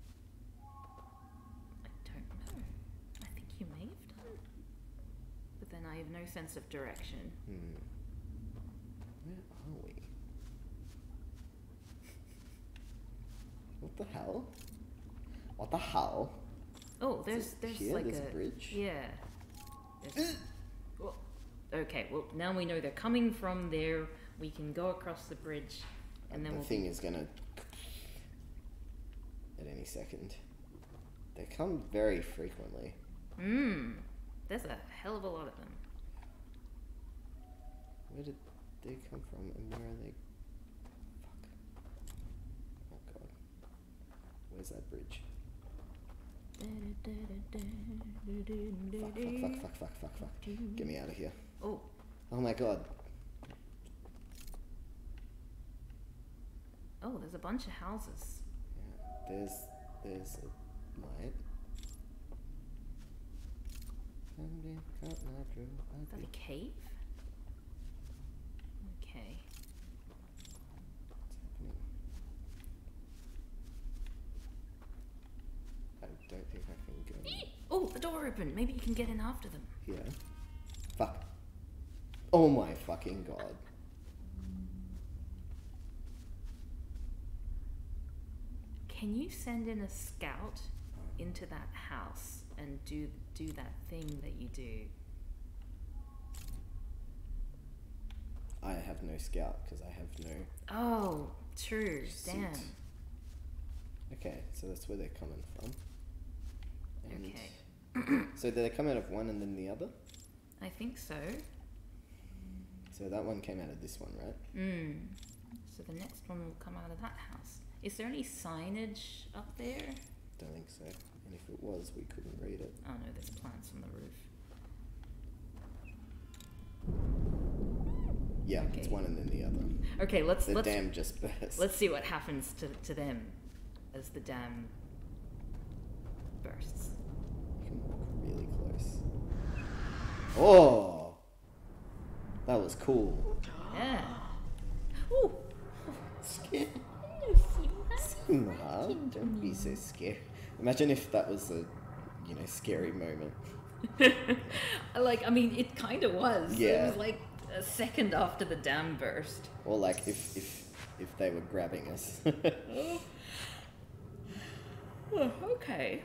I don't know. I think you may have done. But then I have no sense of direction. Where are we? What the hell? What the hell? Oh, Is there's it here? like There's a bridge? Yeah. Well, okay, well now we know they're coming from there. We can go across the bridge, and then the we'll thing is gonna at any second. They come very frequently. There's a hell of a lot of them. Where did they come from and where are they? Fuck. Oh god. Where's that bridge? Fuck. Get me out of here. Oh, Oh my god. oh, there's a bunch of houses. Yeah, there's a light. Is that a cave? Okay. What's happening? I don't think I can go Oh, the door opened. Maybe you can get in after them. here. Fuck. Oh my fucking god. Can you send in a scout into that house and do that thing that you do? I have no scout because I have no... Oh, true. Suit. Damn. Okay, so that's where they're coming from. And Okay. so did they come out of one and then the other? I think so. So that one came out of this one, right? So the next one will come out of that house. Is there any signage up there? Don't think so. And if it was, we couldn't read it. Oh no, there's plants on the roof. Yeah, it's Okay. one and then the other. Okay, let's The dam just burst. let's see what happens to them as the dam bursts. You can walk really close. Oh! That was cool. Yeah. Ooh. Scared. Simha, don't be so scared. Imagine if that was a, scary moment. I mean, it kind of was. Yeah. It was like a second after the dam burst. Or like if they were grabbing us. Oh, okay.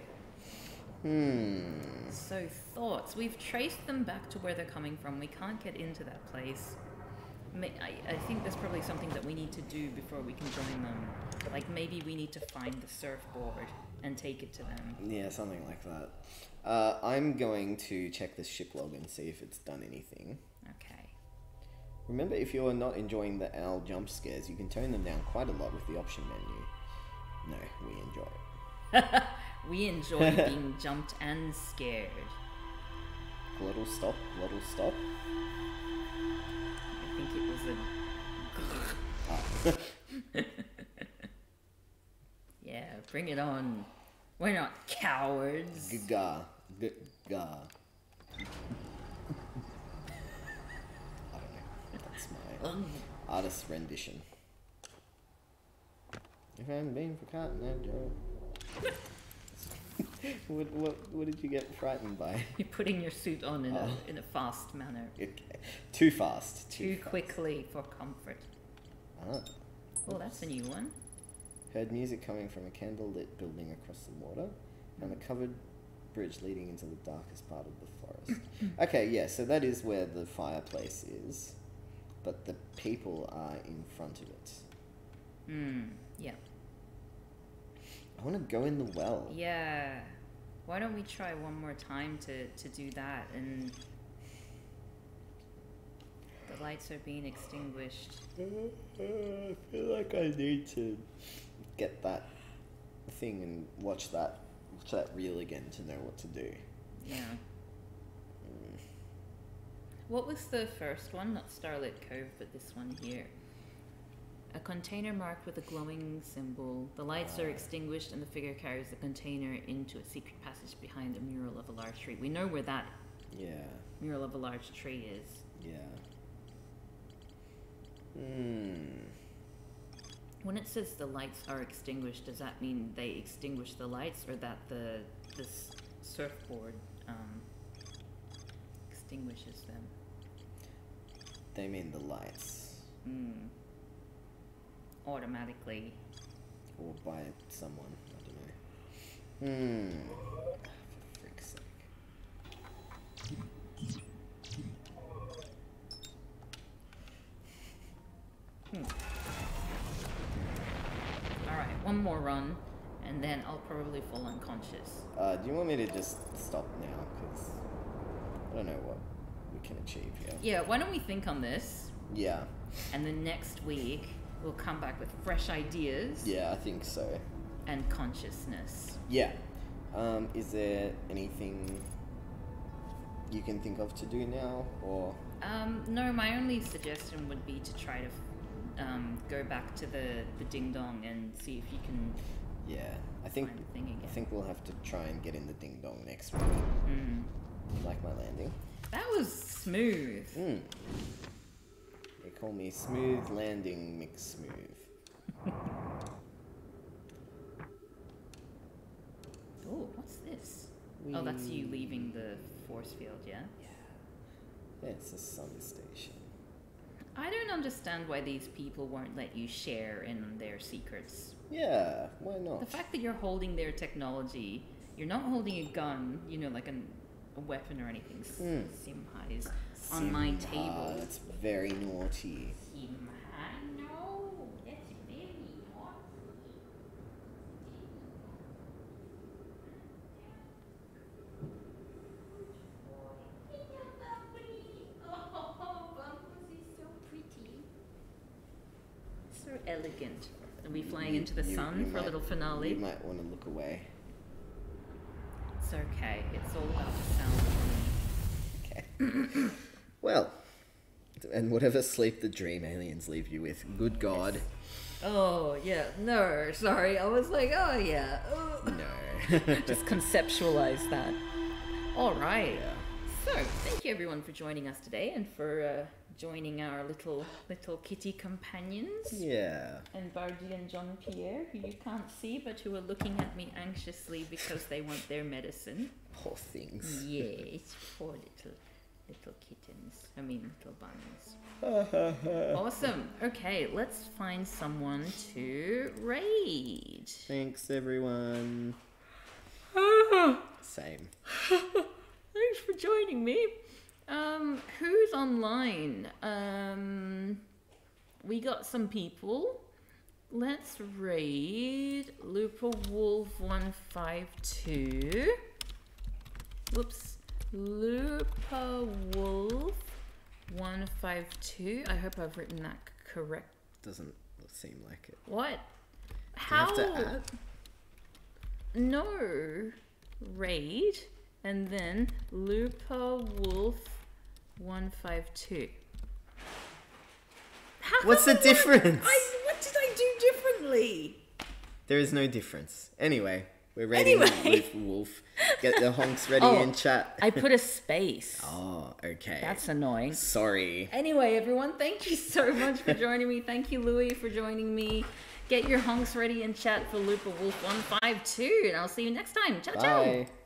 Hmm. So thoughts. We've traced them back to where they're coming from. We can't get into that place. I think there's probably something that we need to do before we can join them. Like maybe we need to find the surfboard and take it to them. Yeah, something like that. I'm going to check this ship log and see if it's done anything. Okay. Remember, if you're not enjoying the owl jump scares, you can tone them down quite a lot with the option menu. No, we enjoy it. We enjoy being jumped and scared. Glottal stop, glottal stop. I think it was a... Yeah, bring it on. We're not cowards. Gaga. Gaga. I don't know. That's my artist's rendition. If I hadn't been for Cotton Eye Joe. What did you get frightened by? You're putting your suit on in Oh. a fast manner. Okay. Too fast. Too fast. quickly for comfort. Ah. Oh, that's a new one. Heard music coming from a candlelit building across the water and a covered bridge leading into the darkest part of the forest. Okay, yeah, so that is where the fireplace is, but the people are in front of it. Yeah. I want to go in the well. Yeah. Why don't we try one more time to do that? And the lights are being extinguished. I feel like I need to get that thing and watch that reel again to know what to do. Yeah. What was the first one? Not Starlit Cove, but this one here. A container marked with a glowing symbol. The lights are extinguished and the figure carries the container into a secret passage behind a mural of a large tree. We know where that Yeah, mural of a large tree is. yeah. When it says the lights are extinguished, does that mean they extinguish the lights, or that this surfboard extinguishes them? They mean the lights. Automatically. Or by someone, I don't know. For frick's sake. Alright, one more run, and then I'll probably fall unconscious. Do you want me to just stop now? Because I don't know what we can achieve here. Yeah, why don't we think on this, Yeah, and then next week we'll come back with fresh ideas yeah, I think so. and consciousness. Yeah. Is there anything you can think of to do now, or? No, my only suggestion would be to try to go back to the ding dong and see if you can Yeah, I think find the thing again. I think we'll have to try and get in the ding dong next week. Like my landing. That was smooth. They call me Smooth Landing McSmooth. Oh, what's this? Oh, that's you leaving the force field, yeah? Yeah, it's a sun station. I don't understand why these people won't let you share in their secrets. Yeah, why not? The fact that you're holding their technology, you're not holding a gun, you know, like a weapon or anything. Simhai's on my table. That's very naughty. Simhai, no, that's very naughty. Oh, Bumpus is so pretty. So elegant. Are we flying into the sun you for a might- little finale? You might want to look away. It's okay. It's all about the sound for me. Okay. Well, and whatever sleep the dream aliens leave you with, good God. Oh, yeah. No, sorry. I was like, oh, yeah. Oh. No. Just conceptualize that. All right. Yeah. So, thank you everyone for joining us today and for joining our little kitty companions. Yeah. And Bardi and John Pierre, who you can't see but who are looking at me anxiously because they want their medicine. Poor things. Yes, poor little kittens. I mean, little bunnies. Awesome. Okay, let's find someone to raid. Thanks, everyone. Same. Thanks for joining me. Who's online? We got some people. Let's raid Lupa Wolf 152. Whoops. Lupa Wolf 152. I hope I've written that correct. Doesn't seem like it. What? Do you How? have to add? No. Raid. And then Lupa Wolf 152. How What's come the I difference? what did I do differently? There is no difference. Anyway, we're raiding Anyway. Wolf. Get the honks ready Oh, in chat. I put a space. Oh, okay. That's annoying. Sorry. Anyway, everyone, thank you so much for joining me. Thank you, Louie, for joining me. Get your honks ready in chat for Looper Wolf 152, and I'll see you next time. Ciao, ciao. Bye.